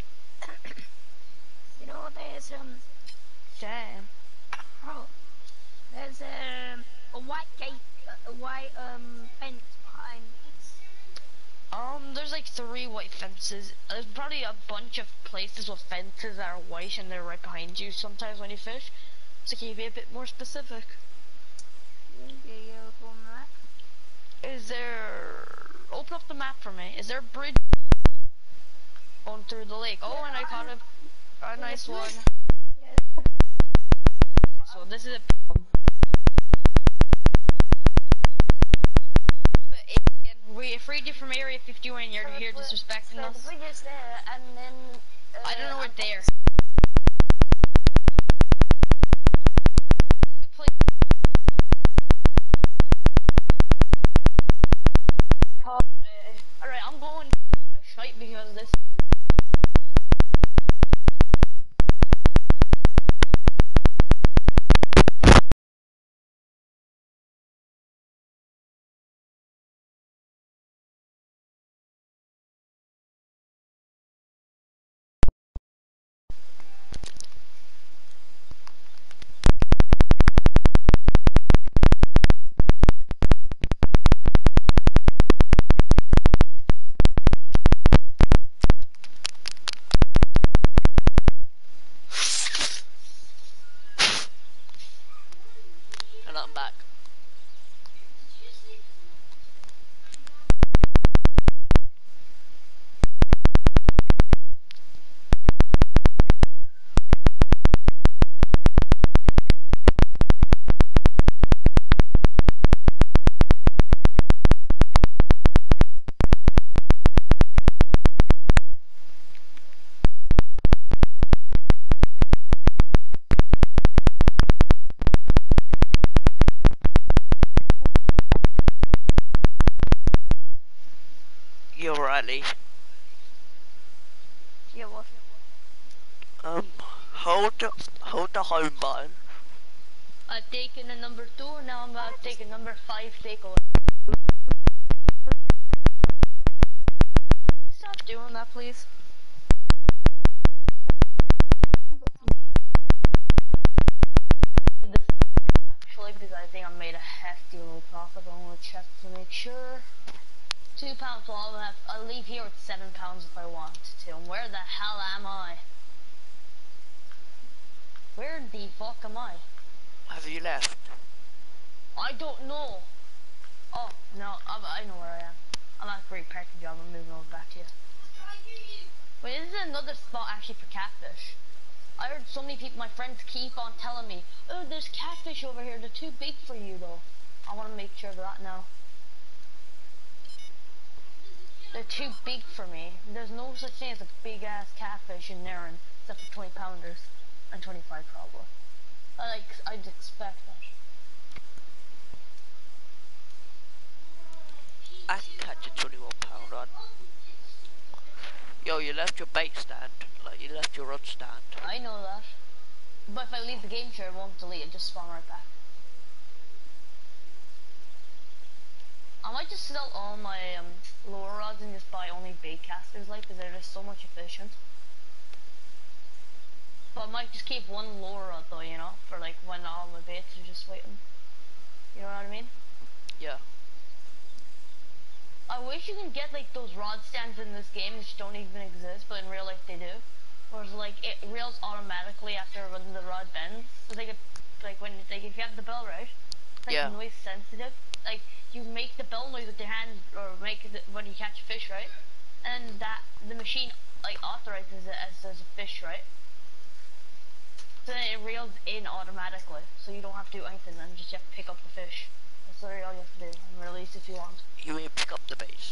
You know, there's Damn. oh, there's a white gate, white fence behind me? There's like 3 white fences. There's probably a bunch of places with fences that are white and they're right behind you sometimes when you fish. So can you be a bit more specific? Yeah, go on that. Is there... Open up the map for me. Is there a bridge going through the lake? Oh, and I caught a nice one. Yeah. So this is a... We freed you from Area 51, you're here disrespecting us. The bridge is there, and then... I don't know where there. You play... Alright, I'm going shite because this... And I'm back. You're right, Lee. Yeah, what? Hold the home button. I've taken a number 2, now I'm about to take a number 5 takeaway. Stop doing that, please. Actually, because I think I made a hefty little profit, but I'm gonna check to make sure. £2, well, I'll leave here with £7 if I want to. And where the hell am I? Where the fuck am I? Have you left? I don't know. Oh, no, I know where I am. I'm at a great parking job, I'm moving over back to you. Wait, this is another spot actually for catfish. I heard so many people, my friends keep on telling me, oh, there's catfish over here, they're too big for you though. I want to make sure of that now. They're too big for me. There's no such thing as a big ass catfish in Neherrin, except for 20 pounders. And 25 probably. I'd expect that. I can catch a 21 pound on. Yo, you left your bait stand. Like, you left your rod stand. I know that. But if I leave the game share, it won't delete it, just spawn right back. I might just sell all my lure rods and just buy only bait casters, like, because they're just so much efficient. But I might just keep one lure rod though, you know, for like when all my baits are just waiting. You know what I mean? Yeah. I wish you can get like those rod stands in this game which don't even exist, but in real life they do. Whereas like it reels automatically after when the rod bends. So like when like if you have the bell right, it's like Yeah. noise sensitive. Like you make the bell noise with your hand or make it when you catch a fish, right? And that the machine like authorizes it as there's a fish, right? So then it reels in automatically, so you don't have to do anything. Then just have to pick up the fish. That's literally all you have to do and release if you want. You mean pick up the base?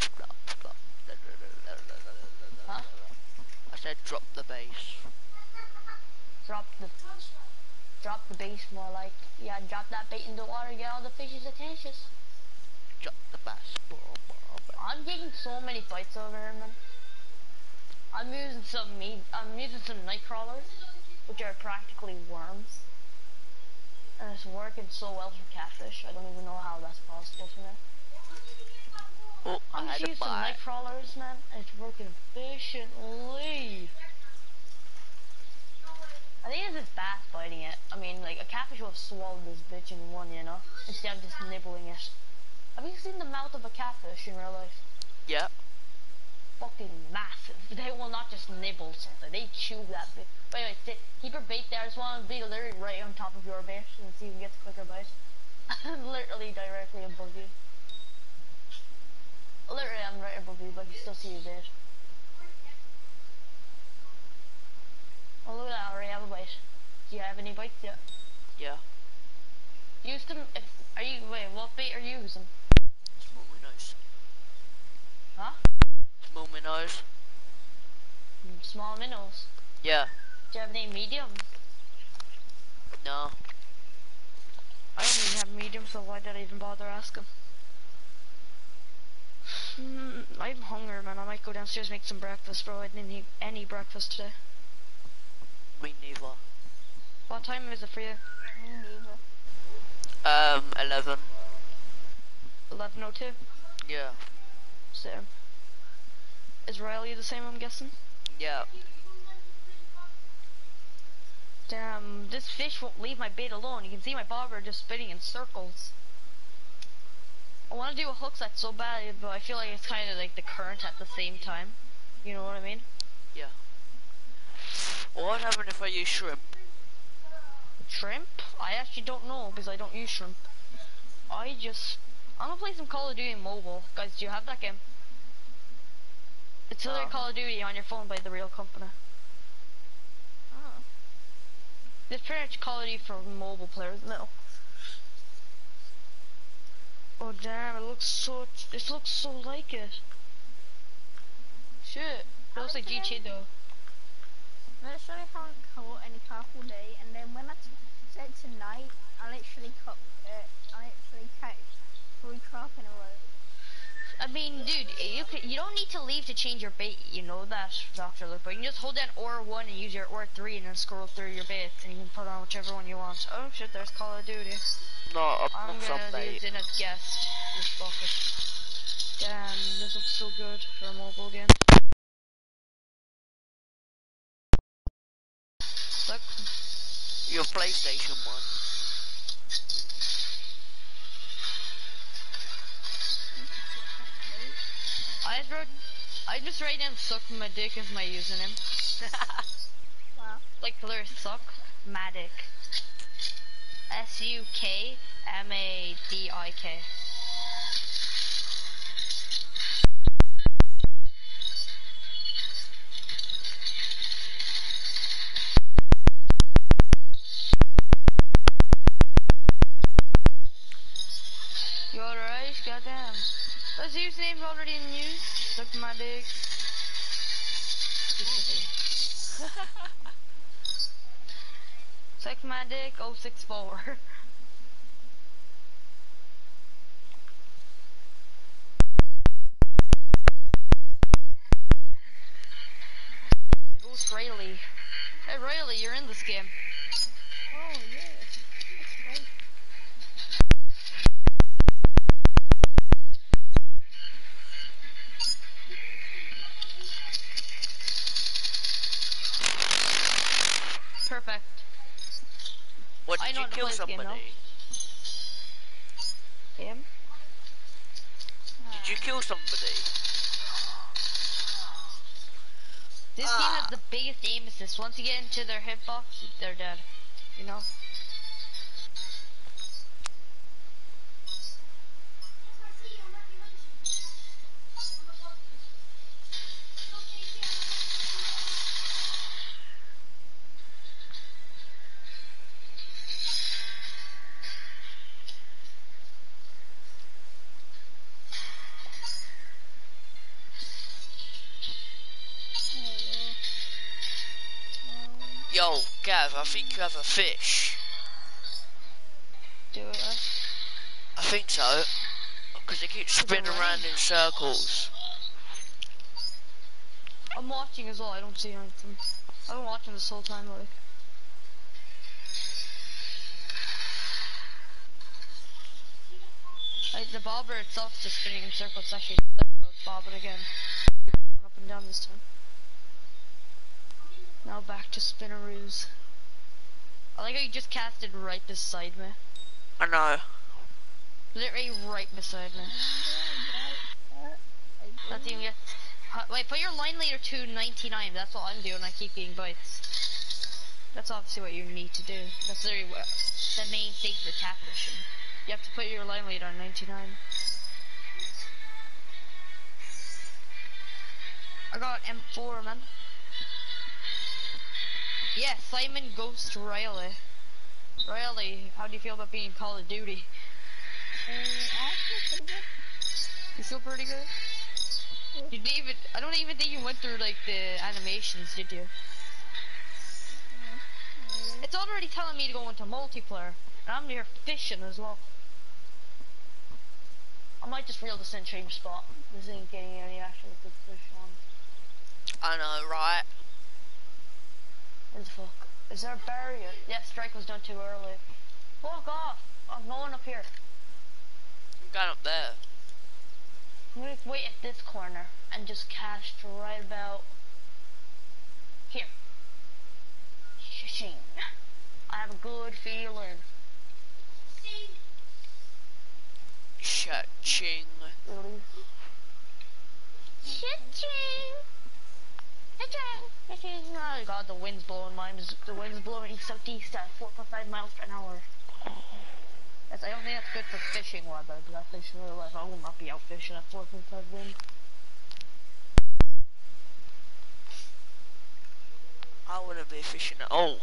Huh? I said drop the base. Drop the base more like, yeah, drop that bait in the water, get all the fish's attention. Drop the bass. I'm getting so many bites over here, man. I'm using some night crawlers, which are practically worms. And it's working so well for catfish. I don't even know how that's possible for me. Oh, I'm I just had a using some bite. night crawlers, man, and it's working efficiently. I think it's his bass biting it. I mean, like, a catfish will have swallowed this bitch in one, you know? Instead of just nibbling it. Have you seen the mouth of a catfish in real life? Yeah. Fucking massive. They will not just nibble something. They chew that bit. But anyway, keep your bait there. I just want to be literally right on top of your bait and see who gets a quicker bite. Literally directly above you. Literally, I'm right above you, but I can still see your bait. Oh, look at that. I already have a bite. Do you have any bites yet? Yeah. Use them. Wait, what bait are you using? Small minnows. Huh? Small minnows. Small minnows. Yeah. Do you have any mediums? No. I don't even have medium, so why did I even bother asking? I'm hungry, man. I might go downstairs and make some breakfast, bro. I didn't eat any breakfast today. Me neither. What time is it for you? Me neither. 11. 11:02. Yeah. Same. Is Riley the same, I'm guessing? Yeah. Damn, this fish won't leave my bait alone. You can see my bobber just spinning in circles. I want to do a hook set so bad, but I feel like it's kind of like the current at the same time. You know what I mean? Yeah. What would happen if I use shrimp? Shrimp? I actually don't know because I don't use shrimp. I'm gonna play some Call of Duty mobile. Guys, do you have that game? It's literally No. Call of Duty on your phone by the real company. Oh. It's pretty much Call of Duty for mobile players now. Oh damn, it looks so like it. Shit, it looks like GTA though. I literally haven't caught any carp all day, and then when I said tonight, I literally catch 3 carp in a row. I mean, dude, you don't need to leave to change your bait, you know that, Dr. Luke, but you can just hold down OR1 and use your OR3 and then scroll through your baits, and you can put on whichever one you want. Oh shit, there's Call of Duty. No, I'm not some gonna use bait. it as guest. This bucket. Damn, this looks so good for a mobile game. Look, Your PlayStation one. I just write down suck my dick as my username. Wow. Like literally suck Madik. SUKMADIK. You alright? Goddamn. Those usernames already in use? Suck my dick. Suck my dick 064. Ghost Rayleigh. Hey Rayleigh, you're in this game. Oh yeah. That's great. Perfect. What, I did know you how to kill play this game now. somebody? Game? Did you kill somebody? This team has the biggest aim assist. Once you get into their hitbox, they're dead. You know? Yo, Gav, I think you have a fish. Do it. I think so. Because it keeps spinning around in circles. I'm watching as well, I don't see anything. I've been watching this whole time, like. Like, the bobber itself is just spinning in circles, it's actually bobbing again. Up and down this time. Now back to spinneroos. I like how you just casted right beside me. I know. Literally right beside me. That's even get. Wait, put your line leader to 99. That's what I'm doing. I keep getting bites. That's obviously what you need to do. That's literally what the main thing for catfishing. You have to put your line leader on 99. I got M4, man. Yeah, Simon Ghost Riley. Riley, how do you feel about being Call of Duty? Actually, pretty good. You feel pretty good? You didn't even, I don't even think you went through like the animations, did you? It's already telling me to go into multiplayer, and I'm here fishing as well. I might just reel this in change spot. This ain't getting any actual good fish on. I know, right? What the fuck? Is there a barrier? Yeah, strike was done too early. Fuck off! I'm going up here. I'm going up there. I'm gonna wait at this corner and just cast right about here. Shing. I have a good feeling. Cha-ching. Really? Cha-ching. Cha-ching. Oh god, the wind's blowing. The wind's blowing southeast at 4.5 miles per hour. I don't think that's good for fishing weather, but I fish in real life. I will not be out fishing at 4.5 wind. I wouldn't be fishing at all.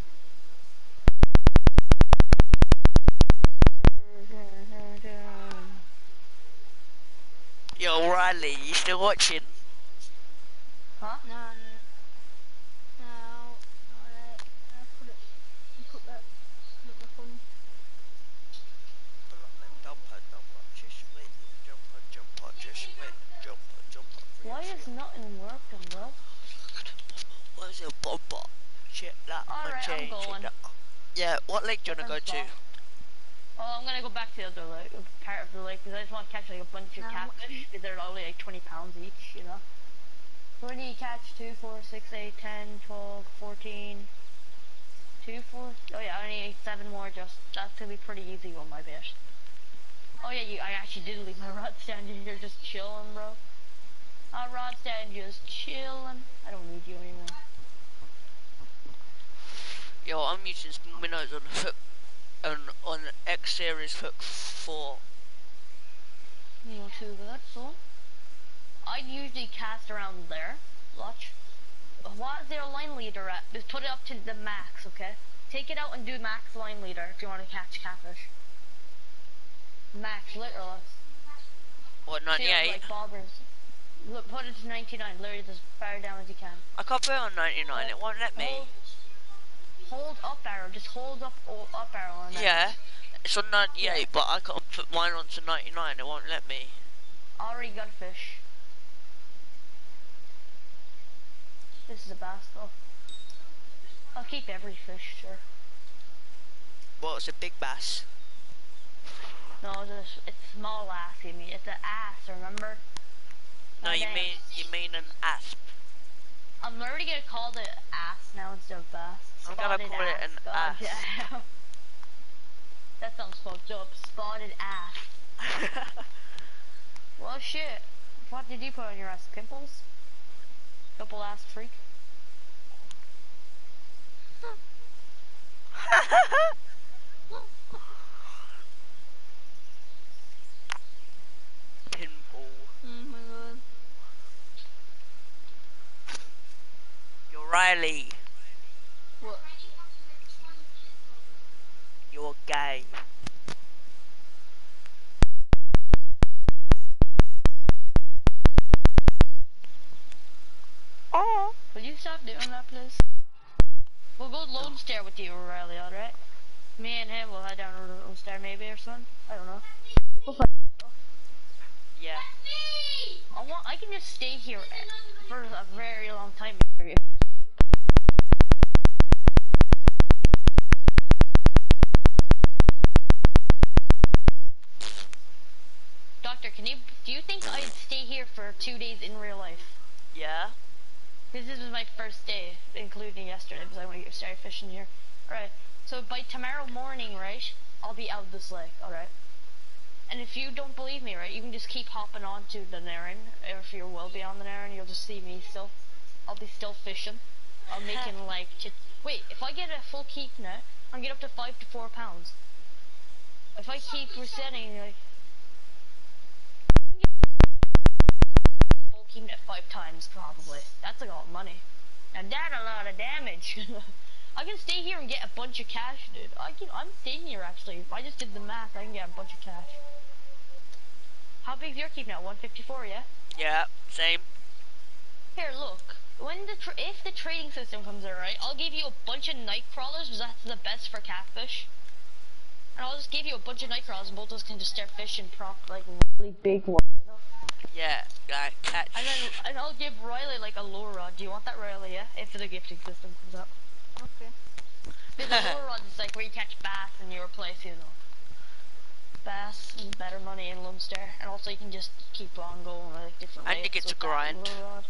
Yo, Riley, you still watching? Huh? No. Alright. Put the phone. Why is nothing working, bro? What's your bumper? Shit, that Alright, I'm going. Yeah, what lake do you wanna go to? Oh, I'm gonna go back to the other lake, part of the lake, because I just want to catch like a bunch of catfish, because they're only like 20 pounds each, you know? So when do you catch? 2, 4, 6, 8, 10, 12, 14, 2, 4, oh yeah, I need 7 more, just, that's gonna be pretty easy on my bet. Oh yeah, I actually did leave my rod stand here just chilling, bro. Our rod stand just chilling. I don't need you anymore. Yo, I'm using some minnows on the hook, on X series hook 4. Not too good, so. I'd usually cast around there. Watch. What is their line leader at? Just put it up to the max, okay? Take it out and do max line leader if you want to catch catfish. Max, literally. What, See, 98? like bobbers. Look, put it to 99, literally as far down as you can. I can't put it on 99, it won't let me. Hold up arrow, just hold up arrow on that. Yeah, it's on 98, Yeah. but I can't put mine onto 99, it won't let me. Already got a fish. This is a bass though. I'll keep every fish, sure. Well, it's a big bass. No, it's small ass, you mean. It's an ass, remember? No, Oh, you dang. mean an asp. I'm already gonna call it ass now instead of bass. I'm gonna Spotted call it an God ass. damn. That sounds fucked up. Spotted ass. Well, shit. What did you put on your ass? Pimples? Pimple ass freak? Pinball. Oh my god. You're Riley. What? You're gay. Oh. Will you stop doing that, please? We'll go Lone Star with you, Riley, alright? Me and him will head down to Lone Star maybe or something. I don't know. Yeah. I can just stay here for a very long time. Doctor, do you think I'd stay here for 2 days in real life? Yeah. Because this was my first day, including yesterday, because I want to get started fishing here. Alright, So by tomorrow morning, right, I'll be out this lake, alright? And if you don't believe me, right, you can just keep hopping onto the Neherrin. If you will be on the Neherrin, you'll just see me still. I'll be still fishing. I'm making like, wait, if I get a full keep net, I'll get up to 5 to 4 pounds. If I keep resetting, like, full keep net 5 times probably. That's like a lot of money. And that's a lot of damage. I can stay here and get a bunch of cash, dude. I'm staying here actually. If I just did the math, I can get a bunch of cash. How big's your keep now? 154, yeah? Yeah, same. Here, look. If the trading system comes out, right, I'll give you a bunch of night crawlers because that's the best for catfish. And I'll just give you a bunch of night crawlers and both of us can just start fishing like really big ones, you know? Yeah, like catch. And I'll give Riley like a lure rod. Do you want that, Riley? Yeah, if the gifting system comes up. Okay. Because a lure rod is like where you catch bass in your place, you know. Bass and better money in Lumster, and also you can just keep on going like different And you rates get to with that grind. lure rod.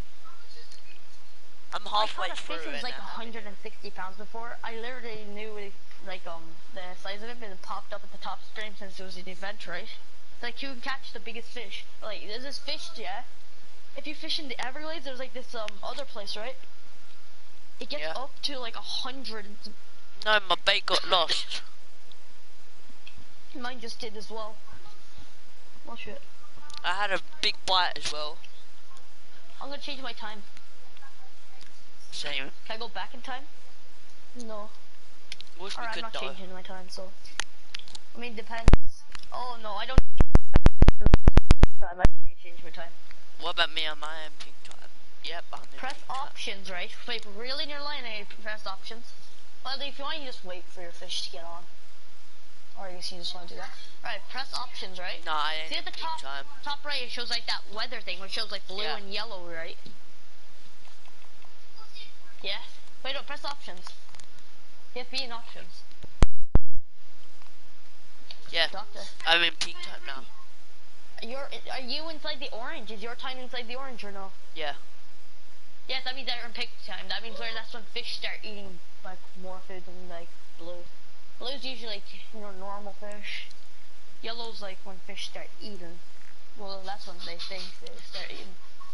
I'm halfway I caught a through fish that was it like now. 160 pounds before. I literally knew like the size of it, but it popped up at the top stream since it was an event, right? It's like you can catch the biggest fish. Like there's this fish, yeah. If you fish in the Everglades, there's like this other place, right? It gets Yeah. up to like 100. No, my bait got lost. Mine just did as well. Oh shit. I had a big bite as well. I'm gonna change my time. Same. Can I go back in time? No. Wish we Alright, I'm could not die. changing my time, so. I mean, depends. Oh no, I don't. I might change my time. What about me on my own peak time? Yep, I'm in Press peak time. options, right? Wait, really near line, I press options. Well, if you want, you just wait for your fish to get on. Or I guess you just want to do that. Right, press options, right? No, I ain't See in at the peak top, time. top right, it shows like that weather thing, which shows like blue Yeah. and yellow, right? Yes. Wait, no, press options. You have to be in options. Yeah, Doctor. I'm in peak time now. Are you inside the orange? Is your time inside the orange or no? Yeah. Yes, that means they're in peak time. That means that's when fish start eating like more food than like blue. Blue's usually like, you know, normal fish. Yellow's like when fish start eating. Well, that's when they think they start eating.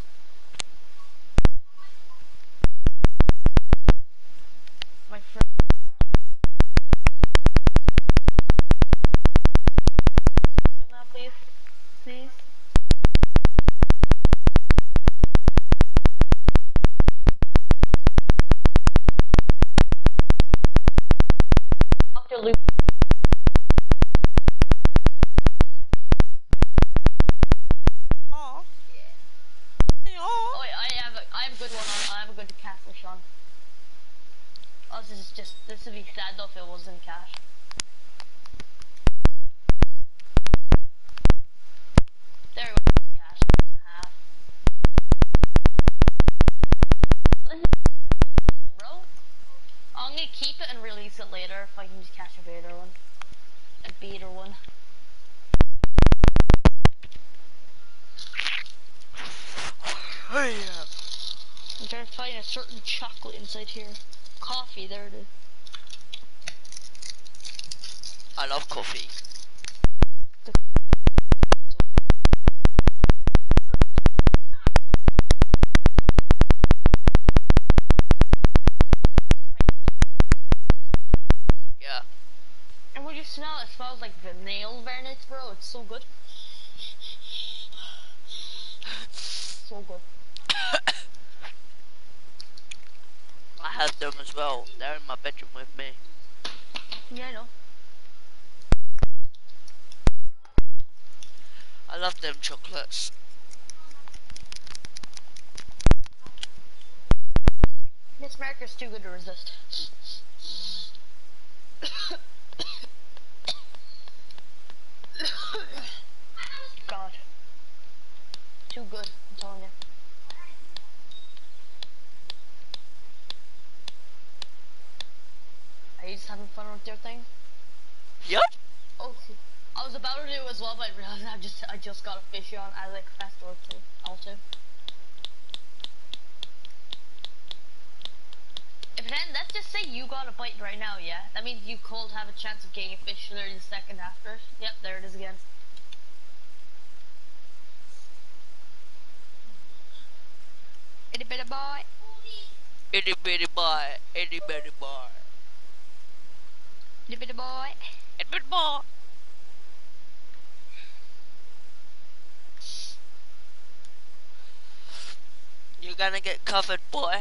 My friend. Now, please. Please. Dr. Luke. Oh. Oh wait, I have a good one on. I have a good catfish on. Oh, this would be sad though if it wasn't cash. There we go, cash. Bro, I'm gonna keep it and release it later if I can just catch a beater one. A beater one. Oh yeah. I'm trying to find a certain chocolate inside here. Coffee, there it is. I love coffee. Yeah. And when you smell it, it smells like the nail varnish, bro. It's so good. So good. I have them as well. They're in my bedroom with me. Yeah, I know. I love them chocolates. This marker's too good to resist. God. Too good, I'm telling you. Are you just having fun with your thing? Yep. Oh, I was about to do it as well, but I realized I just got a fish on. I like fast or two, also. If pretend, let's just say you got a bite right now, yeah? That means you could have a chance of getting a fish 30 seconds after. Yep, there it is again. Itty bitty boy. Itty bitty boy, itty bitty boy. Itty bitty boy. Itty bitty boy. You're gonna get covered, boy.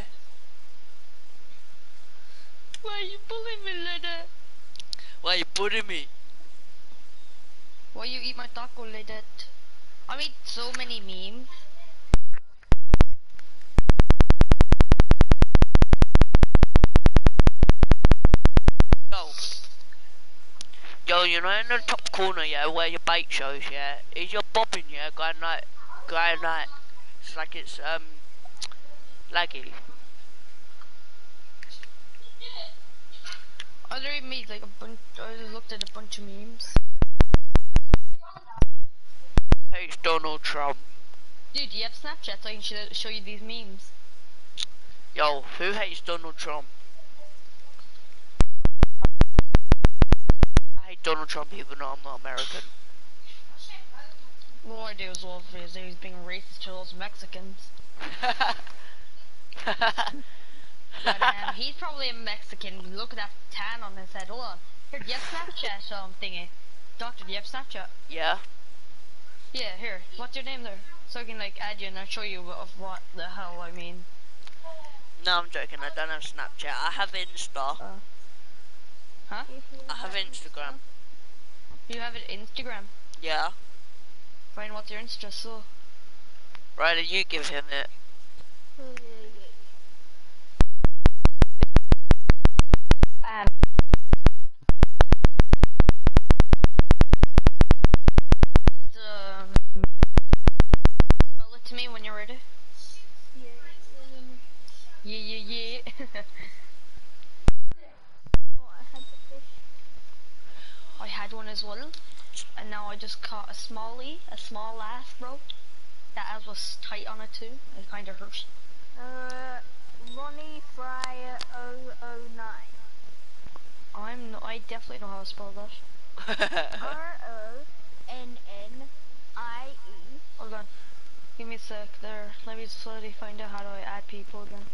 Why are you bullying me like that? Why you bullying me? Why you eat my taco like that? I made so many memes. Yo, you know in the top corner, yeah, where your bait shows, yeah, is your bobbin, yeah, going like, it's like it's, laggy. I literally made like a bunch, I just looked at a bunch of memes. Hey, it's Donald Trump. Dude, do you have Snapchat so I can show you these memes? Yo, who hates Donald Trump? I hate Donald Trump even though I'm not American. Well, I do as well because he was being racist to those Mexicans. But he's probably a Mexican. Look at that tan on his head. Hold on. Here, do you have Snapchat thingy? Doctor, do you have Snapchat? Yeah? Yeah, here. What's your name there? So I can like add you and I'll show you of what the hell I mean. No, I'm joking, I don't have Snapchat. I have Insta. Huh? I have Instagram. You have it Instagram? Yeah? Fine, what's your Insta so? Ryder, you give him it. Tell it to me when you're ready. Yeah. I had one as well, and now I just caught a small ass, bro. That ass was tight on it too. It kind of hurts. Ronnie Fryer 009. I definitely know how to spell that. RONNIE. Hold on. Give me a sec there. Let me slowly find out how do I add people again.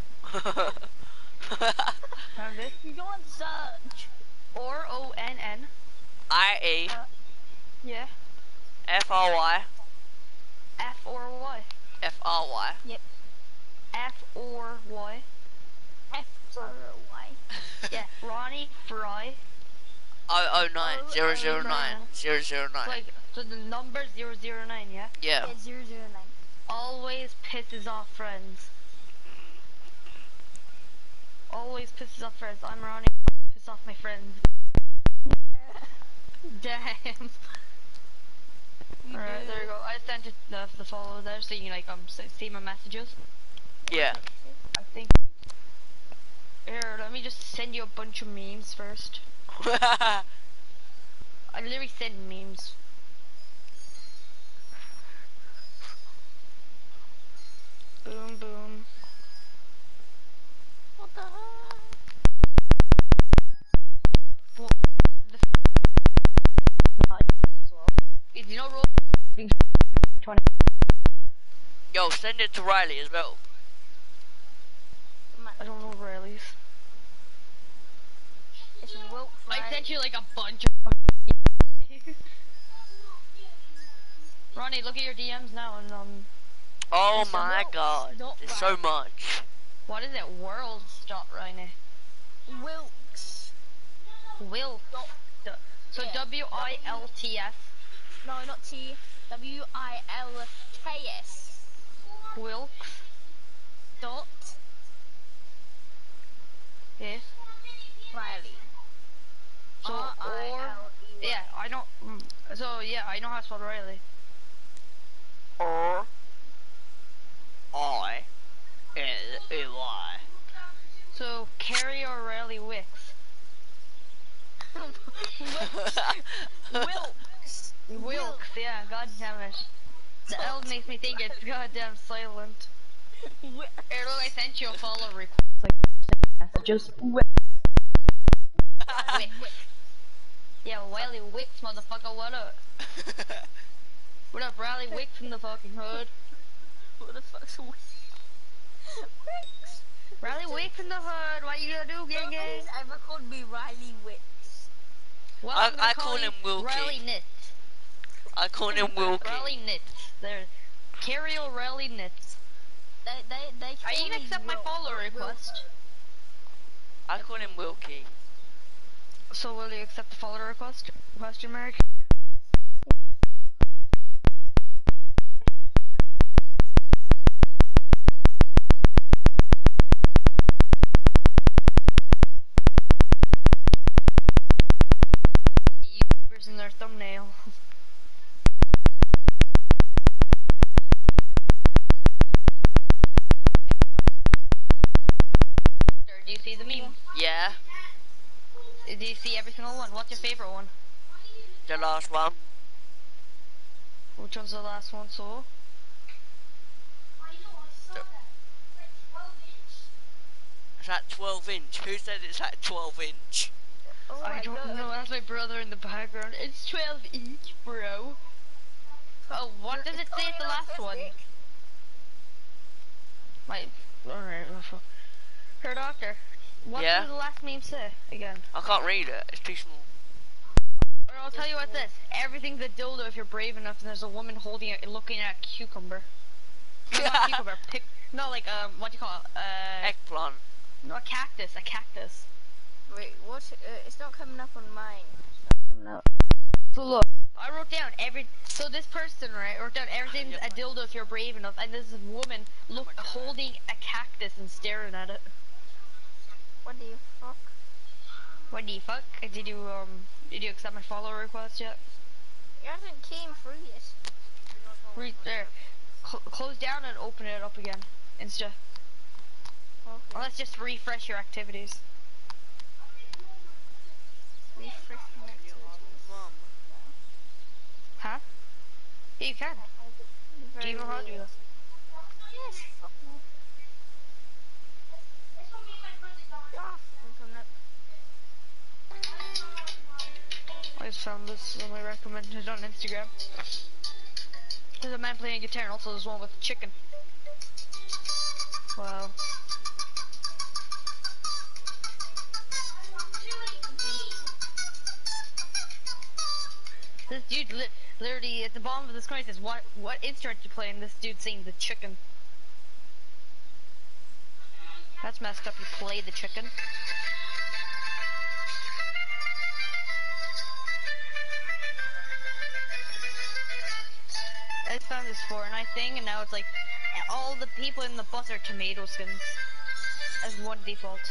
Found it. You go on search. RONN. IE. Yeah. FRY. F or Y. FRY. Yep. F or Y. FRY. Yeah. Ronnie Fry. 009 009 009. Like so the number 009. Yeah. Yeah. Yeah, 009. Always pisses off friends. Always pisses off friends. I'm Ronnie. Piss off my friends. Damn. Alright, there you go. I sent it the follow there so you can like see my messages. Yeah. I think. Here, let me just send you a bunch of memes first. I literally send memes. Boom, boom. What the heck? What the Did you know roll being 20? Yo, send it to Riley as well. I don't know Riley's. It's Wilt I Fry. sent you like a bunch of Ronnie, look at your DMs now and Oh It's my Wilt, god. not There's so Riley. much. what is it? World stop Ronnie. Wilkes. Will. So Yeah. WILTS. No, not T. WILKS. Wilkes. Dot Yes. Riley. So or R-I-L-E-Y. yeah, I know. So yeah, I know how to spell Riley. R I L E Y. So Carrie or Riley Wicks. Wilkes. Wilkes, yeah, god damn it. The L makes me think it's goddamn silent. Here, look, I sent you a follow request. messages. Wicks. Yeah, Wiley Wicks, motherfucker, what up? What up, Riley Wicks from the fucking hood? What the fuck's a Wicks? Riley Wicks from the hood, what you gonna do, gang gang? Nobody's ever called me Riley Wicks. Well, I call him Wilkie. Riley Knits. I call him Wilkie. Riley Knits. There. Carriel Riley Knits. They Are call you gonna me accept my follow request? I call him Wilkie. So will you accept the follow request? Question mark. YouTubers in their thumbnail. Do you see the meme? Yeah, Do you see every single one? What's your favorite one? the last one. Which one's the last one, so? It's at 12 inch. Who said it's at 12 inch? Oh I my don't God. know, that's my brother in the background. It's 12 each, bro. Oh, what does it say at the last one? Wait, alright, her doctor. What Yeah? does the last meme say again? I can't read it. It's too small. Or I'll tell you what this. Everything's a dildo if you're brave enough and there's a woman holding it, looking at a cucumber. No, not cucumber, no, like, what do you call it? Eggplant. No, a cactus, a cactus. Wait, what? It's not coming up on mine. No. So look, I wrote down so this person, right, wrote down everything's a dildo if you're brave enough, and this woman holding a cactus and staring at it. What the fuck? What the fuck? Did you accept my follow request yet? It hasn't came through yet. Read there. Close down and open it up again. Insta. Okay. Or let's just refresh your activities. Refresh my activities. Huh? Yeah, you can. Do you know how to do this? Yes, fuck no. Yeah, I just found this and I recommended it on Instagram. There's a man playing guitar and also there's one with chicken. Wow. This dude literally at the bottom of the screen says, what instrument you play? And this dude sings the chicken. That's messed up, you play the chicken. I just found this Fortnite thing and now it's like, all the people in the bus are tomato skins. As one default.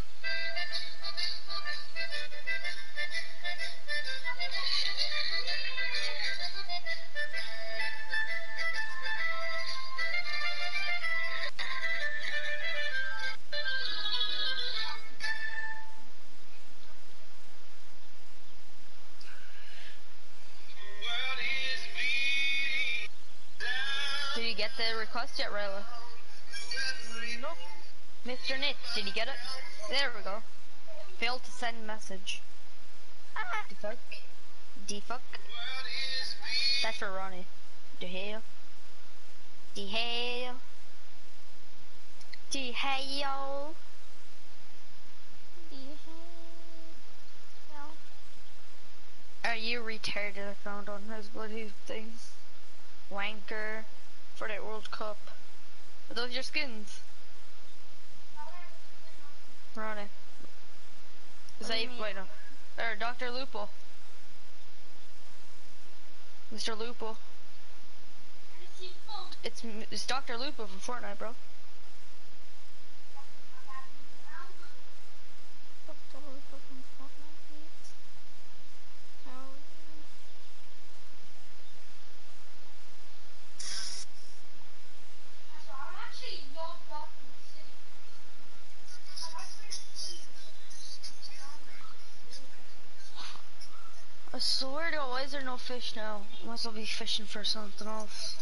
Did you get the request yet, Ryla? Nope. Mr. Nitz, did you get it? There we go. Failed to send message. Defuck. Defuck. That's for Ronnie. The hell. The hell. The hell. Are you retarded? I found on his bloody things. Wanker. For the World Cup. Are those your skins? Ronnie. Is that wait no. Or Dr. Lupo. Mr. Lupo. It's Dr. Lupo from Fortnite, bro. I swear to God, why is there no fish now? Might as well be fishing for something else.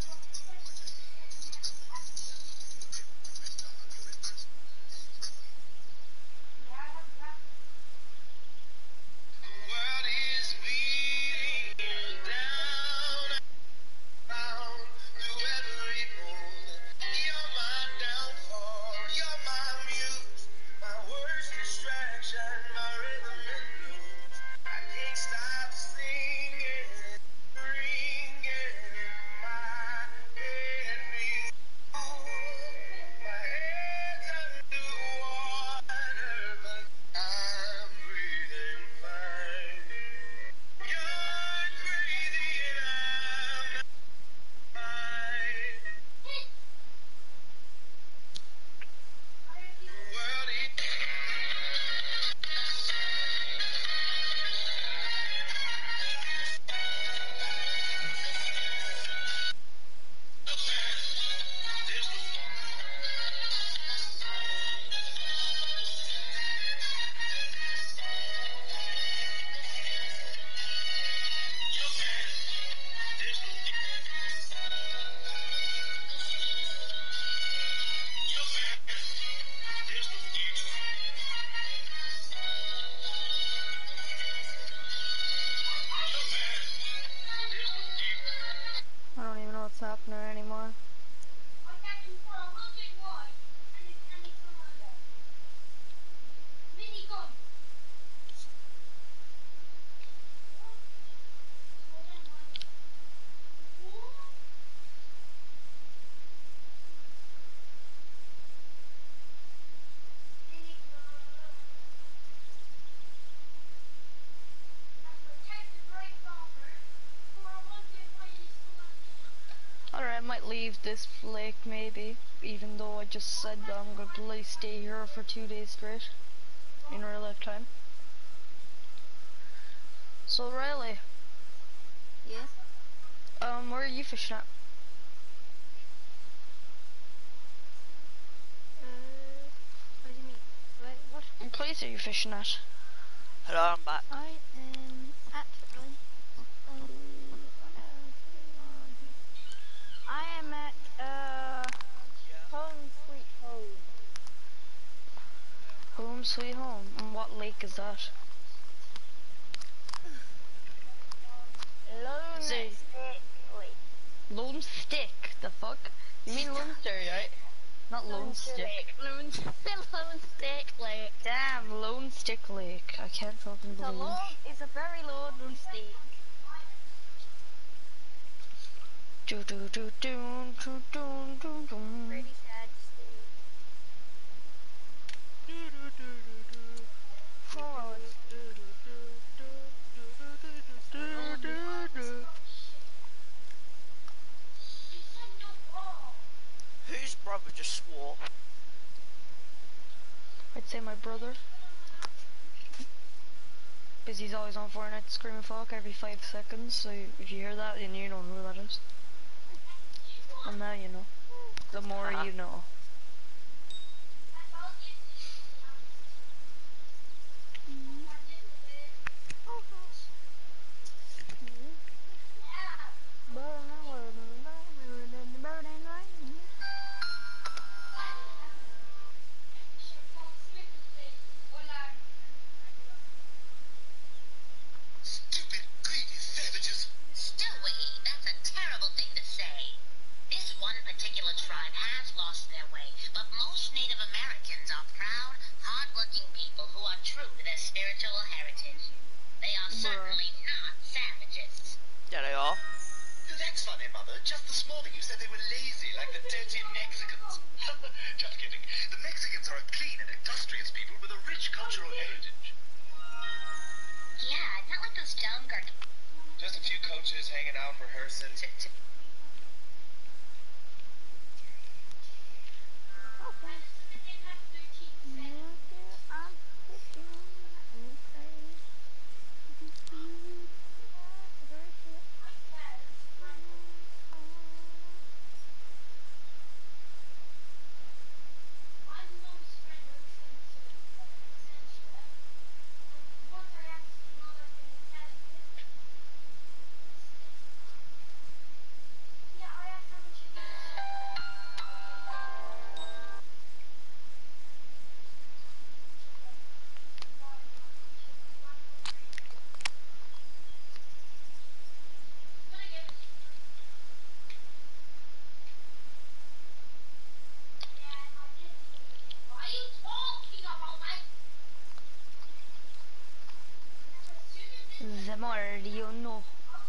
what's happening anymore. Alright, I might leave this lake maybe, even though I just said that I'm gonna bloody stay here for 2 days straight in real life time. So Riley, Yes. where are you fishing at? What do you mean? Wait, what? What place are you fishing at? Hello, I'm back. I am actually. I am at home sweet home. Home sweet home. And what lake is that? Lone Say- Stick Lake. Lone Stick? The fuck? You mean Lone Star, right? Not Lone Stick. Lone Stick Lake. Damn, Lone Stick Lake. I can't fucking It's a believe long. It's a very long stick. do do do do do do do do. Pretty sad stick. Oh, Whose brother just swore? I'd say my brother. Because he's always on Fortnite screaming fuck every 5 seconds, so if you hear that, then you don't know who that is. And now you know. The more you know. Stupid, greedy savages. Stewie, that's a terrible thing to say. This one particular tribe has lost their way, but most Native Americans are proud, hard-working people who are true to their spiritual heritage. They are certainly not savages. Yeah, they are. That's funny, Mother. Just this morning you said they were lazy, like the dirty Mexicans. Just kidding. The Mexicans are a clean and industrious people with a rich cultural heritage. Yeah, not like those younger. Just a few coaches hanging out, rehearsing. The more you know.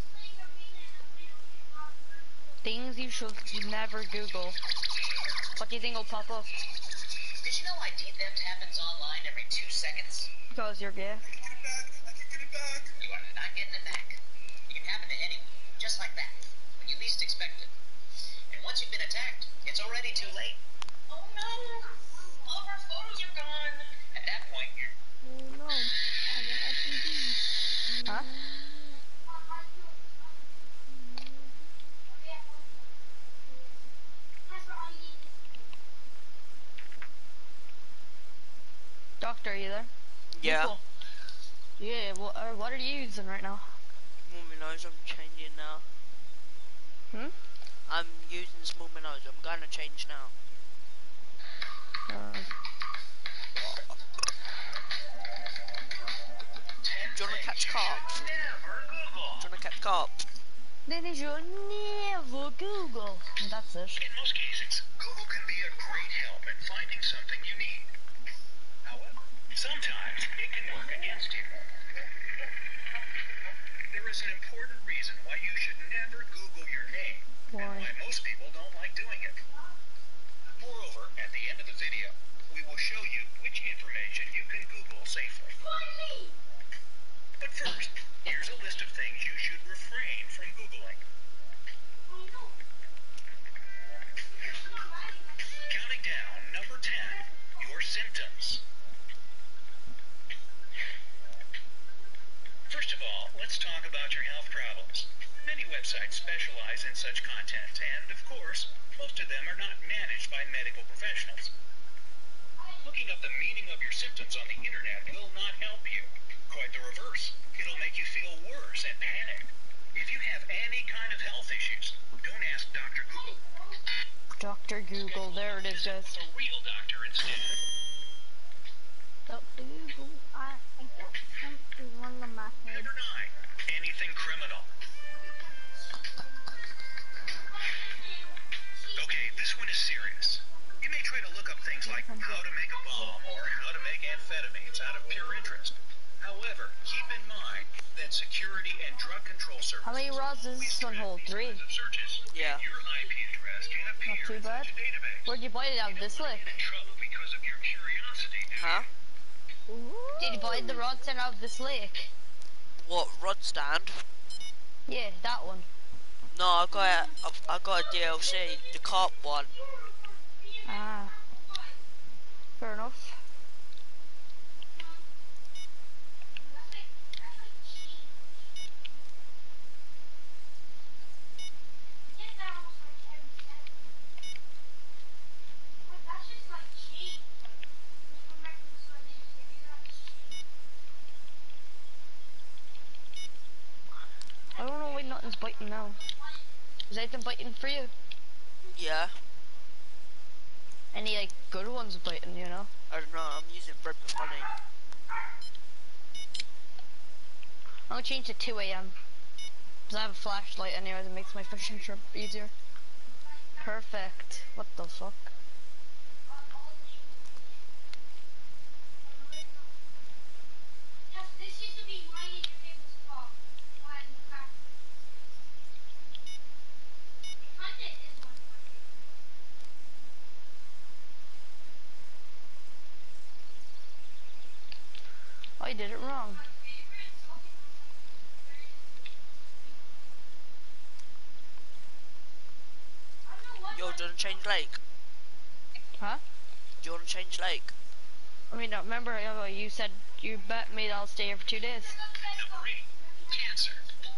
Things you should never Google. What do you think will pop up? Did you know ID theft happens online every 2 seconds? Because you're gay. You are not getting it back. It can happen to anyone, just like that, when you least expect it. And once you've been attacked, it's already too late. Oh no! All of our photos are gone. At that point, you're... Huh? Doctor, are you there? Yeah. Cool. Yeah, what are you using right now? Small minnows, I'm changing now. Hmm? I'm using small minnows, I'm gonna change now. Do you wanna catch carp? Do you wanna catch carp? Then you should never Google. That's it. In most cases, Google can be a great help in finding something you need. However, sometimes it can work against you. There is an important reason why you should never Google your name, and why most people don't like doing it. Moreover, at the end of the video, we will show you which information you can Google safely. But first, here's a list of things you should refrain from Googling. Counting down, number 10, your symptoms. First of all, let's talk about your health problems. Many websites specialize in such content, and of course, most of them are not managed by medical professionals. Looking up the meaning of your symptoms on the internet will not help you. Quite the reverse. It'll make you feel worse and panic. If you have any kind of health issues, don't ask Dr. Google. Dr. Google, there it is, guys. A real doctor instead. Dr. Google, I got something wrong on my head. Number 9, anything criminal. Okay, this one is serious. You may try to look up things like how to make a bomb or how to make amphetamines out of pure interest. However, keep in mind that security and drug control services. How many rods does this one hold? 3. Searches, Yeah. your IP address can appear Not too in bad. such a database. Where'd you buy it out of this lick? In trouble because of your curiosity, do you? Huh? Did you buy the rod stand out of this lake? What, rod stand? Yeah, that one. No, I got a DLC, the carp one. Ah. Fair enough. I don't know why nothing's biting now. Is anything biting for you? Yeah. Any like good ones biting, you know? I don't know, I'm using bread with honey. I'm gonna change to 2 AM. Because I have a flashlight anyway that makes my fishing trip easier. Perfect. What the fuck? I did it wrong. Yo, do you want to change lake? Huh? Do you want to change lake? I mean, remember you said you bet me that I'll stay here for 2 days. Number 8, cancer.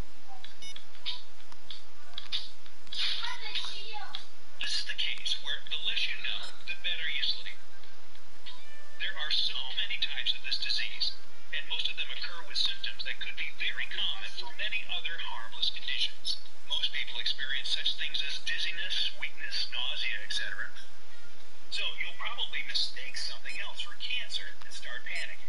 This is the case where the less you know, the better you sleep. There are so many types of this disease, and most of them occur with symptoms that could be very common for many other harmless conditions. Most people experience such things as dizziness, weakness, nausea, etc. So you'll probably mistake something else for cancer and start panicking.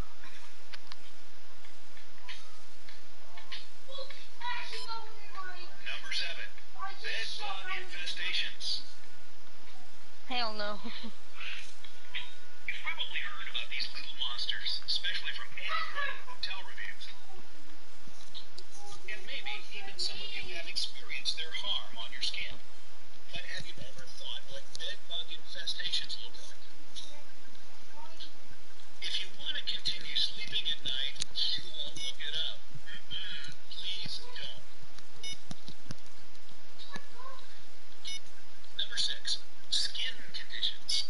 Number 7, bed bug infestations. Hell no. You've probably heard about these little monsters, especially from any hotel reviews. And maybe even some of you have experienced their harm on your skin. But have you ever thought what bed bug infestations look like? If you want to continue sleeping at night, you won't look it up. Please don't. Number 6, skin conditions.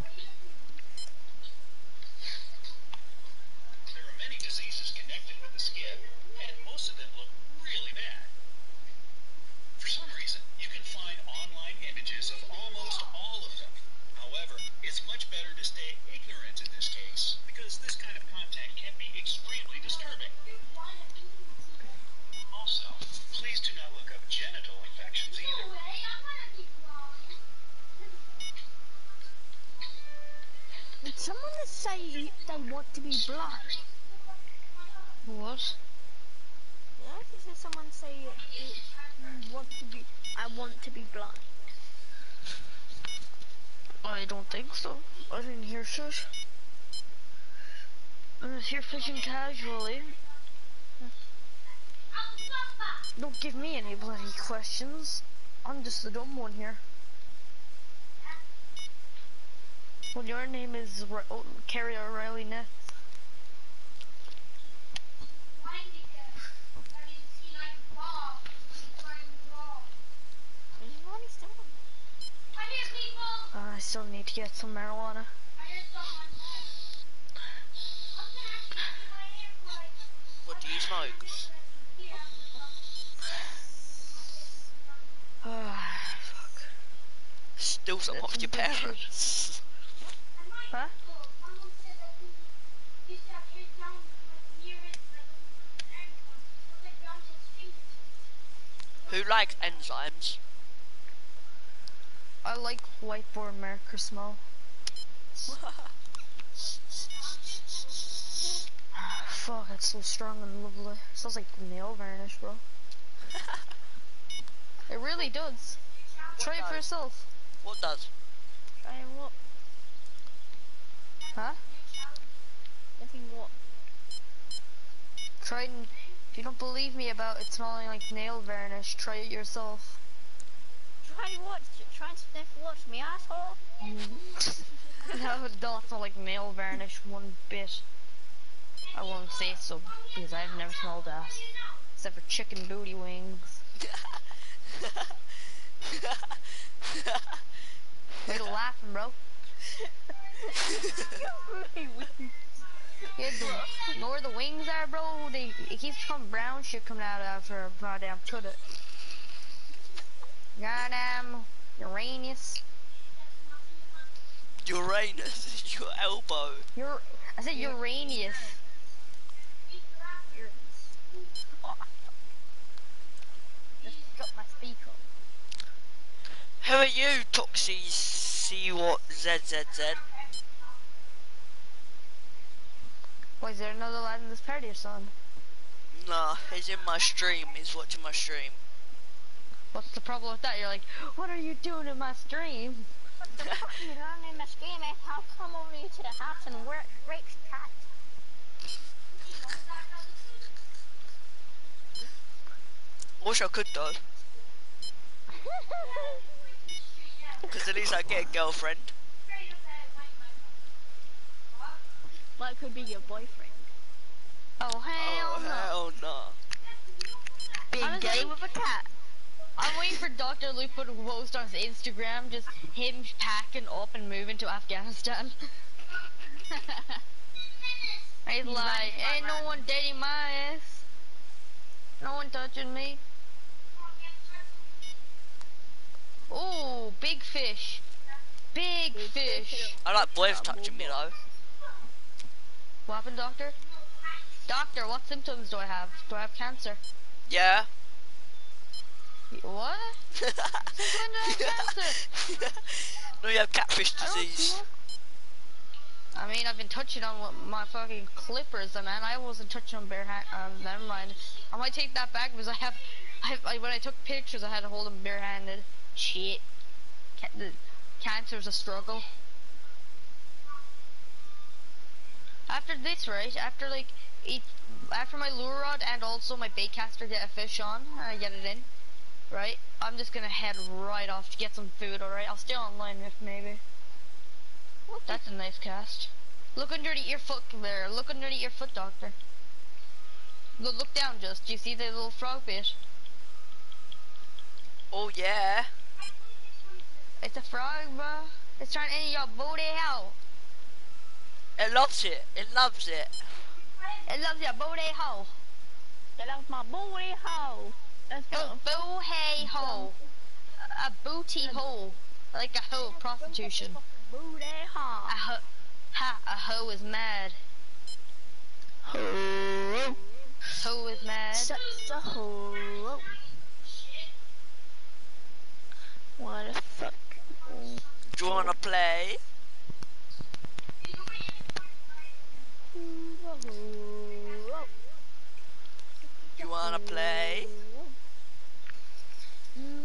There are many diseases connected with the skin, and most of them look really bad. For some reason, you can find online images of almost all of them. However, it's much better to stay ignorant in this case, because this kind of content can be extremely disturbing. Also, please do not look up genital infections either. Did someone just say they want to be blind? What? Yeah, did someone say want to be blind. I don't think so. I didn't hear shit. I'm just here fishing casually. Don't give me any bloody questions. I'm just the dumb one here. Well, your name is Carrie O'Reilly Nets. I still need to get some marijuana. What do you smoke? Fuck. Steal some off your parents. Huh? Who likes enzymes? I like whiteboard marker smell. Fuck, it's so strong and lovely. It smells like nail varnish, bro. It really does. Try it for yourself. What does? Try what? Huh? Nothing what? Try and, if you don't believe me about it smelling like nail varnish, try it yourself. Try what? Try and sniff what? Me asshole? No, it don't smell like nail varnish one bit. I won't say so because I've never smelled that. Except for chicken booty wings. Why you laughing, bro? Yeah, you know where the wings are, bro? It keeps coming brown shit coming out after a goddamn cut it. Goddamn Uranus. Uranus, your elbow. I said Uranus. Oh, just got my speaker. Who are you, Toxie C what ZZZ? Why, is there another lad in this party or something? Nah, he's in my stream, he's watching my stream. What's the problem with that? You're like, what are you doing in my stream? What the fuck are you doing in my stream? I'll come over you to the house and rape cat. Wish I could though. Because at least I get a girlfriend. What could be your boyfriend? Oh, hell no. Hell no. Being gay with a cat. I'm waiting for Dr. Lupo to post on his Instagram, just him packing up and moving to Afghanistan. He's like, ain't no one dating my ass. No one touching me. Ooh, big fish. Big fish. I like boys touching me though. What happened, doctor? Doctor, what symptoms do I have? Do I have cancer? Yeah. What? Since when did I have cancer? No, you have catfish disease. I mean, I've been touching on my fucking clippers, man. I wasn't touching on bare hand. Never mind. I might take that back because when I took pictures, I had to hold them barehanded. Shit. The cancer's a struggle. After this, right? After my lure rod and also my bait caster get a fish on, I get it in. Right? I'm just gonna head right off to get some food, alright? I'll stay online if maybe. That's a nice cast. Look underneath your foot there. Look underneath your foot, doctor. Look down just. Do you see the little frog bit? Oh yeah. It's a frog, bro. It's trying to eat your booty hole. It loves it. It loves it. It loves your booty hole. It loves my booty hole. Let's go. Booty hole. A booty hole. Like a hoe of prostitution. Booty hole. A hoe is mad. Ho. Hoe is mad. Such a ho. What the fuck? Do you wanna play? Do you wanna play?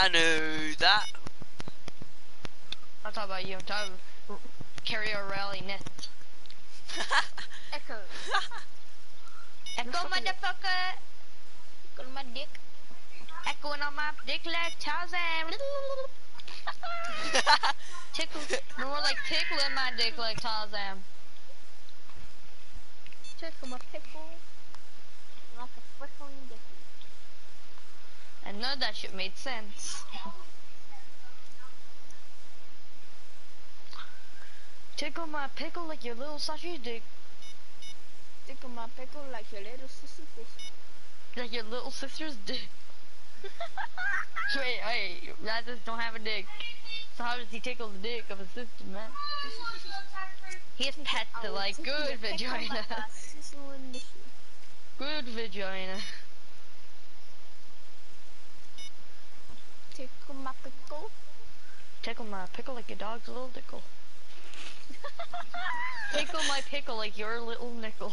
I know that. I'm talking about you. I'm talking Carry or Rally Net. Echo. Echo motherfucker. Echo my dick. Echoing on my dick like Tarzan. Tickle. No more like tickling my dick like Tarzan. Tickle my pickle. Like a frickling dick. And none of that shit made sense. Tickle my pickle like your little sausage dick. Tickle my pickle like your little sister fish. Like your little sister's dick. Wait, that just don't have a dick. So how does he tickle the dick of his sister, man? He has pets that like good vagina. Good vagina. Tickle my pickle. Tickle my pickle like your dog's little dickle. Tickle my pickle like your little nickel.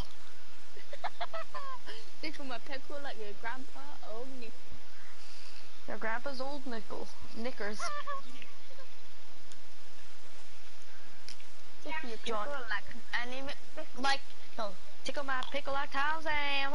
Tickle my pickle like your grandpa old nickel. Your grandpa's old nickel. Knickers. Tickle your pickle John. Like, no. Tickle my pickle like Tarzan.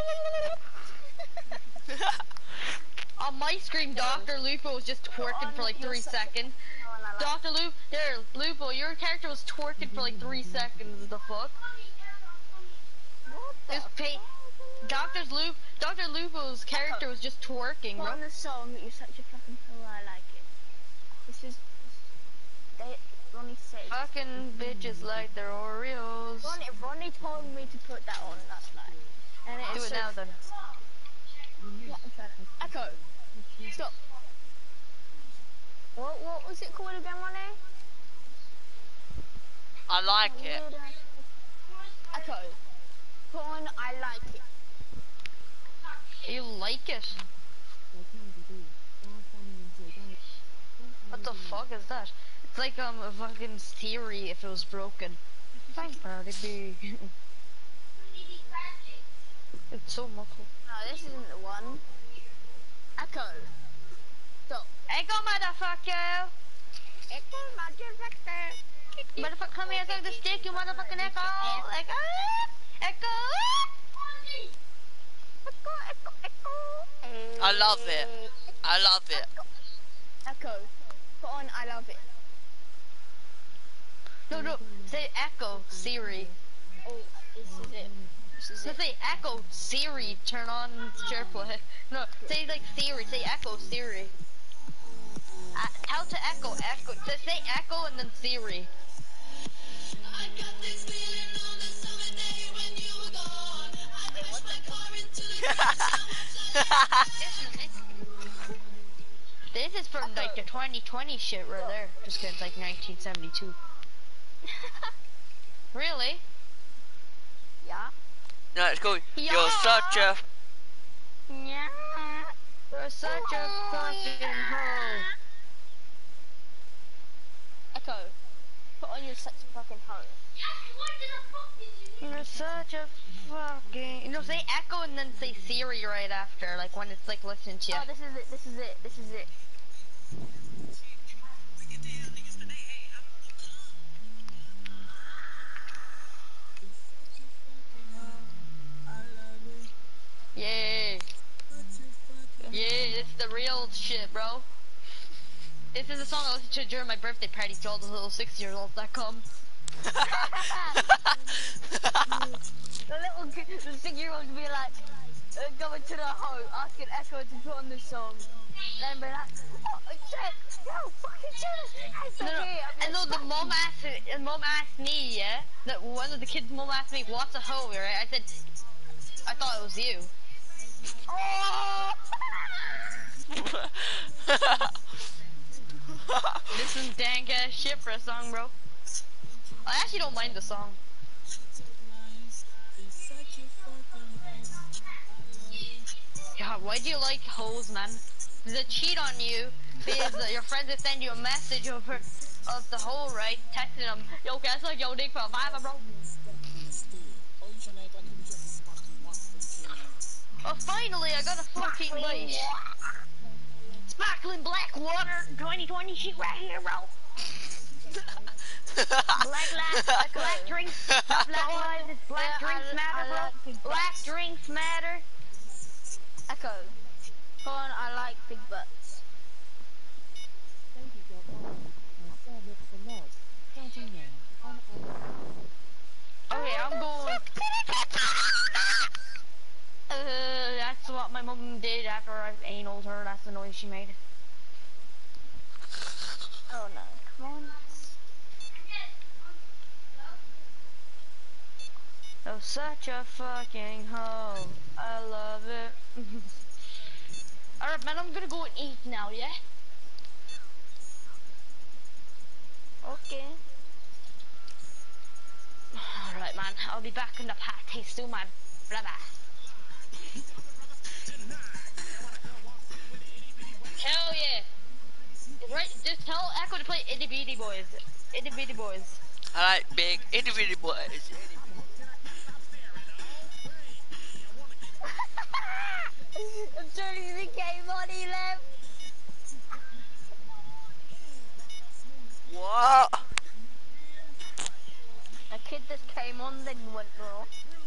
On my screen, Dr. Lupo was just twerking for like 3 seconds. Dr. Lupo, your character was twerking for like 3 seconds. The fuck? What the Just pay. Dr. Lupo's character was just twerking, bro. on the song that you're such a fucking fool, I like it. This is Ronnie said. Fucking bitches like their Oreos. Ronnie told me to put that on last night. And Do it now then. Yeah, I'm trying to. Echo. Stop. What was it called again, Ronnie? I like it. Echo. Put on I like it. You like it? What the fuck is that? It's like a fucking Siri if it was broken. Fine, Party B. It's so muffled. No, this isn't the one. Echo. Stop. Echo, motherfucker! Echo, motherfucker. Motherfucker, come here, suck the stick, you motherfucking echo! Like, echo! Echo, echo, echo. I love it. I love it. Echo. Put on I love it. No, say echo, Siri. Oh, this is it. This is So it. say echo, Siri, turn on SharePlay. No, say like Siri, say echo, Siri. How to echo, say echo and then Siri. This is from like the 2020 shit right there. Just kidding, it's like 1972. Really? Yeah. No, it's cool. Yeah. You're such a. Yeah. You're such a fucking hoe. Echo. Put on you're such a fucking hoe. You're such a fucking. You know, say echo and then say Siri right after, like when it's like listening to you. Oh, this is it. This is it. This is it. Yay. Yeah, this is the real shit, bro. This is the song I listened to during my birthday party to all the little 6-year-olds that come. The 6-year-olds be like, going to the hoe, asking Echo to put on this song. Then be like, oh, shit, yo, fucking shit. No, and no, the mom asked me, yeah? That one of the kids' mom asked me, what's a hoe, right? I said, I thought it was you. Oh! This is dank ass shit for a song, bro. I actually don't mind the song. God, why do you like hoes, man? They cheat on you because your friends will send you a message of the hoe, right? Texting them, yo, can I suck your dick for a $5, bro? Oh, finally, I got a fucking bite. Sparkling black water 2020 shit right here, bro. Black drinks, not black lives, it's black drinks matter, bro. Black drinks matter. Echo. Go on, I like big butts. Okay, I'm going. That's what my mom did after I analed her. That's the noise she made. Oh no, come on. Oh, such a fucking hoe. I love it. Alright, man, I'm gonna go and eat now, yeah? Okay. Alright, man, I'll be back in the party soon, man. Bye bye. Hell yeah. Right, just tell Echo to play Itty Bitty Boys. Itty Bitty Boys. I like big itty bitty boys. Dirty became money left. What? A kid just came on, then went raw.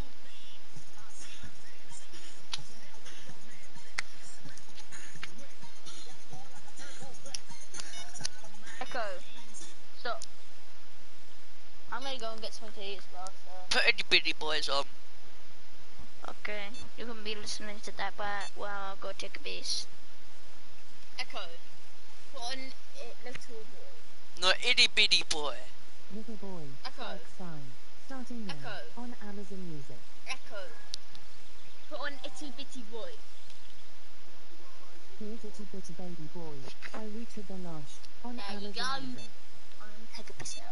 Echo, stop. I'm gonna go and get something to eat as well, so. Put itty bitty boys on. Okay, you can be listening to that while I'll go take a piss. Echo, put on little boy. No, itty bitty boy. Little boy. Echo. Like sign. Starting now. Echo. On Amazon Music. Echo, put on itty bitty boy. Here's Itty Bitty Baby Boy by Richard the Lush. On There you Amazon go. Music. I'm gonna take a piss now.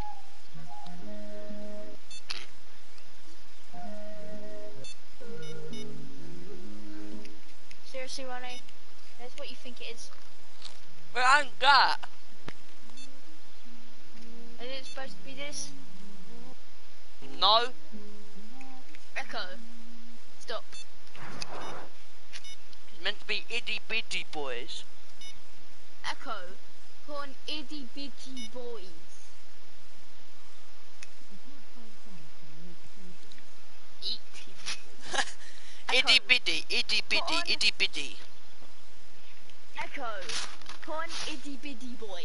Seriously, Ronnie? That's what you think it is? But I'm that. Is it supposed to be this? No. Echo, stop. It's meant to be itty bitty boys. Echo, put on itty bitty boys. Itty bitty, itty bitty, on. itty bitty. Echo, put on itty bitty boy.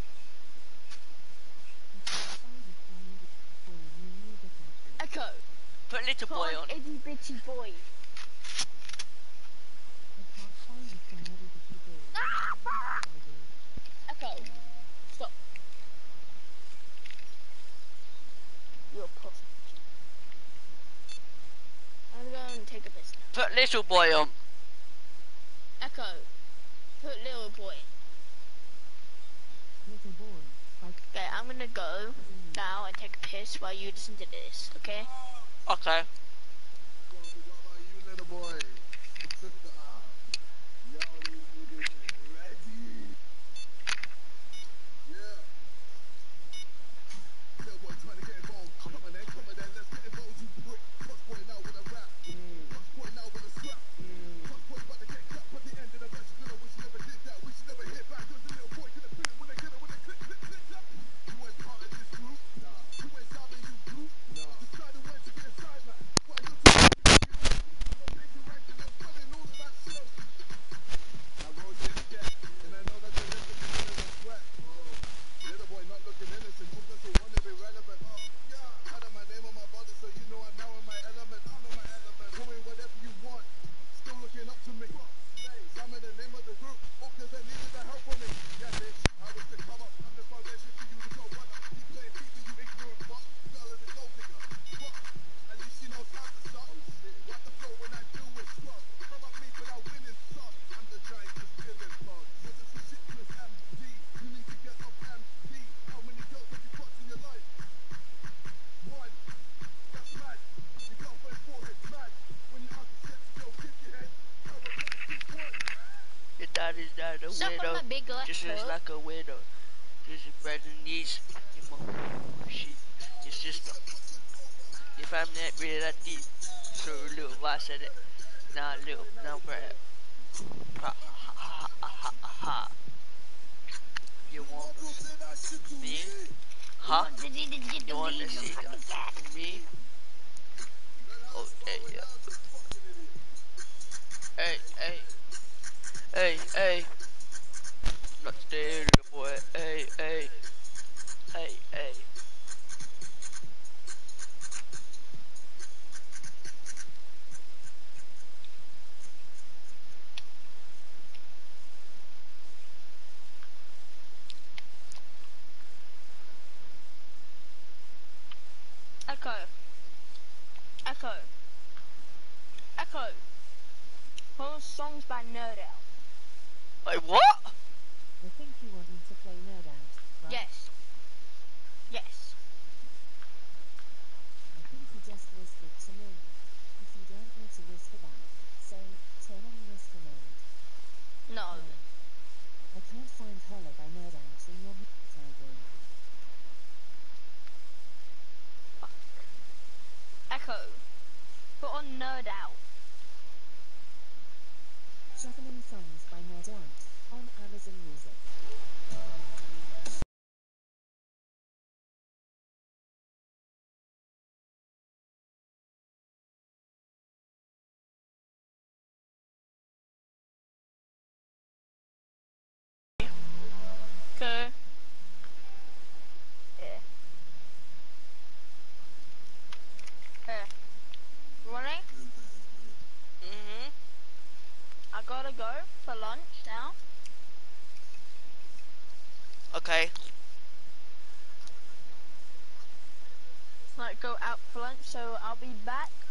Echo, Put little put boy on on. itty bitty boy. Echo, stop. You're a pussy. I'm going to take a piss now. Put little boy on. Echo, put little boy. Little boy. Like Okay, I'm gonna go now and take a piss while you listen to this, okay? Okay. You little boy. Yo, these niggas ain't ready. Yeah. Little boy trying to get involved. Come on then, let's get involved, you prick. Cross boy now with a rap. Cross boy now with a scrap. Cross boy about to get clapped at the end of the verse. You know, wish you never did that. Wish you never hit back. Cause the little boy could have been it when they get it, when they click, click, click, clap. You ain't part of this group. Nah. You ain't sounding you group. Nah. Decided when to be a side man. Why you're talking to me? Major ranking, you're spelling all of that shit. I wrote this cat, and I know that the rest of you is a sweat. Little boy not looking innocent, who doesn't want to be relevant? Yeah, had my name on my body, so you know I'm now in my element. I'm in my element, doing whatever you want. Still looking up to me. I'm in the name of the group, because they needed the help from me. Yeah, bitch, I was to come up. I'm the foundation for you to go run up. Keep playing people, you ignorant fuck. Girl is a gold digger. Fuck, at least she knows how to suck. What the flow when I do is scrub. Come at me, but I win is suck. I'm the giant, just killing bug. This is the shit with MD. You need to get up MD. How many girls have you fucked in your life? One. That's mad. Your girlfriend's forehead's mad. When you ask sex, girl, kick your head. Your dad is not a Suck on widow. my big left Just looks hook. like a widow. Just your brother niece. Your mom. She. Your sister. If I'm not really that deep. So little, I said it. Nah, little. Now, Brad. Ha ha ha ha Ha ha. You want me? Huh? You want to see me? Okay, yeah. Hey, hey, hey, hey. Not today, little boy. Hey, hey, hey, hey. Echo. Echo. Echo. Whole songs by Nerd Out. Wait, what? I think you want me to play Nerd Out, right? Yes. Yes. I think you just whispered to me. If you don't want to whisper back, say, turn on whisper mode. No. I can't find Holler by Nerd Out in your music library. Echo. Put on Nerd Out. Shuffling songs by Nerd Out on Amazon Music. Okay. Yeah. Yeah. Running? Mm-hmm. I gotta go for lunch now. Okay. Like go out for lunch, so I'll be back